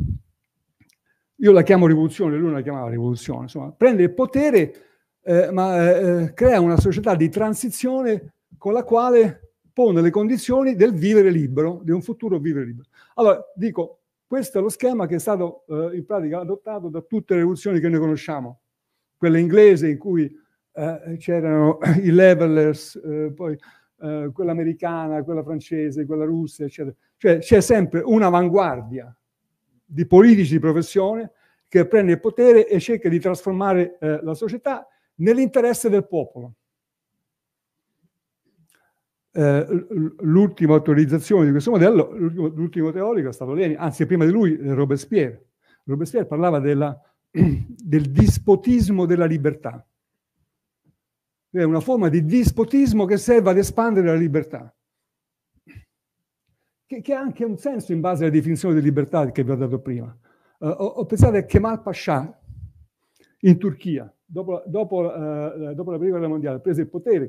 io la chiamo rivoluzione, lui la chiamava rivoluzione, insomma, prende il potere, ma crea una società di transizione con la quale pone le condizioni del vivere libero, di un futuro vivere libero. Allora, dico, questo è lo schema che è stato in pratica adottato da tutte le rivoluzioni che noi conosciamo. Quella inglese in cui c'erano i levelers, poi quella americana, quella francese, quella russa, eccetera. Cioè c'è sempre un'avanguardia di politici di professione che prende il potere e cerca di trasformare la società nell'interesse del popolo. l'ultima autorizzazione di questo modello, l'ultimo teorico è stato Lenin, anzi prima di lui Robespierre. Robespierre parlava del dispotismo della libertà. È una forma di dispotismo che serve ad espandere la libertà, che ha anche un senso in base alla definizione di libertà che vi ho dato prima. Ho pensato a Kemal Pasha in Turchia, dopo la prima guerra mondiale, prese il potere,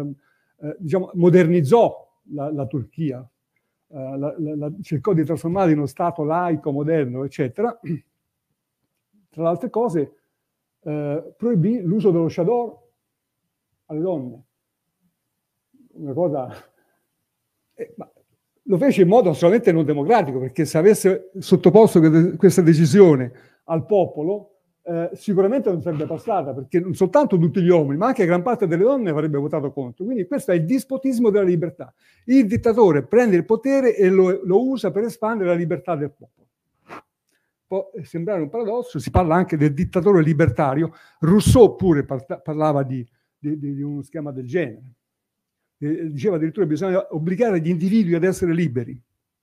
modernizzò la Turchia, cercò di trasformarla in uno Stato laico, moderno, eccetera. Tra le altre cose, proibì l'uso dello chador alle donne. Una cosa... ma lo fece in modo assolutamente non democratico, perché se avesse sottoposto questa decisione al popolo, sicuramente non sarebbe passata, perché non soltanto tutti gli uomini, ma anche gran parte delle donne avrebbe votato contro. Quindi questo è il dispotismo della libertà. Il dittatore prende il potere e lo usa per espandere la libertà del popolo. Può sembrare un paradosso, si parla anche del dittatore libertario. Rousseau pure parlava di uno schema del genere. Diceva addirittura che bisogna obbligare gli individui ad essere liberi.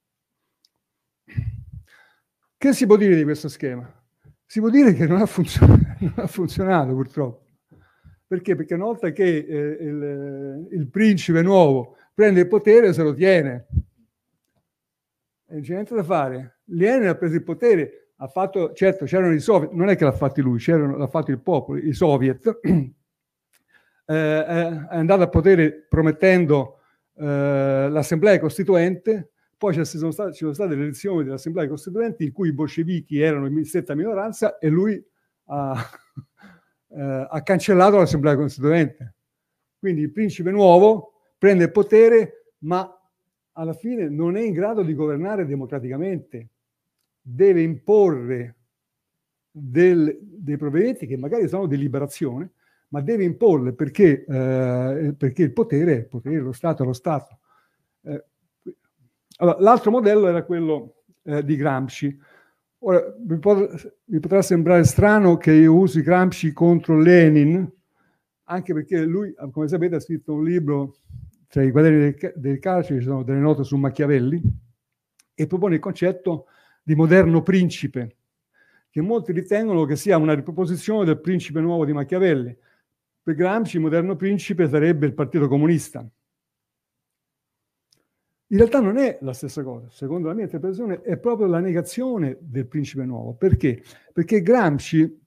Che si può dire di questo schema? Si può dire che non ha funzionato purtroppo. Perché? Perché una volta che il principe nuovo prende il potere, se lo tiene. E non c'è niente da fare. Lenin ha preso il potere, ha fatto, certo c'erano i soviet, non è che l'ha fatti lui, l'ha fatto il popolo, i soviet. È andato al potere promettendo l'assemblea costituente, poi ci sono state le elezioni dell'assemblea costituente in cui i bolscevichi erano in stretta minoranza e lui ha cancellato l'assemblea costituente. Quindi il principe nuovo prende il potere, ma alla fine non è in grado di governare democraticamente, deve imporre dei provvedimenti che magari sono di liberazione, ma deve imporle perché il potere è lo Stato è lo Stato. Allora, l'altro modello era quello di Gramsci. Ora, vi potrà sembrare strano che io usi Gramsci contro Lenin, anche perché lui, come sapete, ha scritto un libro, tra i quaderni del carcere ci sono delle note su Machiavelli, e propone il concetto di moderno principe, che molti ritengono che sia una riproposizione del principe nuovo di Machiavelli. Per Gramsci il moderno principe sarebbe il Partito Comunista. In realtà non è la stessa cosa, secondo la mia interpretazione è proprio la negazione del principe nuovo. Perché? Perché Gramsci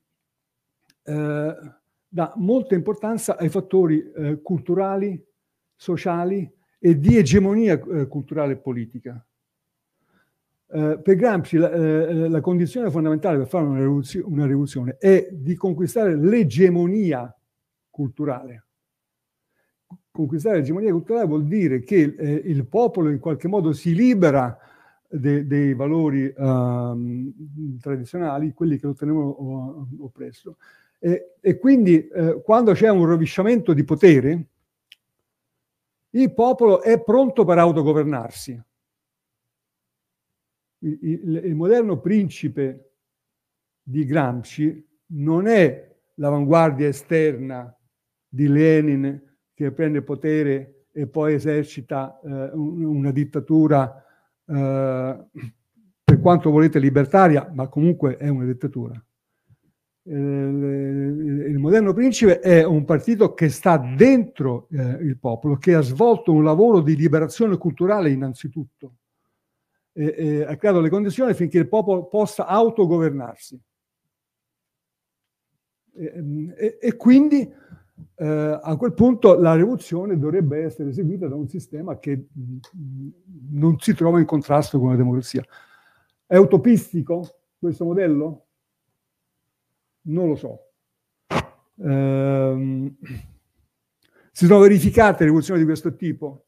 dà molta importanza ai fattori culturali, sociali e di egemonia culturale e politica. Per Gramsci la condizione fondamentale per fare una rivoluzione è di conquistare l'egemonia culturale. Conquistare l'egemonia culturale vuol dire che il popolo in qualche modo si libera dei valori tradizionali, quelli che lo tenevano oppresso, e quindi quando c'è un rovesciamento di potere, il popolo è pronto per autogovernarsi. Il moderno principe di Gramsci non è l'avanguardia esterna di Lenin che prende il potere e poi esercita una dittatura, per quanto volete libertaria, ma comunque è una dittatura. Il moderno principe è un partito che sta dentro il popolo, che ha svolto un lavoro di liberazione culturale innanzitutto, e ha creato le condizioni affinché il popolo possa autogovernarsi. E quindi a quel punto la rivoluzione dovrebbe essere eseguita da un sistema che non si trova in contrasto con la democrazia. È utopistico questo modello? Non lo so. Si sono verificate rivoluzioni di questo tipo?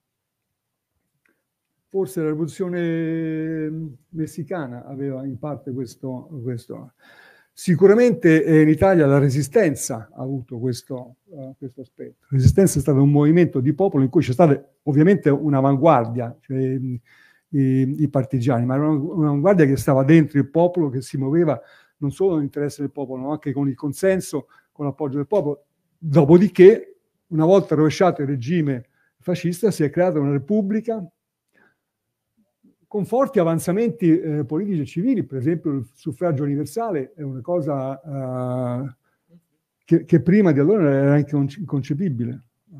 Forse la rivoluzione messicana aveva in parte questo. Sicuramente in Italia la Resistenza ha avuto questo aspetto. La Resistenza è stato un movimento di popolo in cui c'è stata ovviamente un'avanguardia, cioè i partigiani, ma era un'avanguardia che stava dentro il popolo, che si muoveva non solo nell'interesse del popolo, ma anche con il consenso, con l'appoggio del popolo. Dopodiché, una volta rovesciato il regime fascista si è creata una repubblica con forti avanzamenti politici e civili. Per esempio il suffragio universale è una cosa che prima di allora era anche inconcepibile.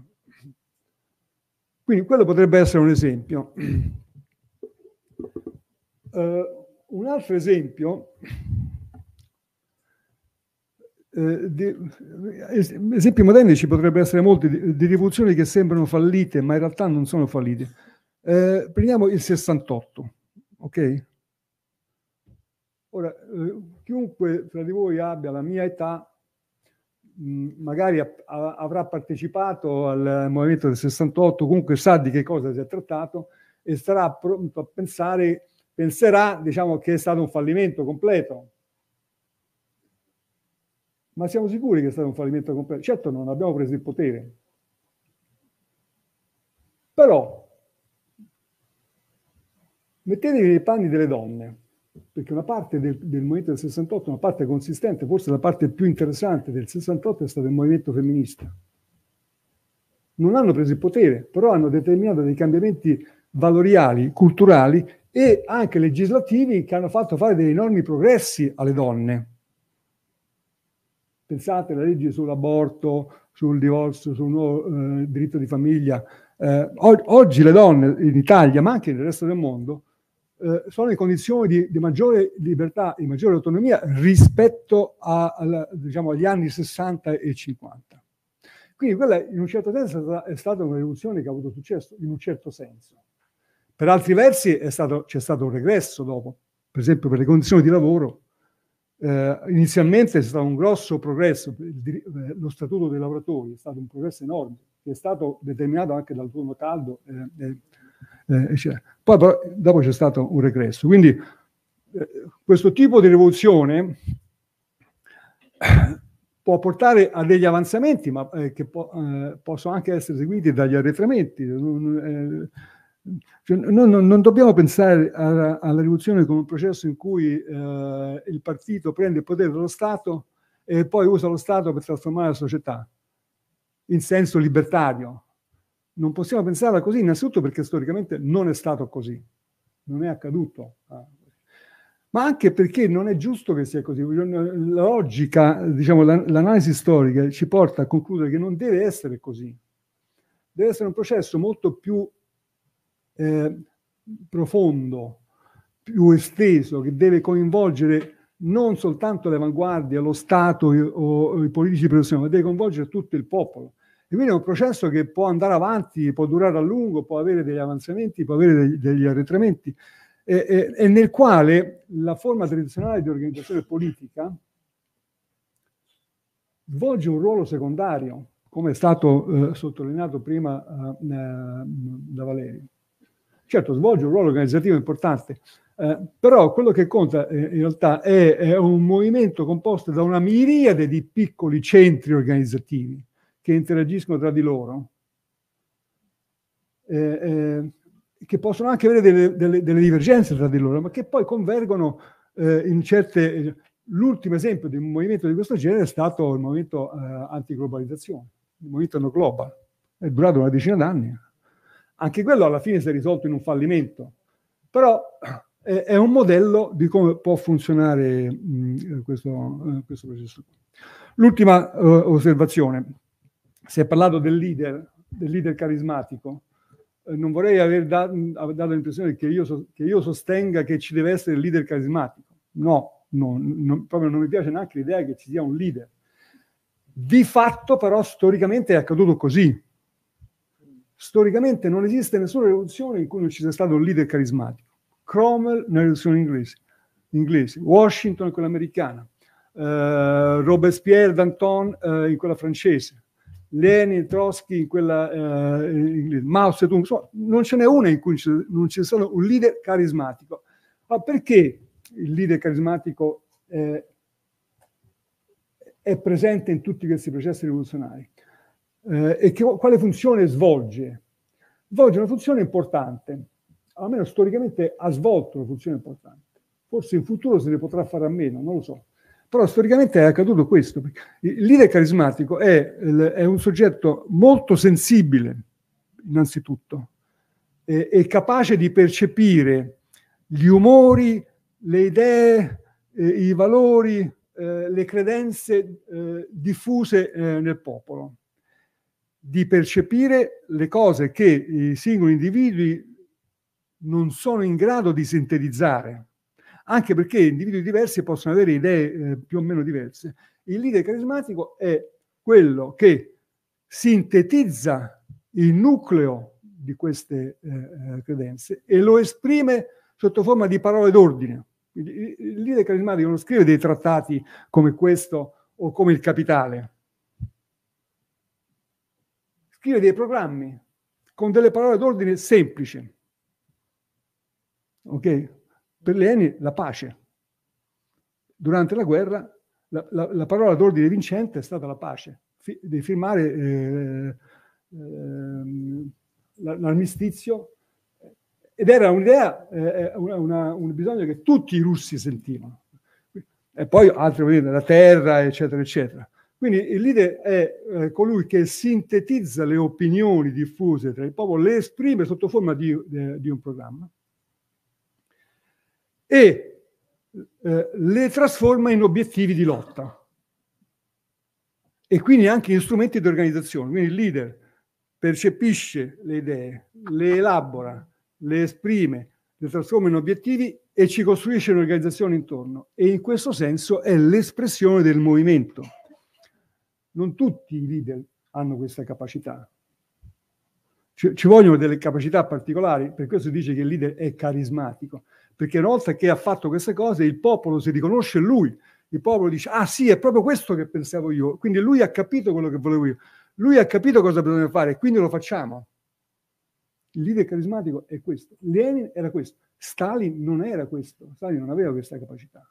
Quindi quello potrebbe essere un esempio. Un altro esempio, esempi moderni ci potrebbero essere molti di rivoluzioni che sembrano fallite, ma in realtà non sono fallite. Prendiamo il 68, ok? Ora, chiunque tra di voi abbia la mia età, magari avrà partecipato al movimento del 68, comunque sa di che cosa si è trattato e starà pronto a penserà, diciamo, che è stato un fallimento completo. Ma siamo sicuri che è stato un fallimento completo? Certo, non abbiamo preso il potere. Però, mettetevi nei panni delle donne, perché una parte del movimento del 68, una parte consistente, forse la parte più interessante del 68 è stato il movimento femminista. Non hanno preso il potere, però hanno determinato dei cambiamenti valoriali, culturali e anche legislativi che hanno fatto fare dei enormi progressi alle donne. Pensate alle leggi sull'aborto, sul divorzio, sul nuovo diritto di famiglia. Oggi le donne in Italia, ma anche nel resto del mondo, sono in condizioni di maggiore libertà, di maggiore autonomia rispetto diciamo, agli anni 60 e 50. Quindi quella in un certo senso è stata una rivoluzione che ha avuto successo, in un certo senso. Per altri versi c'è stato un regresso dopo, per esempio per le condizioni di lavoro. Inizialmente c'è stato un grosso progresso, lo statuto dei lavoratori è stato un progresso enorme, che è stato determinato anche dal turno caldo, eccetera. Poi però, dopo c'è stato un regresso. Quindi questo tipo di rivoluzione può portare a degli avanzamenti, ma che possono anche essere seguiti dagli arretramenti. Non dobbiamo pensare alla rivoluzione come un processo in cui il partito prende il potere dello Stato e poi usa lo Stato per trasformare la società in senso libertario. Non possiamo pensarla così, innanzitutto perché storicamente non è stato così, non è accaduto. Ma anche perché non è giusto che sia così. La logica, diciamo, l'analisi storica ci porta a concludere che non deve essere così. Deve essere un processo molto più profondo, più esteso, che deve coinvolgere non soltanto le avanguardie, lo Stato o i politici professionali, ma deve coinvolgere tutto il popolo. E quindi è un processo che può andare avanti, può durare a lungo, può avere degli avanzamenti, può avere degli arretramenti, e nel quale la forma tradizionale di organizzazione politica svolge un ruolo secondario, come è stato sottolineato prima da Valerio. Certo, svolge un ruolo organizzativo importante, però quello che conta in realtà è un movimento composto da una miriade di piccoli centri organizzativi che interagiscono tra di loro, che possono anche avere delle divergenze tra di loro, ma che poi convergono in certe... L'ultimo esempio di un movimento di questo genere è stato il movimento antiglobalizzazione, il movimento No Global. È durato una decina d'anni. Anche quello alla fine si è risolto in un fallimento, però è un modello di come può funzionare questo processo. L'ultima osservazione: si è parlato del leader carismatico. Non vorrei aver dato l'impressione che io sostenga che ci deve essere il leader carismatico. No, proprio non mi piace neanche l'idea che ci sia un leader. Di fatto, però, storicamente è accaduto così. Storicamente non esiste nessuna rivoluzione in cui non ci sia stato un leader carismatico. Cromwell nella rivoluzione inglese, Washington in quella americana, Robespierre, Danton in quella francese, Lenin, Trotsky in quella inglese, Mao Zedong, insomma, non ce n'è una in cui non c'è stato un leader carismatico. Ma perché il leader carismatico è presente in tutti questi processi rivoluzionari? E quale funzione svolge? Svolge una funzione importante, almeno storicamente ha svolto una funzione importante. Forse in futuro se ne potrà fare a meno, non lo so. Però storicamente è accaduto questo. Il leader carismatico è un soggetto molto sensibile innanzitutto, è capace di percepire gli umori, le idee, i valori, le credenze diffuse nel popolo, di percepire le cose che i singoli individui non sono in grado di sintetizzare, anche perché individui diversi possono avere idee più o meno diverse. Il leader carismatico è quello che sintetizza il nucleo di queste credenze e lo esprime sotto forma di parole d'ordine. Il leader carismatico non scrive dei trattati come questo o come il Capitale. Scrive dei programmi con delle parole d'ordine semplici. Ok? Per Lenin la pace. Durante la guerra la parola d'ordine vincente è stata la pace. Di firmare l'armistizio, ed era un'idea, un bisogno che tutti i russi sentivano. E poi altri, la terra, eccetera, eccetera. Quindi il leader è colui che sintetizza le opinioni diffuse tra il popolo, le esprime sotto forma di un programma e le trasforma in obiettivi di lotta e quindi anche in strumenti di organizzazione. Quindi il leader percepisce le idee, le elabora, le esprime, le trasforma in obiettivi e ci costruisce un'organizzazione intorno, e in questo senso è l'espressione del movimento. Non tutti i leader hanno questa capacità. Ci vogliono delle capacità particolari, per questo si dice che il leader è carismatico, perché una volta che ha fatto queste cose il popolo si riconosce in lui, il popolo dice: ah sì, è proprio questo che pensavo io, quindi lui ha capito quello che volevo io, lui ha capito cosa bisogna fare, quindi lo facciamo. Il leader carismatico è questo. Lenin era questo, Stalin non era questo, Stalin non aveva questa capacità.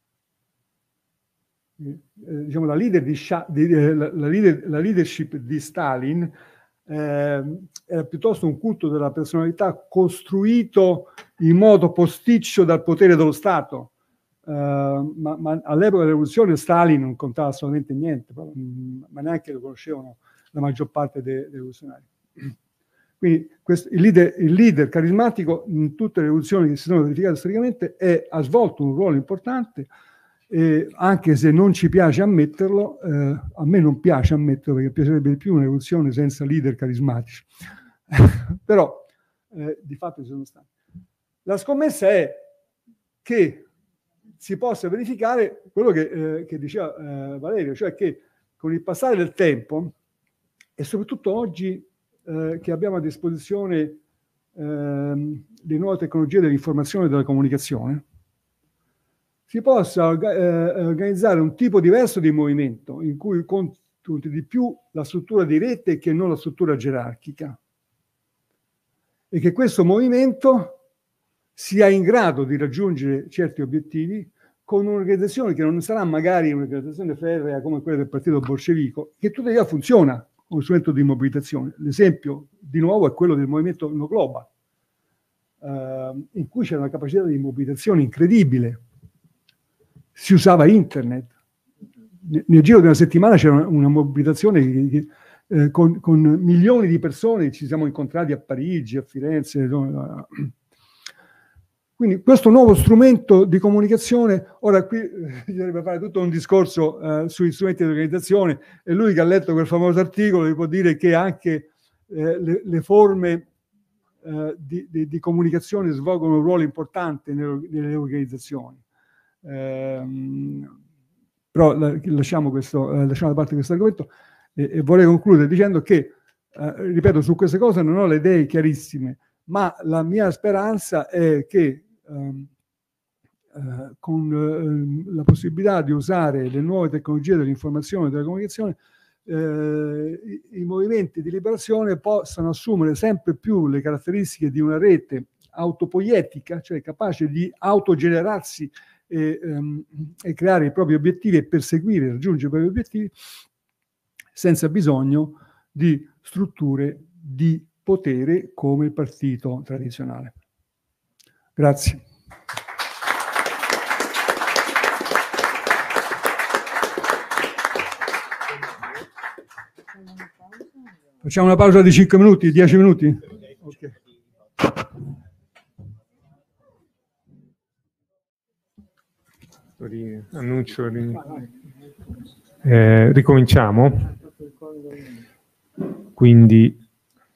Diciamo, la leadership di Stalin era piuttosto un culto della personalità costruito in modo posticcio dal potere dello Stato, ma all'epoca della rivoluzione Stalin non contava assolutamente niente, ma neanche lo conoscevano la maggior parte dei rivoluzionari. Quindi il leader carismatico in tutte le rivoluzioni che si sono verificate storicamente ha svolto un ruolo importante. Anche se non ci piace ammetterlo, a me non piace ammetterlo perché piacerebbe di più una rivoluzione senza leader carismatici, però di fatto ci sono stati. La scommessa è che si possa verificare quello che diceva Valerio, cioè che con il passare del tempo e soprattutto oggi che abbiamo a disposizione le nuove tecnologie dell'informazione e della comunicazione, si possa organizzare un tipo diverso di movimento in cui conti di più la struttura di rete che non la struttura gerarchica, e che questo movimento sia in grado di raggiungere certi obiettivi con un'organizzazione che non sarà magari un'organizzazione ferrea come quella del partito bolscevico, che tuttavia funziona come strumento di mobilitazione. L'esempio di nuovo è quello del movimento No Global, in cui c'era una capacità di mobilitazione incredibile. Si usava internet. Nel giro di una settimana c'era una mobilitazione con milioni di persone. Ci siamo incontrati a Parigi, a Firenze. Quindi questo nuovo strumento di comunicazione, ora qui bisognerebbe fare tutto un discorso sugli strumenti di organizzazione, e lui che ha letto quel famoso articolo vi può dire che anche le forme di comunicazione svolgono un ruolo importante nelle organizzazioni. Però lasciamo da parte questo argomento e vorrei concludere dicendo che, ripeto, su queste cose non ho le idee chiarissime, ma la mia speranza è che con la possibilità di usare le nuove tecnologie dell'informazione e della comunicazione, i movimenti di liberazione possano assumere sempre più le caratteristiche di una rete autopoietica, cioè capace di autogenerarsi e creare i propri obiettivi e perseguire, raggiungere i propri obiettivi senza bisogno di strutture di potere come il partito tradizionale. Grazie. Facciamo una pausa di 5 minuti, 10 minuti? Ok. Annuncio. Ricominciamo. Quindi,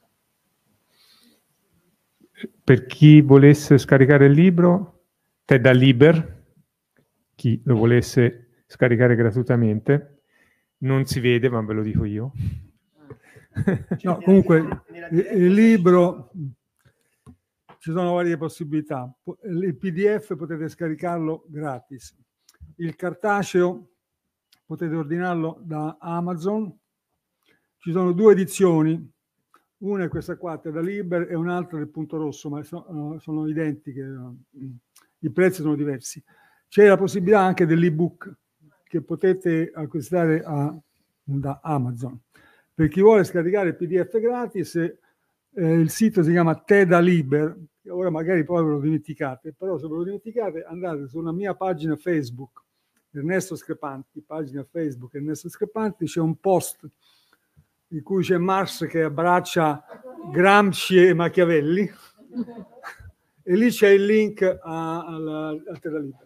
per chi volesse scaricare il libro, Ted Liber, chi lo volesse scaricare gratuitamente, non si vede, ma ve lo dico io. No, comunque il libro, ci sono varie possibilità. Il PDF potete scaricarlo gratis. Il cartaceo potete ordinarlo da Amazon. Ci sono 2 edizioni, una è questa qua, da Liber, e un'altra del Punto Rosso, ma sono identiche, i prezzi sono diversi. C'è la possibilità anche dell'ebook che potete acquistare da Amazon. Per chi vuole scaricare il PDF gratis, il sito si chiama Teda Liber, ora magari poi ve lo dimenticate, però se ve lo dimenticate andate sulla mia pagina Facebook, Ernesto Screpanti, pagina Facebook Ernesto Screpanti, c'è un post in cui c'è Marx che abbraccia Gramsci e Machiavelli e lì c'è il link al Teda Liber.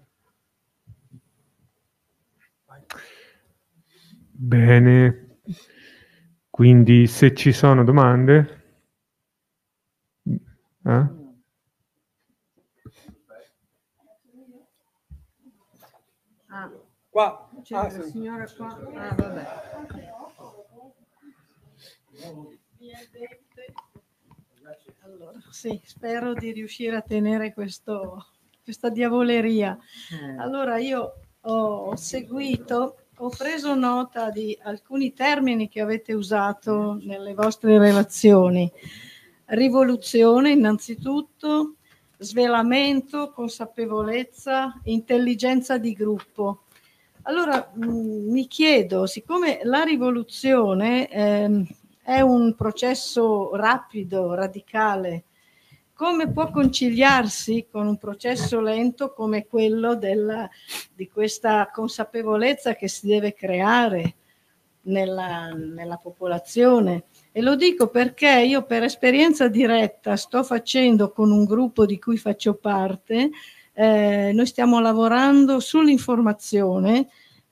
Bene, quindi se ci sono domande... Qua c'è la signora qua. Vabbè. Allora, sì, spero di riuscire a tenere questa diavoleria. Allora, io ho preso nota di alcuni termini che avete usato nelle vostre relazioni. Rivoluzione, innanzitutto, svelamento, consapevolezza, intelligenza di gruppo. Allora, mi chiedo, siccome la rivoluzione è un processo rapido, radicale, come può conciliarsi con un processo lento come quello di questa consapevolezza che si deve creare nella popolazione? E lo dico perché io, per esperienza diretta, sto facendo con un gruppo di cui faccio parte, noi stiamo lavorando sull'informazione,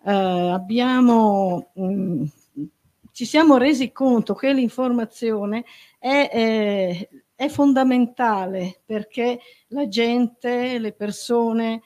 ci siamo resi conto che l'informazione è fondamentale perché la gente, le persone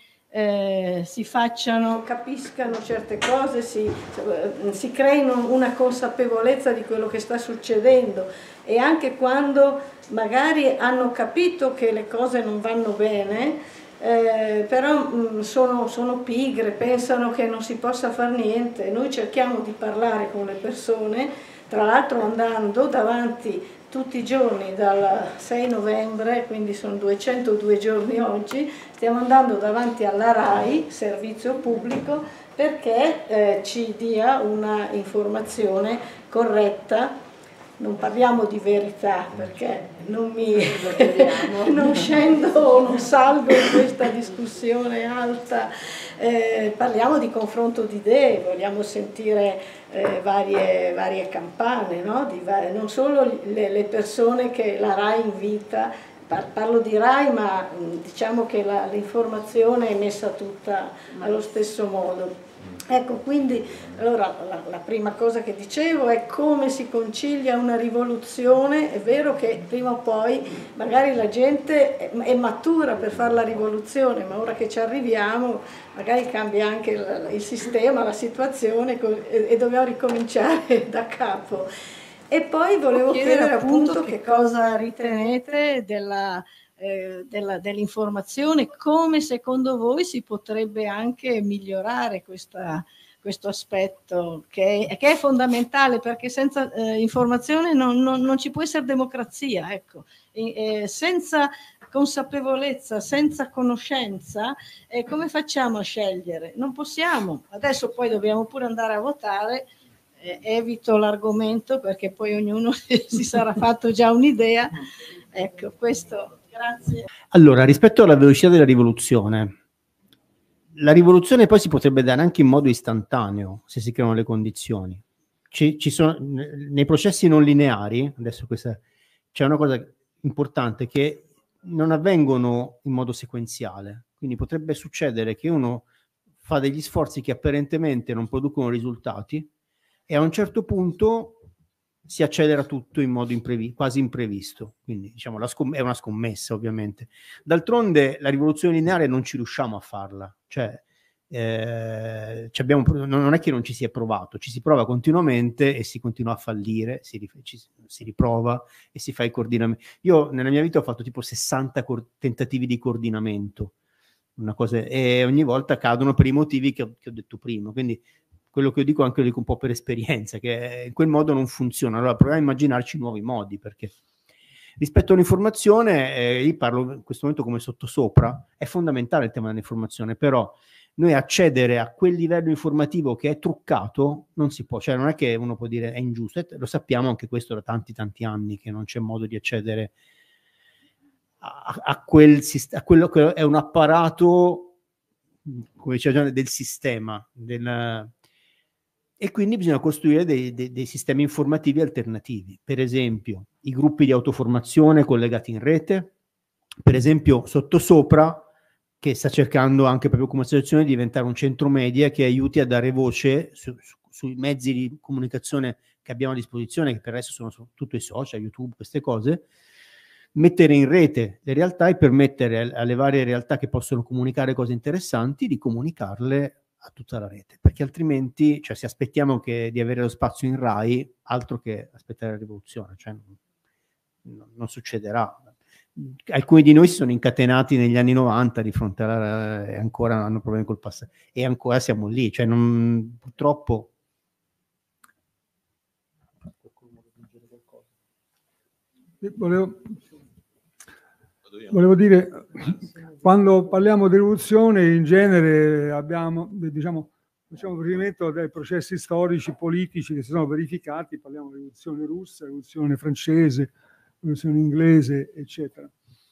capiscano certe cose, si creino una consapevolezza di quello che sta succedendo, e anche quando magari hanno capito che le cose non vanno bene, però sono pigre, pensano che non si possa fare niente. Noi cerchiamo di parlare con le persone, tra l'altro andando davanti tutti i giorni dal 6 novembre, quindi sono 202 giorni oggi, stiamo andando davanti alla RAI, servizio pubblico, perché ci dia una informazione corretta. Non parliamo di verità perché non scendo, non salgo in questa discussione alta, parliamo di confronto di idee, vogliamo sentire varie campane, no? Non solo le persone che la RAI invita, parlo di RAI, ma diciamo che l'informazione è messa tutta allo stesso modo. Ecco, quindi allora la prima cosa che dicevo è come si concilia una rivoluzione. È vero che prima o poi magari la gente è matura per fare la rivoluzione, ma ora che ci arriviamo magari cambia anche il sistema, la situazione, e dobbiamo ricominciare da capo. E poi volevo chiedere appunto che cosa ritenete dell'informazione, come secondo voi si potrebbe anche migliorare questo aspetto che è fondamentale, perché senza informazione non ci può essere democrazia, ecco. Senza consapevolezza, senza conoscenza, come facciamo a scegliere? Non possiamo. Adesso poi dobbiamo pure andare a votare, evito l'argomento perché poi ognuno si sarà fatto già un'idea. Ecco, questo. Grazie. Allora, rispetto alla velocità della rivoluzione, la rivoluzione poi si potrebbe dare anche in modo istantaneo, se si creano le condizioni, ci sono, nei processi non lineari, adesso c'è una cosa importante, che non avvengono in modo sequenziale, quindi potrebbe succedere che uno fa degli sforzi che apparentemente non producono risultati e a un certo punto si accelera tutto in modo quasi imprevisto, quindi diciamo è una scommessa ovviamente. D'altronde la rivoluzione lineare non ci riusciamo a farla, cioè non è che non ci si è provato, ci si prova continuamente e si continua a fallire, si riprova e si fa i coordinamenti. Io nella mia vita ho fatto tipo 60 tentativi di coordinamento, una cosa, e ogni volta cadono per i motivi che ho detto prima, quindi quello che io dico anche lo dico un po' per esperienza, che in quel modo non funziona. Allora proviamo a immaginarci nuovi modi, perché rispetto all'informazione, io parlo in questo momento come sottosopra, è fondamentale il tema dell'informazione, però noi accedere a quel livello informativo che è truccato non si può, cioè non è che uno può dire è ingiusto, lo sappiamo anche questo da tanti anni, che non c'è modo di accedere a quello che è un apparato, come diceva Gianni, del sistema, e quindi bisogna costruire dei sistemi informativi alternativi, per esempio i gruppi di autoformazione collegati in rete, per esempio Sottosopra, che sta cercando anche proprio come associazione di diventare un centro media che aiuti a dare voce sui mezzi di comunicazione che abbiamo a disposizione, che per adesso sono soprattutto i social, YouTube, queste cose, mettere in rete le realtà e permettere alle varie realtà che possono comunicare cose interessanti di comunicarle a tutta la rete, perché altrimenti, cioè, se aspettiamo di avere lo spazio in Rai, altro che aspettare la rivoluzione, cioè non succederà. Alcuni di noi si sono incatenati negli anni 90 di fronte e ancora hanno problemi col passato e ancora siamo lì, cioè purtroppo. Volevo dire, quando parliamo di rivoluzione in genere facciamo riferimento ai processi storici, politici che si sono verificati, parliamo di rivoluzione russa, rivoluzione francese, rivoluzione inglese, eccetera.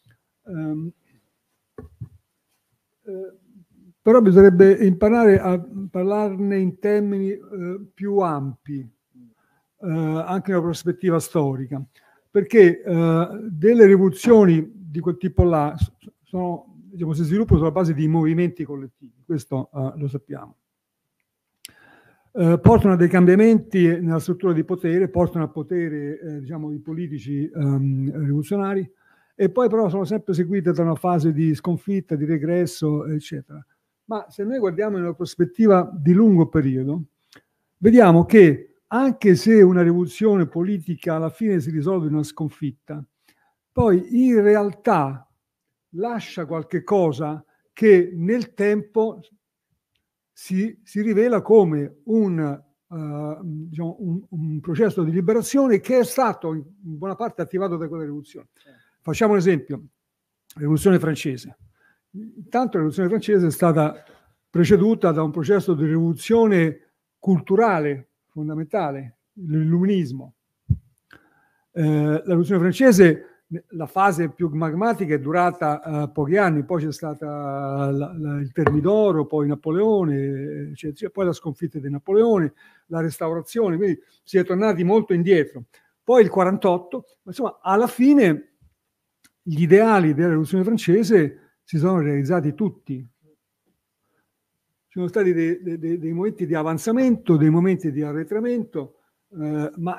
Però bisognerebbe imparare a parlarne in termini più ampi, anche nella prospettiva storica, perché delle rivoluzioni di quel tipo là si sviluppano sulla base di movimenti collettivi, questo lo sappiamo. Portano a dei cambiamenti nella struttura di potere, portano a potere i politici rivoluzionari, e poi però sono sempre seguite da una fase di sconfitta, di regresso, eccetera. Ma se noi guardiamo in una prospettiva di lungo periodo, vediamo che anche se una rivoluzione politica alla fine si risolve in una sconfitta, poi in realtà lascia qualche cosa che nel tempo si rivela come un processo di liberazione che è stato in buona parte attivato da quella rivoluzione. Facciamo un esempio, la rivoluzione francese. Intanto la rivoluzione francese è stata preceduta da un processo di rivoluzione culturale fondamentale, l'illuminismo. La rivoluzione francese, la fase più magmatica è durata pochi anni, poi c'è stata il Termidoro, poi Napoleone, poi la sconfitta di Napoleone, la restaurazione, quindi si è tornati molto indietro. Poi il 48, insomma, alla fine gli ideali della rivoluzione francese si sono realizzati tutti. Ci sono stati dei momenti di avanzamento, dei momenti di arretramento, ma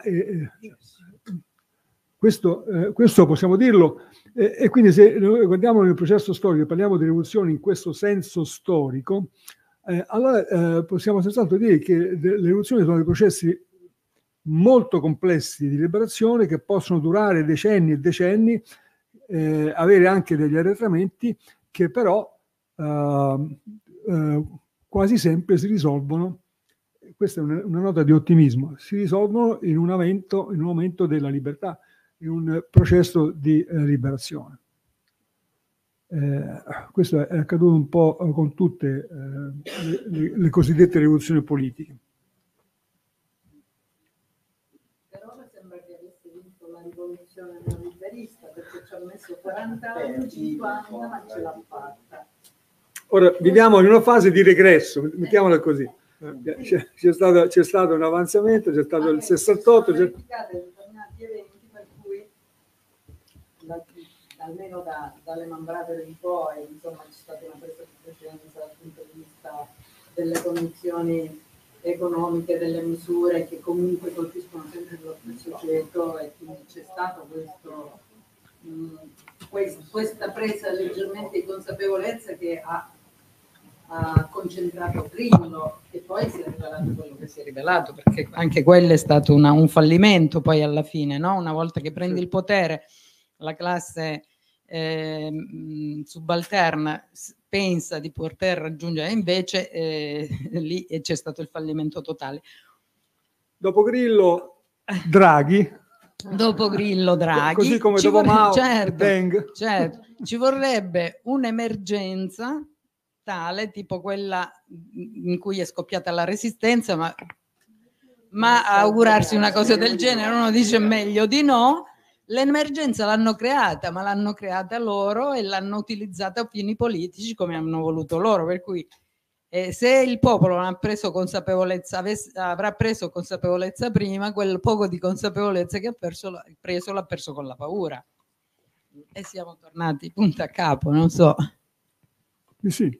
questo possiamo dirlo. E quindi se noi guardiamo nel processo storico, parliamo di rivoluzione in questo senso storico, allora possiamo senz'altro dire che le rivoluzioni sono dei processi molto complessi di liberazione che possono durare decenni e decenni, avere anche degli arretramenti che però quasi sempre si risolvono, questa è una nota di ottimismo, si risolvono in un aumento della libertà, in un processo di liberazione. Questo è accaduto un po' con tutte le cosiddette rivoluzioni politiche. Per ora sembra che avesse vinto la rivoluzione neoliberista, perché ci ha messo 40 anni, 5 anni, ma ce l'ha fatta. Ora viviamo in una fase di regresso, mettiamola così. c'è stato un avanzamento, c'è stato il 68. Determinati eventi per cui, almeno dalle Mambrate in poi, insomma, c'è stata una presa di coscienza dal punto di vista delle condizioni economiche, delle misure che comunque colpiscono sempre lo stesso ceto, e quindi c'è stato questa presa leggermente di consapevolezza che ha concentrato Grillo, che poi si è rivelato quello che si è rivelato, perché anche quello è stato un fallimento poi alla fine, no? Una volta che prendi il potere, la classe subalterna pensa di poter raggiungere, invece lì c'è stato il fallimento totale. Dopo Grillo, Draghi. Dopo Grillo, Draghi, così come dopo Mao, certo, ci vorrebbe un'emergenza tale, tipo quella in cui è scoppiata la Resistenza, ma augurarsi una cosa del genere, uno dice meglio di no. L'emergenza l'hanno creata, ma l'hanno creata loro e l'hanno utilizzata a fini politici come hanno voluto loro, per cui se il popolo non ha preso consapevolezza, avrà preso consapevolezza prima, quel poco di consapevolezza che ha preso l'ha perso con la paura. E siamo tornati punto a capo, non so. Sì.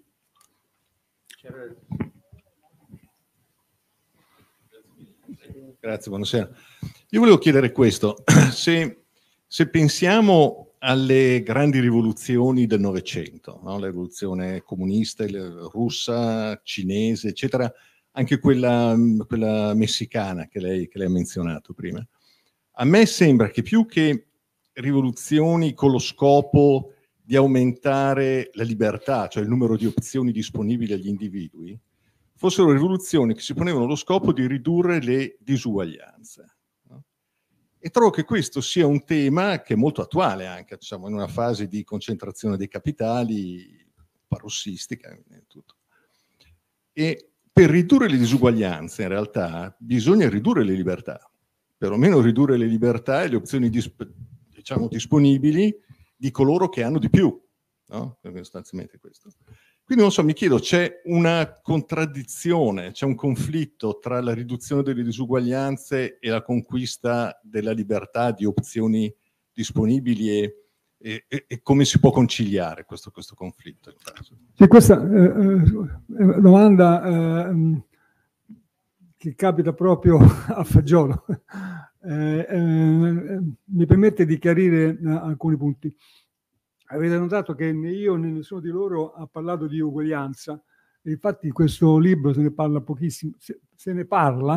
Grazie, buonasera. Io volevo chiedere questo, se pensiamo alle grandi rivoluzioni del Novecento, no? La rivoluzione comunista, russa, cinese, eccetera, anche quella messicana che lei ha menzionato prima. A me sembra che più che rivoluzioni con lo scopo di aumentare la libertà, cioè il numero di opzioni disponibili agli individui, fossero rivoluzioni che si ponevano lo scopo di ridurre le disuguaglianze. E trovo che questo sia un tema che è molto attuale anche, diciamo, in una fase di concentrazione dei capitali parossistica. Tutto. E per ridurre le disuguaglianze, in realtà, bisogna ridurre le libertà, perlomeno ridurre le libertà e le opzioni diciamo, disponibili di coloro che hanno di più, no? Sostanzialmente questo. Quindi non so, mi chiedo, c'è una contraddizione, c'è un conflitto tra la riduzione delle disuguaglianze e la conquista della libertà di opzioni disponibili e come si può conciliare questo conflitto? Sì, questa è una domanda che capita proprio a fagiolo. Mi permette di chiarire alcuni punti. Avete notato che né io né nessuno di loro ha parlato di uguaglianza, infatti in questo libro se ne parla pochissimo, se ne parla,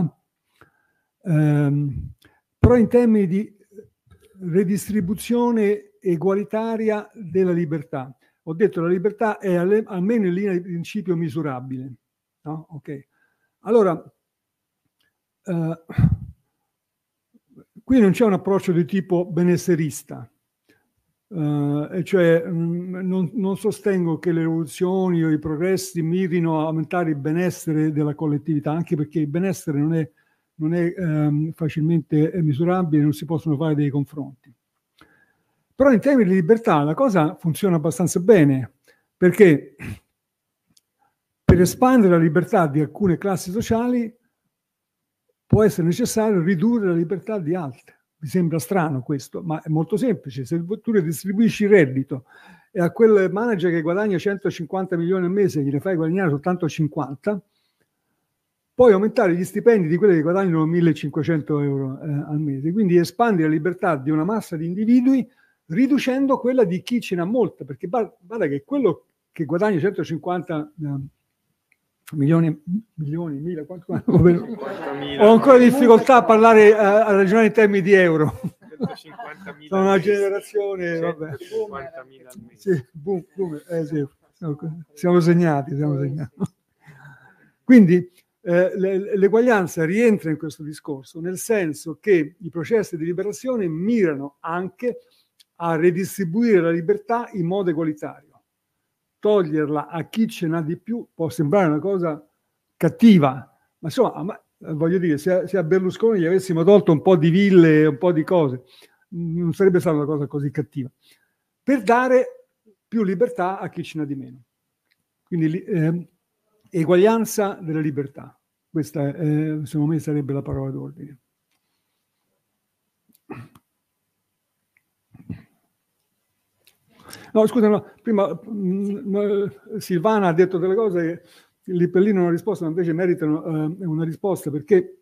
però in termini di redistribuzione egualitaria della libertà. Ho detto la libertà è almeno in linea di principio misurabile, no? Ok. Allora, qui non c'è un approccio di tipo benesserista. Cioè non sostengo che le rivoluzioni o i progressi mirino a aumentare il benessere della collettività, anche perché il benessere non è facilmente misurabile, non si possono fare dei confronti. Però in termini di libertà la cosa funziona abbastanza bene, perché per espandere la libertà di alcune classi sociali può essere necessario ridurre la libertà di altre. Mi sembra strano questo, ma è molto semplice. Se tu redistribuisci il reddito e a quel manager che guadagna 150 milioni al mese gliene fai guadagnare soltanto 50, puoi aumentare gli stipendi di quelli che guadagnano 1.500 euro al mese. Quindi espandi la libertà di una massa di individui riducendo quella di chi ce n'ha molta, perché guarda che quello che guadagna 150 milioni, quanto ho ancora difficoltà a parlare, a ragionare in termini di euro. Sono una generazione, vabbè. Sì, sì. Siamo segnati. Quindi l'eguaglianza rientra in questo discorso, nel senso che i processi di liberazione mirano anche a redistribuire la libertà in modo egualitario. Toglierla a chi ce n'ha di più può sembrare una cosa cattiva, ma insomma, voglio dire, se a Berlusconi gli avessimo tolto un po' di ville, un po' di cose, non sarebbe stata una cosa così cattiva, per dare più libertà a chi ce n'ha di meno. Quindi eguaglianza della libertà. Questa, secondo me, sarebbe la parola d'ordine. No, scusa, no, prima Silvana ha detto delle cose che lì per lì non ho risposto, ma invece meritano una risposta, perché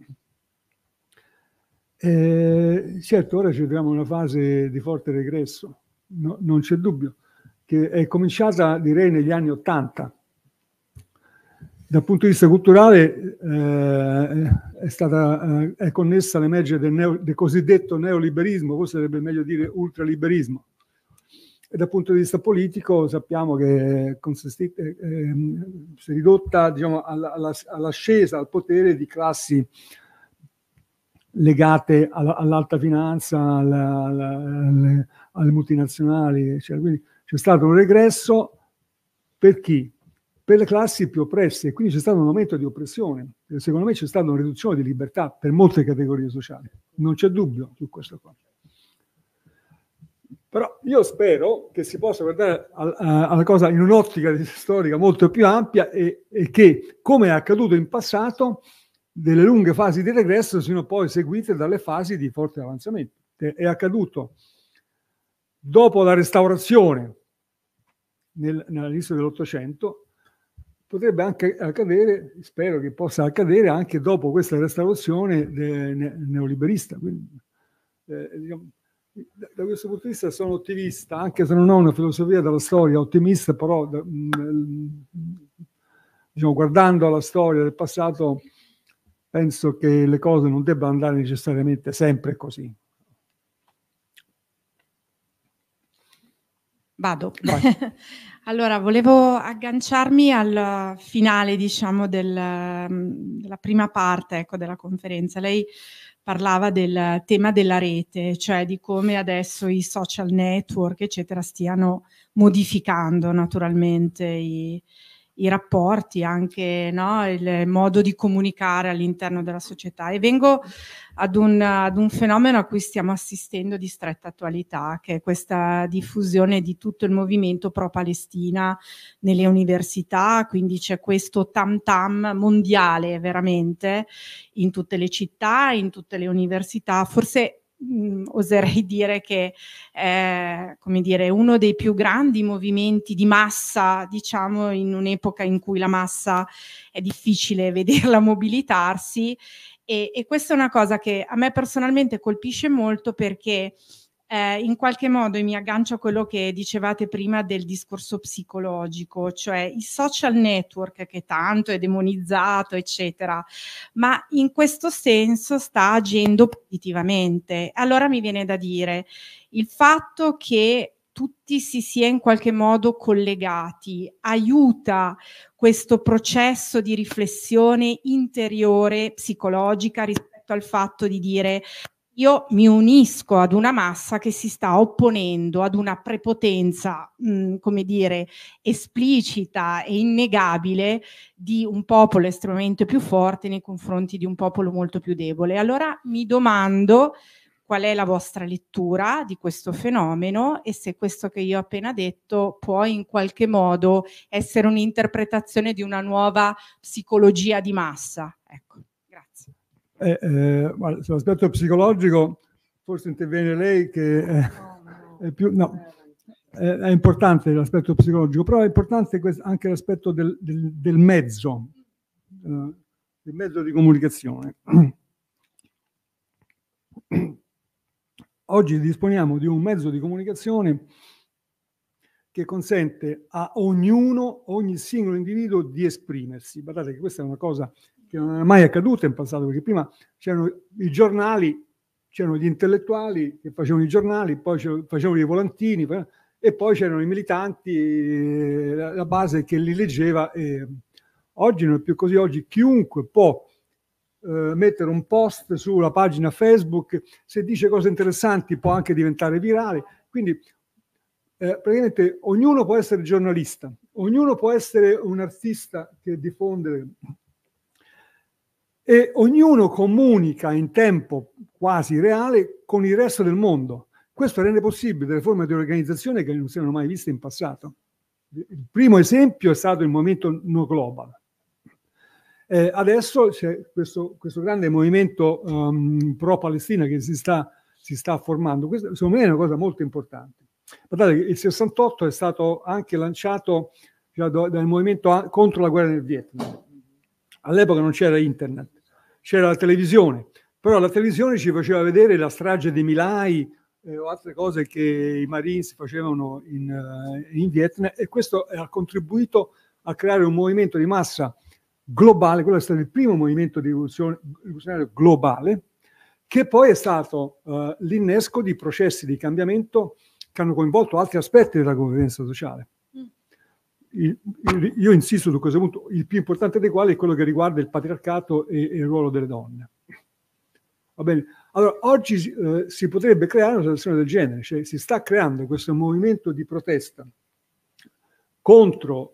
certo ora ci troviamo in una fase di forte regresso, no, non c'è dubbio, che è cominciata, direi, negli anni '80. Dal punto di vista culturale è connessa all'emergere del cosiddetto neoliberismo, forse sarebbe meglio dire ultraliberismo. E dal punto di vista politico sappiamo che si è ridotta, diciamo, all'ascesa al potere di classi legate all'alta finanza, alle multinazionali. Cioè, quindi c'è stato un regresso per chi? Per le classi più oppresse, e quindi c'è stato un aumento di oppressione. Secondo me c'è stata una riduzione di libertà per molte categorie sociali. Non c'è dubbio su questo qua. Però io spero che si possa guardare alla cosa in un'ottica storica molto più ampia e che, come è accaduto in passato, delle lunghe fasi di regresso siano poi seguite dalle fasi di forte avanzamento. È accaduto dopo la restaurazione all'inizio dell'Ottocento, potrebbe anche accadere, spero che possa accadere anche dopo questa restaurazione neoliberista. Quindi, diciamo, da questo punto di vista sono ottimista, anche se non ho una filosofia della storia ottimista, però diciamo, guardando alla storia del passato penso che le cose non debbano andare necessariamente sempre così. Vado. Allora, volevo agganciarmi al finale, diciamo, della prima parte, ecco, della conferenza. Lei parlava del tema della rete, cioè di come adesso i social network, eccetera, stiano modificando naturalmente i rapporti, anche, no, il modo di comunicare all'interno della società. E vengo ad un fenomeno a cui stiamo assistendo di stretta attualità, che è questa diffusione di tutto il movimento pro-Palestina nelle università, quindi c'è questo tam tam mondiale veramente in tutte le città, in tutte le università. Forse oserei dire che è, come dire, uno dei più grandi movimenti di massa, diciamo, in un'epoca in cui la massa è difficile vederla mobilitarsi, e questa è una cosa che a me personalmente colpisce molto, perché in qualche modo mi aggancio a quello che dicevate prima del discorso psicologico, cioè il social network, che tanto è demonizzato, eccetera, ma in questo senso sta agendo positivamente. Allora mi viene da dire, il fatto che tutti si sia in qualche modo collegati aiuta questo processo di riflessione interiore psicologica rispetto al fatto di dire: io mi unisco ad una massa che si sta opponendo ad una prepotenza, come dire, esplicita e innegabile di un popolo estremamente più forte nei confronti di un popolo molto più debole. Allora mi domando qual è la vostra lettura di questo fenomeno e se questo che io ho appena detto può in qualche modo essere un'interpretazione di una nuova psicologia di massa. Ecco. Sull'aspetto psicologico forse interviene lei, che è più, no, è importante l'aspetto psicologico, però è importante anche l'aspetto del mezzo, del mezzo di comunicazione. Oggi disponiamo di un mezzo di comunicazione che consente a ogni singolo individuo di esprimersi. Guardate che questa è una cosa che non è mai accaduta in passato, perché prima c'erano i giornali, c'erano gli intellettuali che facevano i giornali, poi facevano i volantini, e poi c'erano i militanti, la base che li leggeva. Oggi non è più così, oggi chiunque può mettere un post sulla pagina Facebook, se dice cose interessanti può anche diventare virale, quindi praticamente ognuno può essere giornalista, ognuno può essere un artista che diffonde, e ognuno comunica in tempo quasi reale con il resto del mondo. Questo rende possibile delle forme di organizzazione che non si erano mai viste in passato. Il primo esempio è stato il movimento No Global. Adesso c'è questo grande movimento pro-Palestina che si sta formando. Questa secondo me è una cosa molto importante. Guardate che il 68 è stato anche lanciato dal movimento contro la guerra nel Vietnam. All'epoca non c'era internet, c'era la televisione, però la televisione ci faceva vedere la strage di My Lai o altre cose che i Marines facevano in Vietnam, e questo ha contribuito a creare un movimento di massa globale. Quello è stato il primo movimento di rivoluzionario globale, che poi è stato l'innesco di processi di cambiamento che hanno coinvolto altri aspetti della convivenza sociale. Io insisto su questo punto, il più importante dei quali è quello che riguarda il patriarcato e il ruolo delle donne. Va bene? Allora, oggi si potrebbe creare una situazione del genere, cioè si sta creando questo movimento di protesta contro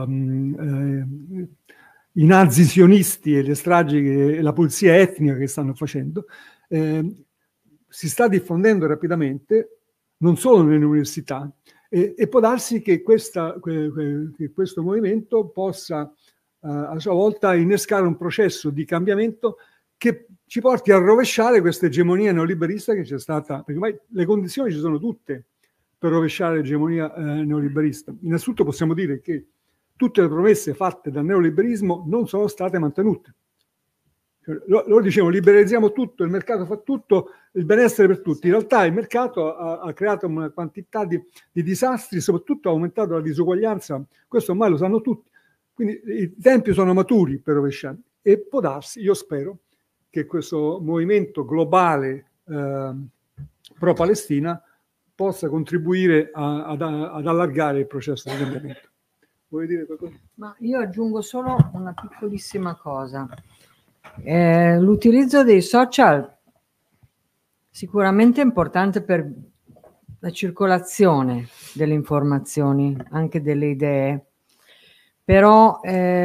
i nazi sionisti e le stragi e la pulizia etnica che stanno facendo. Si sta diffondendo rapidamente, non solo nelle università, e può darsi che questo movimento possa a sua volta innescare un processo di cambiamento che ci porti a rovesciare questa egemonia neoliberista che c'è stata, perché ormai le condizioni ci sono tutte per rovesciare l'egemonia neoliberista. Innanzitutto possiamo dire che tutte le promesse fatte dal neoliberismo non sono state mantenute. Loro dicevano liberalizziamo tutto, il mercato fa tutto, il benessere per tutti. In realtà il mercato ha creato una quantità di disastri, soprattutto ha aumentato la disuguaglianza, questo ormai lo sanno tutti. Quindi i tempi sono maturi per rovesciare, e può darsi, io spero, che questo movimento globale pro-Palestina possa contribuire ad allargare il processo di cambiamento. Vuoi dire qualcosa? Ma io aggiungo solo una piccolissima cosa. L'utilizzo dei social sicuramente è importante per la circolazione delle informazioni, anche delle idee, però è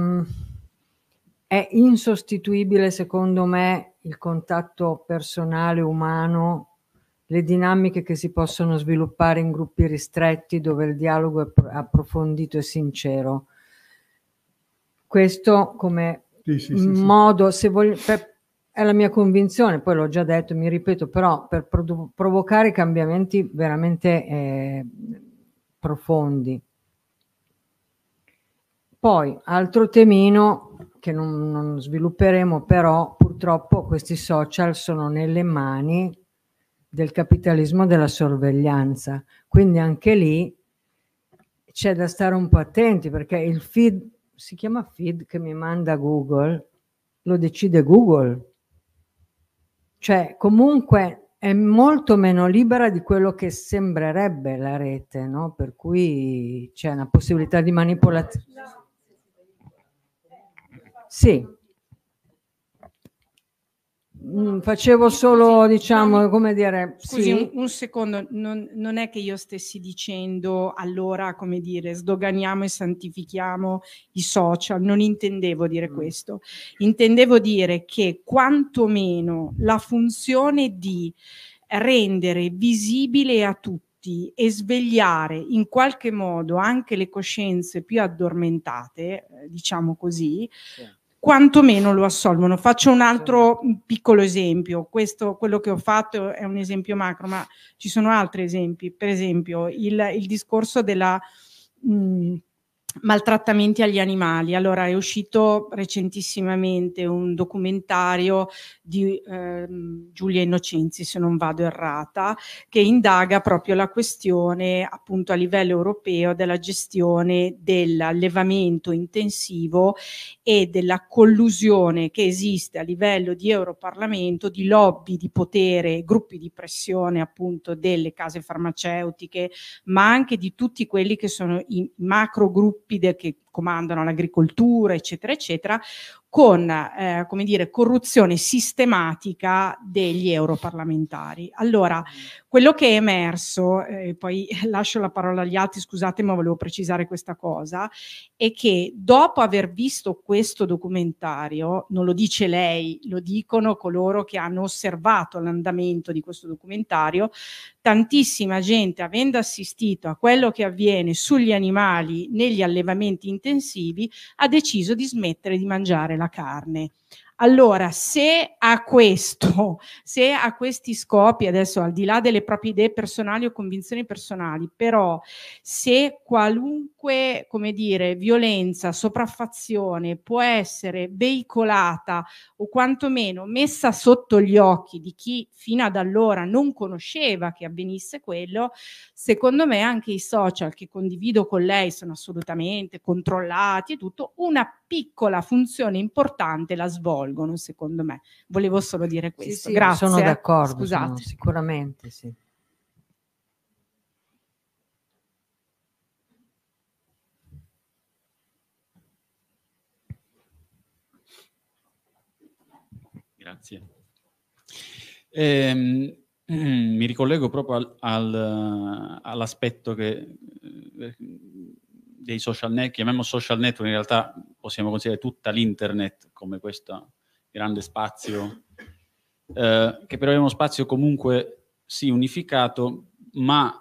insostituibile secondo me il contatto personale, umano, le dinamiche che si possono sviluppare in gruppi ristretti dove il dialogo è approfondito e sincero. Questo come modo, se voglio, è la mia convinzione, poi l'ho già detto, mi ripeto, però per provocare cambiamenti veramente profondi. Poi, altro temino che non svilupperemo, però purtroppo questi social sono nelle mani del capitalismo della sorveglianza, quindi anche lì c'è da stare un po' attenti, perché il feed, si chiama feed, che mi manda Google, lo decide Google, cioè comunque è molto meno libera di quello che sembrerebbe la rete, no? Per cui c'è una possibilità di manipolazione. Sì. Facevo solo, diciamo, come dire... Scusi, sì. un secondo, non è che io stessi dicendo allora, come dire, sdoganiamo e santifichiamo i social, non intendevo dire questo. Intendevo dire che quantomeno la funzione di rendere visibile a tutti e svegliare in qualche modo anche le coscienze più addormentate, diciamo così, quantomeno lo assolvono. Faccio un altro piccolo esempio, questo, quello che ho fatto è un esempio macro, ma ci sono altri esempi, per esempio il discorso della maltrattamenti agli animali. Allora è uscito recentissimamente un documentario di Giulia Innocenzi, se non vado errata, che indaga proprio la questione appunto a livello europeo della gestione dell'allevamento intensivo e della collusione che esiste a livello di Europarlamento, di lobby di potere, gruppi di pressione appunto delle case farmaceutiche, ma anche di tutti quelli che sono i macro gruppi che comandano l'agricoltura, eccetera, eccetera, con come dire, corruzione sistematica degli europarlamentari. Allora, quello che è emerso, poi lascio la parola agli altri, scusate, ma volevo precisare questa cosa, è che dopo aver visto questo documentario, non lo dice lei, lo dicono coloro che hanno osservato l'andamento di questo documentario, tantissima gente, avendo assistito a quello che avviene sugli animali negli allevamenti intensivi, ha deciso di smettere di mangiare la carne. Allora, se a questi scopi, adesso al di là delle proprie idee personali o convinzioni personali, però se qualunque, come dire, violenza, sopraffazione può essere veicolata o quantomeno messa sotto gli occhi di chi fino ad allora non conosceva che avvenisse quello, secondo me anche i social, che condivido con lei, sono assolutamente controllati e tutto, una piccola funzione importante la svolgono, secondo me. Volevo solo dire questo. Sì, Grazie. sono d'accordo, Scusate. sicuramente sì. Grazie. Mi ricollego proprio all'aspetto dei social network, chiamiamo social network, in realtà possiamo considerare tutta l'internet come questo grande spazio, che però è uno spazio comunque sì unificato, ma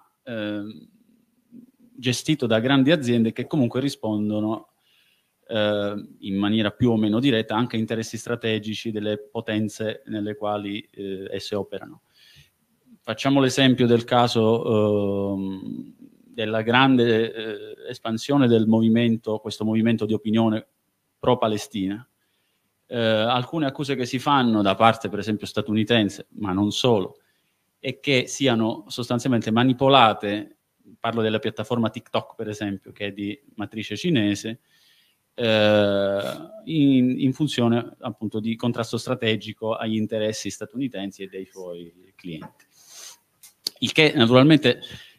gestito da grandi aziende che comunque rispondono in maniera più o meno diretta anche a interessi strategici delle potenze nelle quali esse operano. Facciamo l'esempio del caso della grande espansione del movimento, questo movimento di opinione pro-Palestina. Alcune accuse che si fanno da parte, per esempio, statunitense, ma non solo, è che siano sostanzialmente manipolate, parlo della piattaforma TikTok, per esempio, che è di matrice cinese, in funzione appunto di contrasto strategico agli interessi statunitensi e dei suoi clienti. Il che naturalmente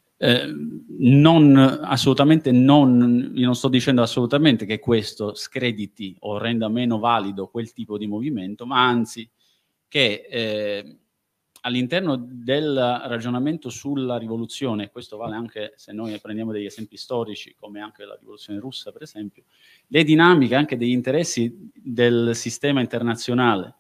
assolutamente non, io non sto dicendo assolutamente che questo screditi o renda meno valido quel tipo di movimento, ma anzi che all'interno del ragionamento sulla rivoluzione, questo vale anche se noi prendiamo degli esempi storici come anche la rivoluzione russa per esempio, le dinamiche anche degli interessi del sistema internazionale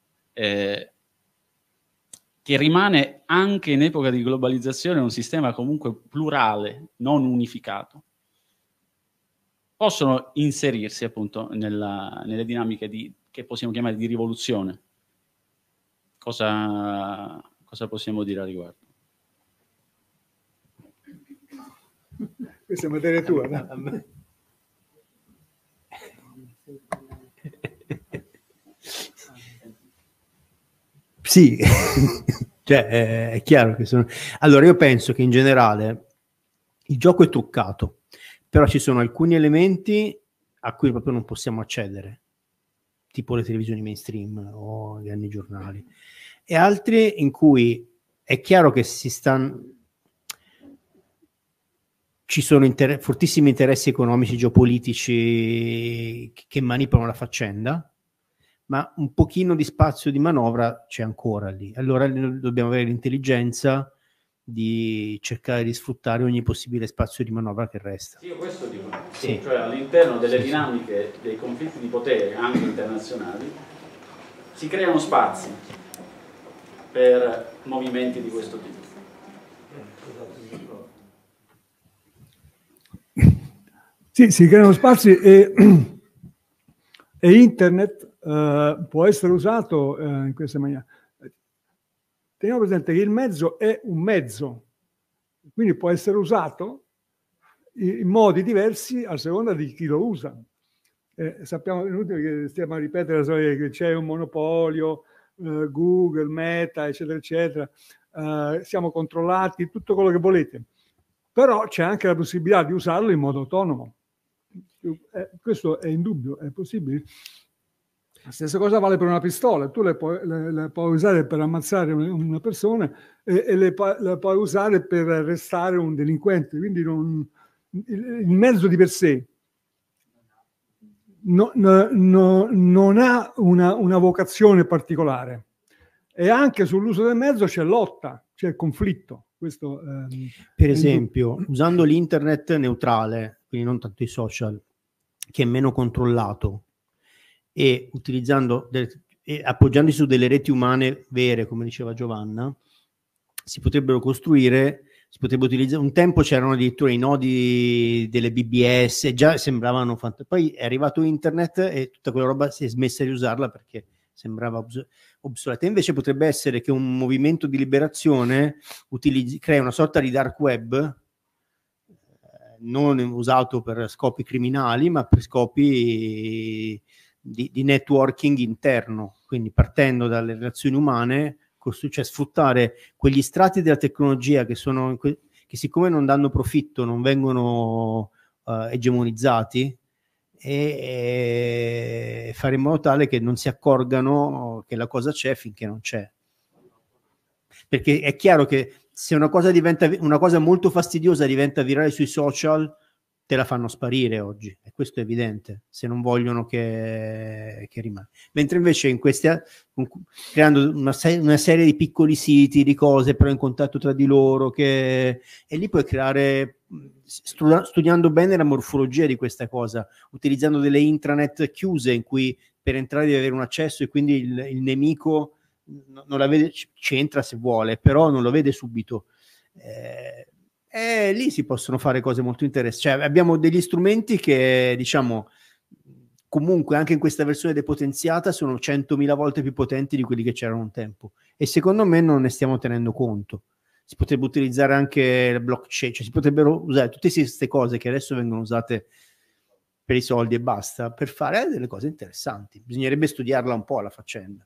che rimane anche in epoca di globalizzazione un sistema comunque plurale, non unificato, possono inserirsi appunto nelle dinamiche che possiamo chiamare di rivoluzione. Cosa possiamo dire a riguardo? Questa è materia tua, no? Sì, cioè è chiaro che sono... Allora io penso che in generale il gioco è truccato, però ci sono alcuni elementi a cui proprio non possiamo accedere, tipo le televisioni mainstream o gli grandi giornali, e altri in cui è chiaro che ci sono fortissimi interessi economici, geopolitici che manipolano la faccenda, ma un pochino di spazio di manovra c'è ancora lì. Allora dobbiamo avere l'intelligenza di cercare di sfruttare ogni possibile spazio di manovra che resta. Sì, io questo dico. Sì. Cioè all'interno delle dinamiche dei conflitti di potere, anche internazionali, si creano spazi per movimenti di questo tipo. Sì, si creano spazi e internet può essere usato in questa maniera. Teniamo presente che il mezzo è un mezzo, quindi può essere usato in modi diversi a seconda di chi lo usa. Sappiamo, è inutile che stiamo a ripetere la storia che c'è un monopolio, Google, Meta, eccetera, eccetera, siamo controllati, tutto quello che volete. Però c'è anche la possibilità di usarlo in modo autonomo. Questo è indubbio, è possibile. La stessa cosa vale per una pistola, tu le puoi usare per ammazzare una persona e le puoi usare per arrestare un delinquente, quindi il mezzo di per sé non ha una vocazione particolare, e anche sull'uso del mezzo c'è lotta, c'è conflitto. Questo, per esempio, usando l'internet neutrale, quindi non tanto i social, che è meno controllato, e utilizzando e appoggiandosi su delle reti umane vere, come diceva Giovanna, si potrebbero costruire, si potrebbe utilizzare. Un tempo c'erano addirittura i nodi delle BBS, già sembravano poi è arrivato internet e tutta quella roba si è smessa di usarla perché sembrava obsoleta. Invece potrebbe essere che un movimento di liberazione crea una sorta di dark web, non usato per scopi criminali, ma per scopi di networking interno, quindi partendo dalle relazioni umane, cioè sfruttare quegli strati della tecnologia che siccome non danno profitto non vengono egemonizzati, e fare in modo tale che non si accorgano che la cosa c'è finché non c'è. Perché è chiaro che se una cosa molto fastidiosa diventa virale sui social, te la fanno sparire oggi, e questo è evidente, se non vogliono che rimanga. Mentre invece creando una serie di piccoli siti, di cose però in contatto tra di loro, e lì puoi creare, studiando bene la morfologia di questa cosa, utilizzando delle intranet chiuse in cui per entrare devi avere un accesso, e quindi il nemico non la vede, ci entra se vuole, però non lo vede subito. Lì si possono fare cose molto interessanti. Cioè, abbiamo degli strumenti che, diciamo, comunque anche in questa versione depotenziata sono 100.000 volte più potenti di quelli che c'erano un tempo, e secondo me non ne stiamo tenendo conto. Si potrebbe utilizzare anche la blockchain, cioè si potrebbero usare tutte queste cose che adesso vengono usate per i soldi e basta, per fare delle cose interessanti. Bisognerebbe studiarla un po' la faccenda.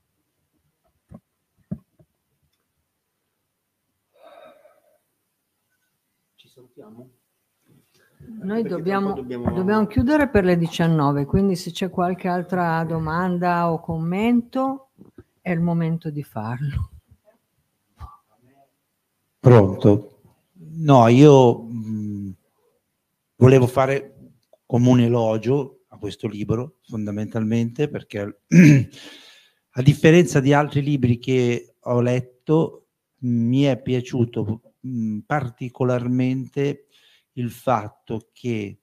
Salutiamo. Noi dobbiamo chiudere per le 19, quindi se c'è qualche altra domanda o commento è il momento di farlo. Pronto? No, io volevo fare come un elogio a questo libro, fondamentalmente, perché a differenza di altri libri che ho letto, mi è piaciuto particolarmente il fatto che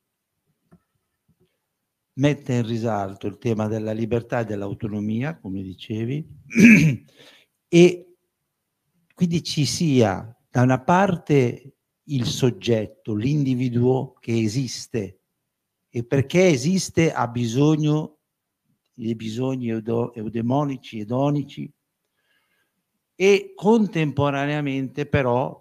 mette in risalto il tema della libertà e dell'autonomia, come dicevi, e quindi ci sia da una parte il soggetto, l'individuo che esiste, e perché esiste ha bisogno dei bisogni eudemonici, edonici, e contemporaneamente però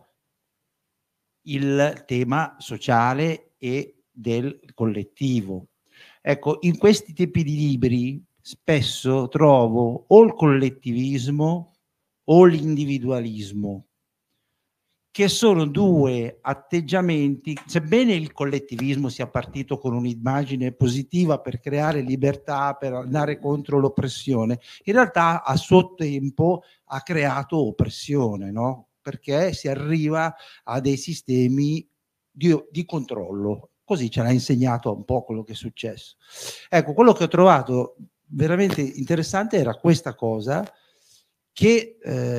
il tema sociale e del collettivo. Ecco, in questi tipi di libri spesso trovo o il collettivismo o l'individualismo, che sono due atteggiamenti, sebbene il collettivismo sia partito con un'immagine positiva per creare libertà, per andare contro l'oppressione, in realtà a suo tempo ha creato oppressione, no? Perché si arriva a dei sistemi di controllo. Così ce l'ha insegnato un po' quello che è successo. Ecco, quello che ho trovato veramente interessante era questa cosa, che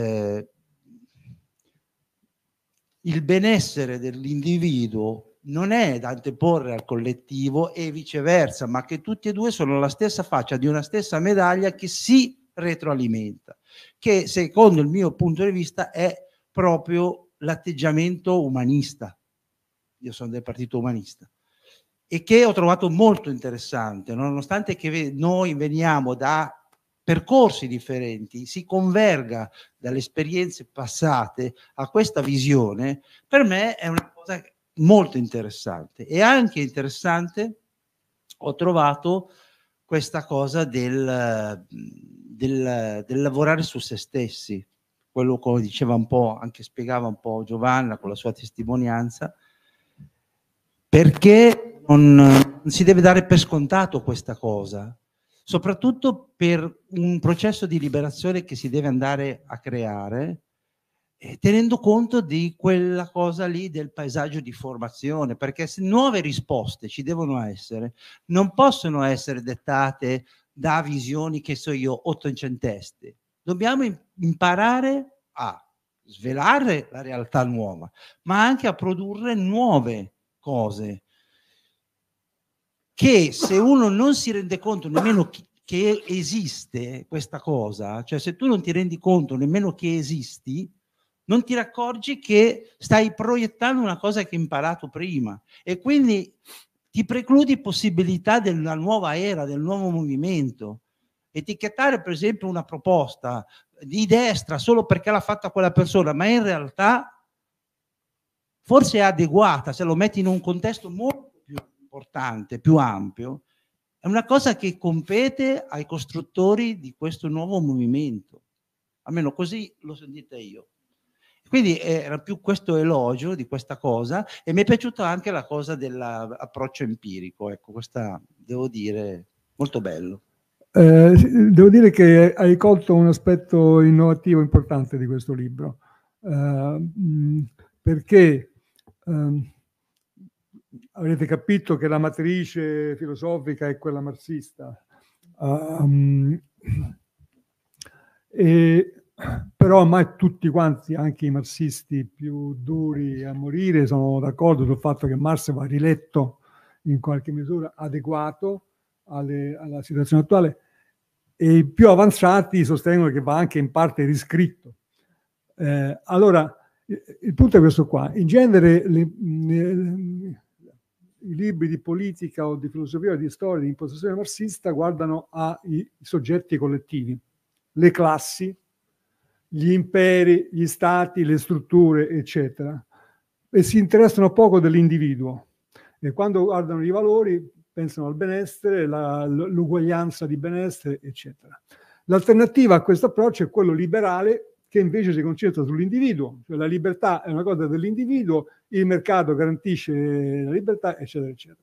il benessere dell'individuo non è da anteporre al collettivo e viceversa, ma che tutti e due sono la stessa faccia di una stessa medaglia che si retroalimenta, che secondo il mio punto di vista è proprio l'atteggiamento umanista. Io sono del partito umanista, e che ho trovato molto interessante, nonostante che noi veniamo da percorsi differenti, si converga dalle esperienze passate a questa visione. Per me è una cosa molto interessante. E anche interessante ho trovato questa cosa del lavorare su se stessi, quello che diceva un po', anche spiegava un po' Giovanna con la sua testimonianza, perché non si deve dare per scontato questa cosa, soprattutto per un processo di liberazione che si deve andare a creare, tenendo conto di quella cosa lì del paesaggio di formazione, perché se nuove risposte ci devono essere, non possono essere dettate da visioni, che so io, ottocentesche. Dobbiamo imparare a svelare la realtà nuova, ma anche a produrre nuove cose, che se uno non si rende conto nemmeno che esiste questa cosa, cioè se tu non ti rendi conto nemmeno che esisti, non ti accorgi che stai proiettando una cosa che hai imparato prima e quindi ti precludi possibilità della nuova era, del nuovo movimento. Etichettare per esempio una proposta di destra solo perché l'ha fatta quella persona, ma in realtà forse è adeguata, se lo metti in un contesto molto più importante, più ampio, è una cosa che compete ai costruttori di questo nuovo movimento. Almeno così l'ho sentita io. Quindi era più questo elogio di questa cosa, e mi è piaciuta anche la cosa dell'approccio empirico, ecco, questa devo dire molto bello. Devo dire che hai colto un aspetto innovativo importante di questo libro, perché avrete capito che la matrice filosofica è quella marxista, però ormai tutti quanti, anche i marxisti più duri a morire, sono d'accordo sul fatto che Marx va riletto in qualche misura adeguato alla situazione attuale, e i più avanzati sostengono che va anche in parte riscritto. Allora, il punto è questo qua. In genere i libri di politica o di filosofia o di storia di impostazione marxista guardano ai soggetti collettivi, le classi, gli imperi, gli stati, le strutture, eccetera, e si interessano poco dell'individuo. E quando guardano i valori pensano al benessere, l'uguaglianza di benessere, eccetera. L'alternativa a questo approccio è quello liberale, che invece si concentra sull'individuo, cioè la libertà è una cosa dell'individuo, il mercato garantisce la libertà, eccetera, eccetera.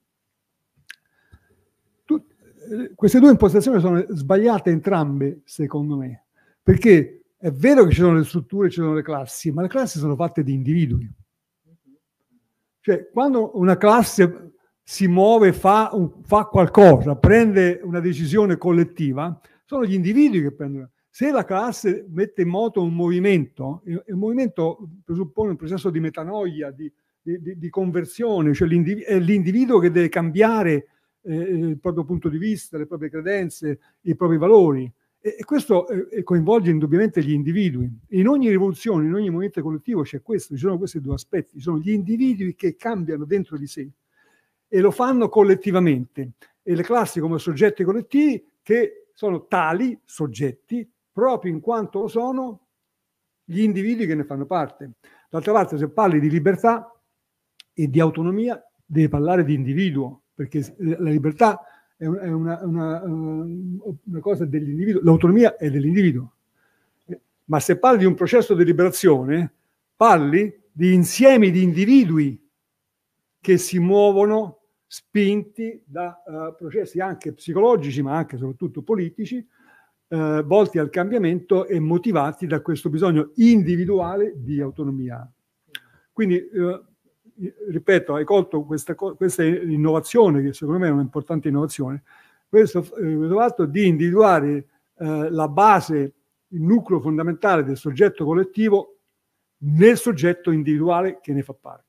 Queste due impostazioni sono sbagliate entrambe, secondo me, perché è vero che ci sono le strutture, ci sono le classi, ma le classi sono fatte di individui. Cioè, quando una classe si muove, fa qualcosa, prende una decisione collettiva, sono gli individui che prendono. Se la classe mette in moto un movimento, il movimento presuppone un processo di metanoia, di conversione, cioè è l'individuo che deve cambiare il proprio punto di vista, le proprie credenze, i propri valori. E questo coinvolge indubbiamente gli individui. In ogni rivoluzione, in ogni movimento collettivo c'è questo, ci sono questi due aspetti, ci sono gli individui che cambiano dentro di sé e lo fanno collettivamente, e le classi come soggetti collettivi che sono tali soggetti proprio in quanto lo sono gli individui che ne fanno parte. D'altra parte, se parli di libertà e di autonomia, devi parlare di individuo, perché la libertà è una cosa dell'individuo, l'autonomia è dell'individuo. Ma se parli di un processo di liberazione, parli di insiemi di individui che si muovono spinti da processi anche psicologici, ma anche e soprattutto politici, volti al cambiamento e motivati da questo bisogno individuale di autonomia. Quindi, ripeto, hai colto questa innovazione, che secondo me è un'importante innovazione, questo fatto di individuare la base, il nucleo fondamentale del soggetto collettivo nel soggetto individuale che ne fa parte.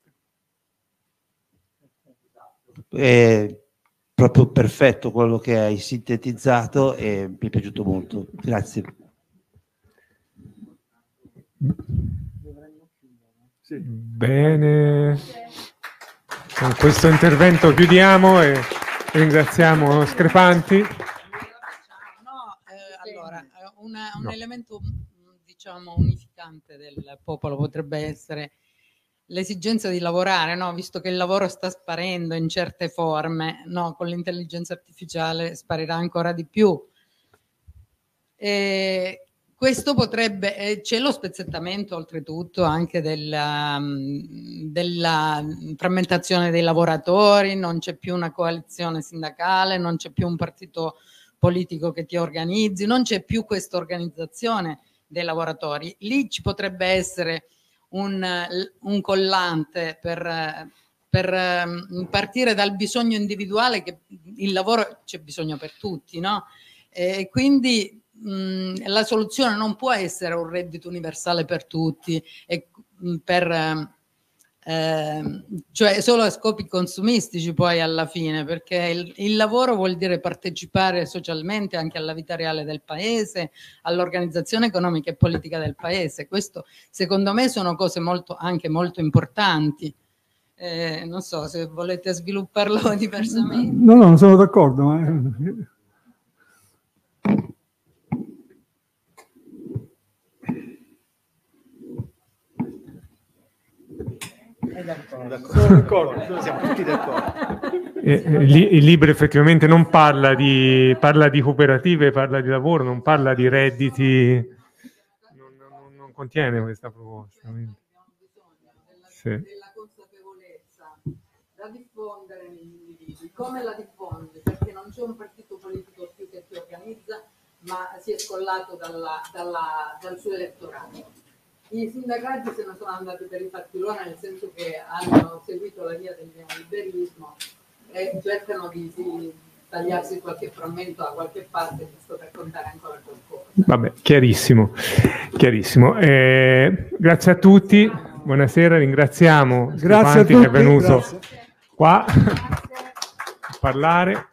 È proprio perfetto quello che hai sintetizzato e mi è piaciuto molto. Grazie. Sì. Bene, con questo intervento chiudiamo e ringraziamo Screpanti. Allora, un elemento, diciamo, unificante del popolo potrebbe essere l'esigenza di lavorare, no? Visto che il lavoro sta sparendo in certe forme, no? Con l'intelligenza artificiale sparirà ancora di più. Questo potrebbe, c'è lo spezzettamento oltretutto anche della frammentazione dei lavoratori, non c'è più una coalizione sindacale, non c'è più un partito politico che ti organizzi, non c'è più questa organizzazione dei lavoratori. Lì ci potrebbe essere un collante per partire dal bisogno individuale, che il lavoro c'è bisogno per tutti, no? E quindi la soluzione non può essere un reddito universale per tutti, e per cioè solo a scopi consumistici poi alla fine, perché il lavoro vuol dire partecipare socialmente anche alla vita reale del paese, all'organizzazione economica e politica del paese. Questo secondo me sono cose anche molto importanti. Non so se volete svilupparlo diversamente. No, sono d'accordo. Sono d'accordo, siamo tutti d'accordo. Il libro effettivamente non parla di cooperative, parla di lavoro, non parla di redditi, non contiene questa proposta. Quindi. Sì. Della consapevolezza da diffondere negli individui. Come la diffondi? Perché non c'è un partito politico più che ti organizza, ma si è scollato dal suo elettorato. I sindacati se ne sono andati per i fatti loro, nel senso che hanno seguito la via del neoliberismo e cercano di tagliarsi qualche frammento da qualche parte, giusto per contare ancora qualcosa. Vabbè, chiarissimo. Grazie a tutti, buonasera, ringraziamo Grazie a tutti, che è venuto grazie. qua a parlare.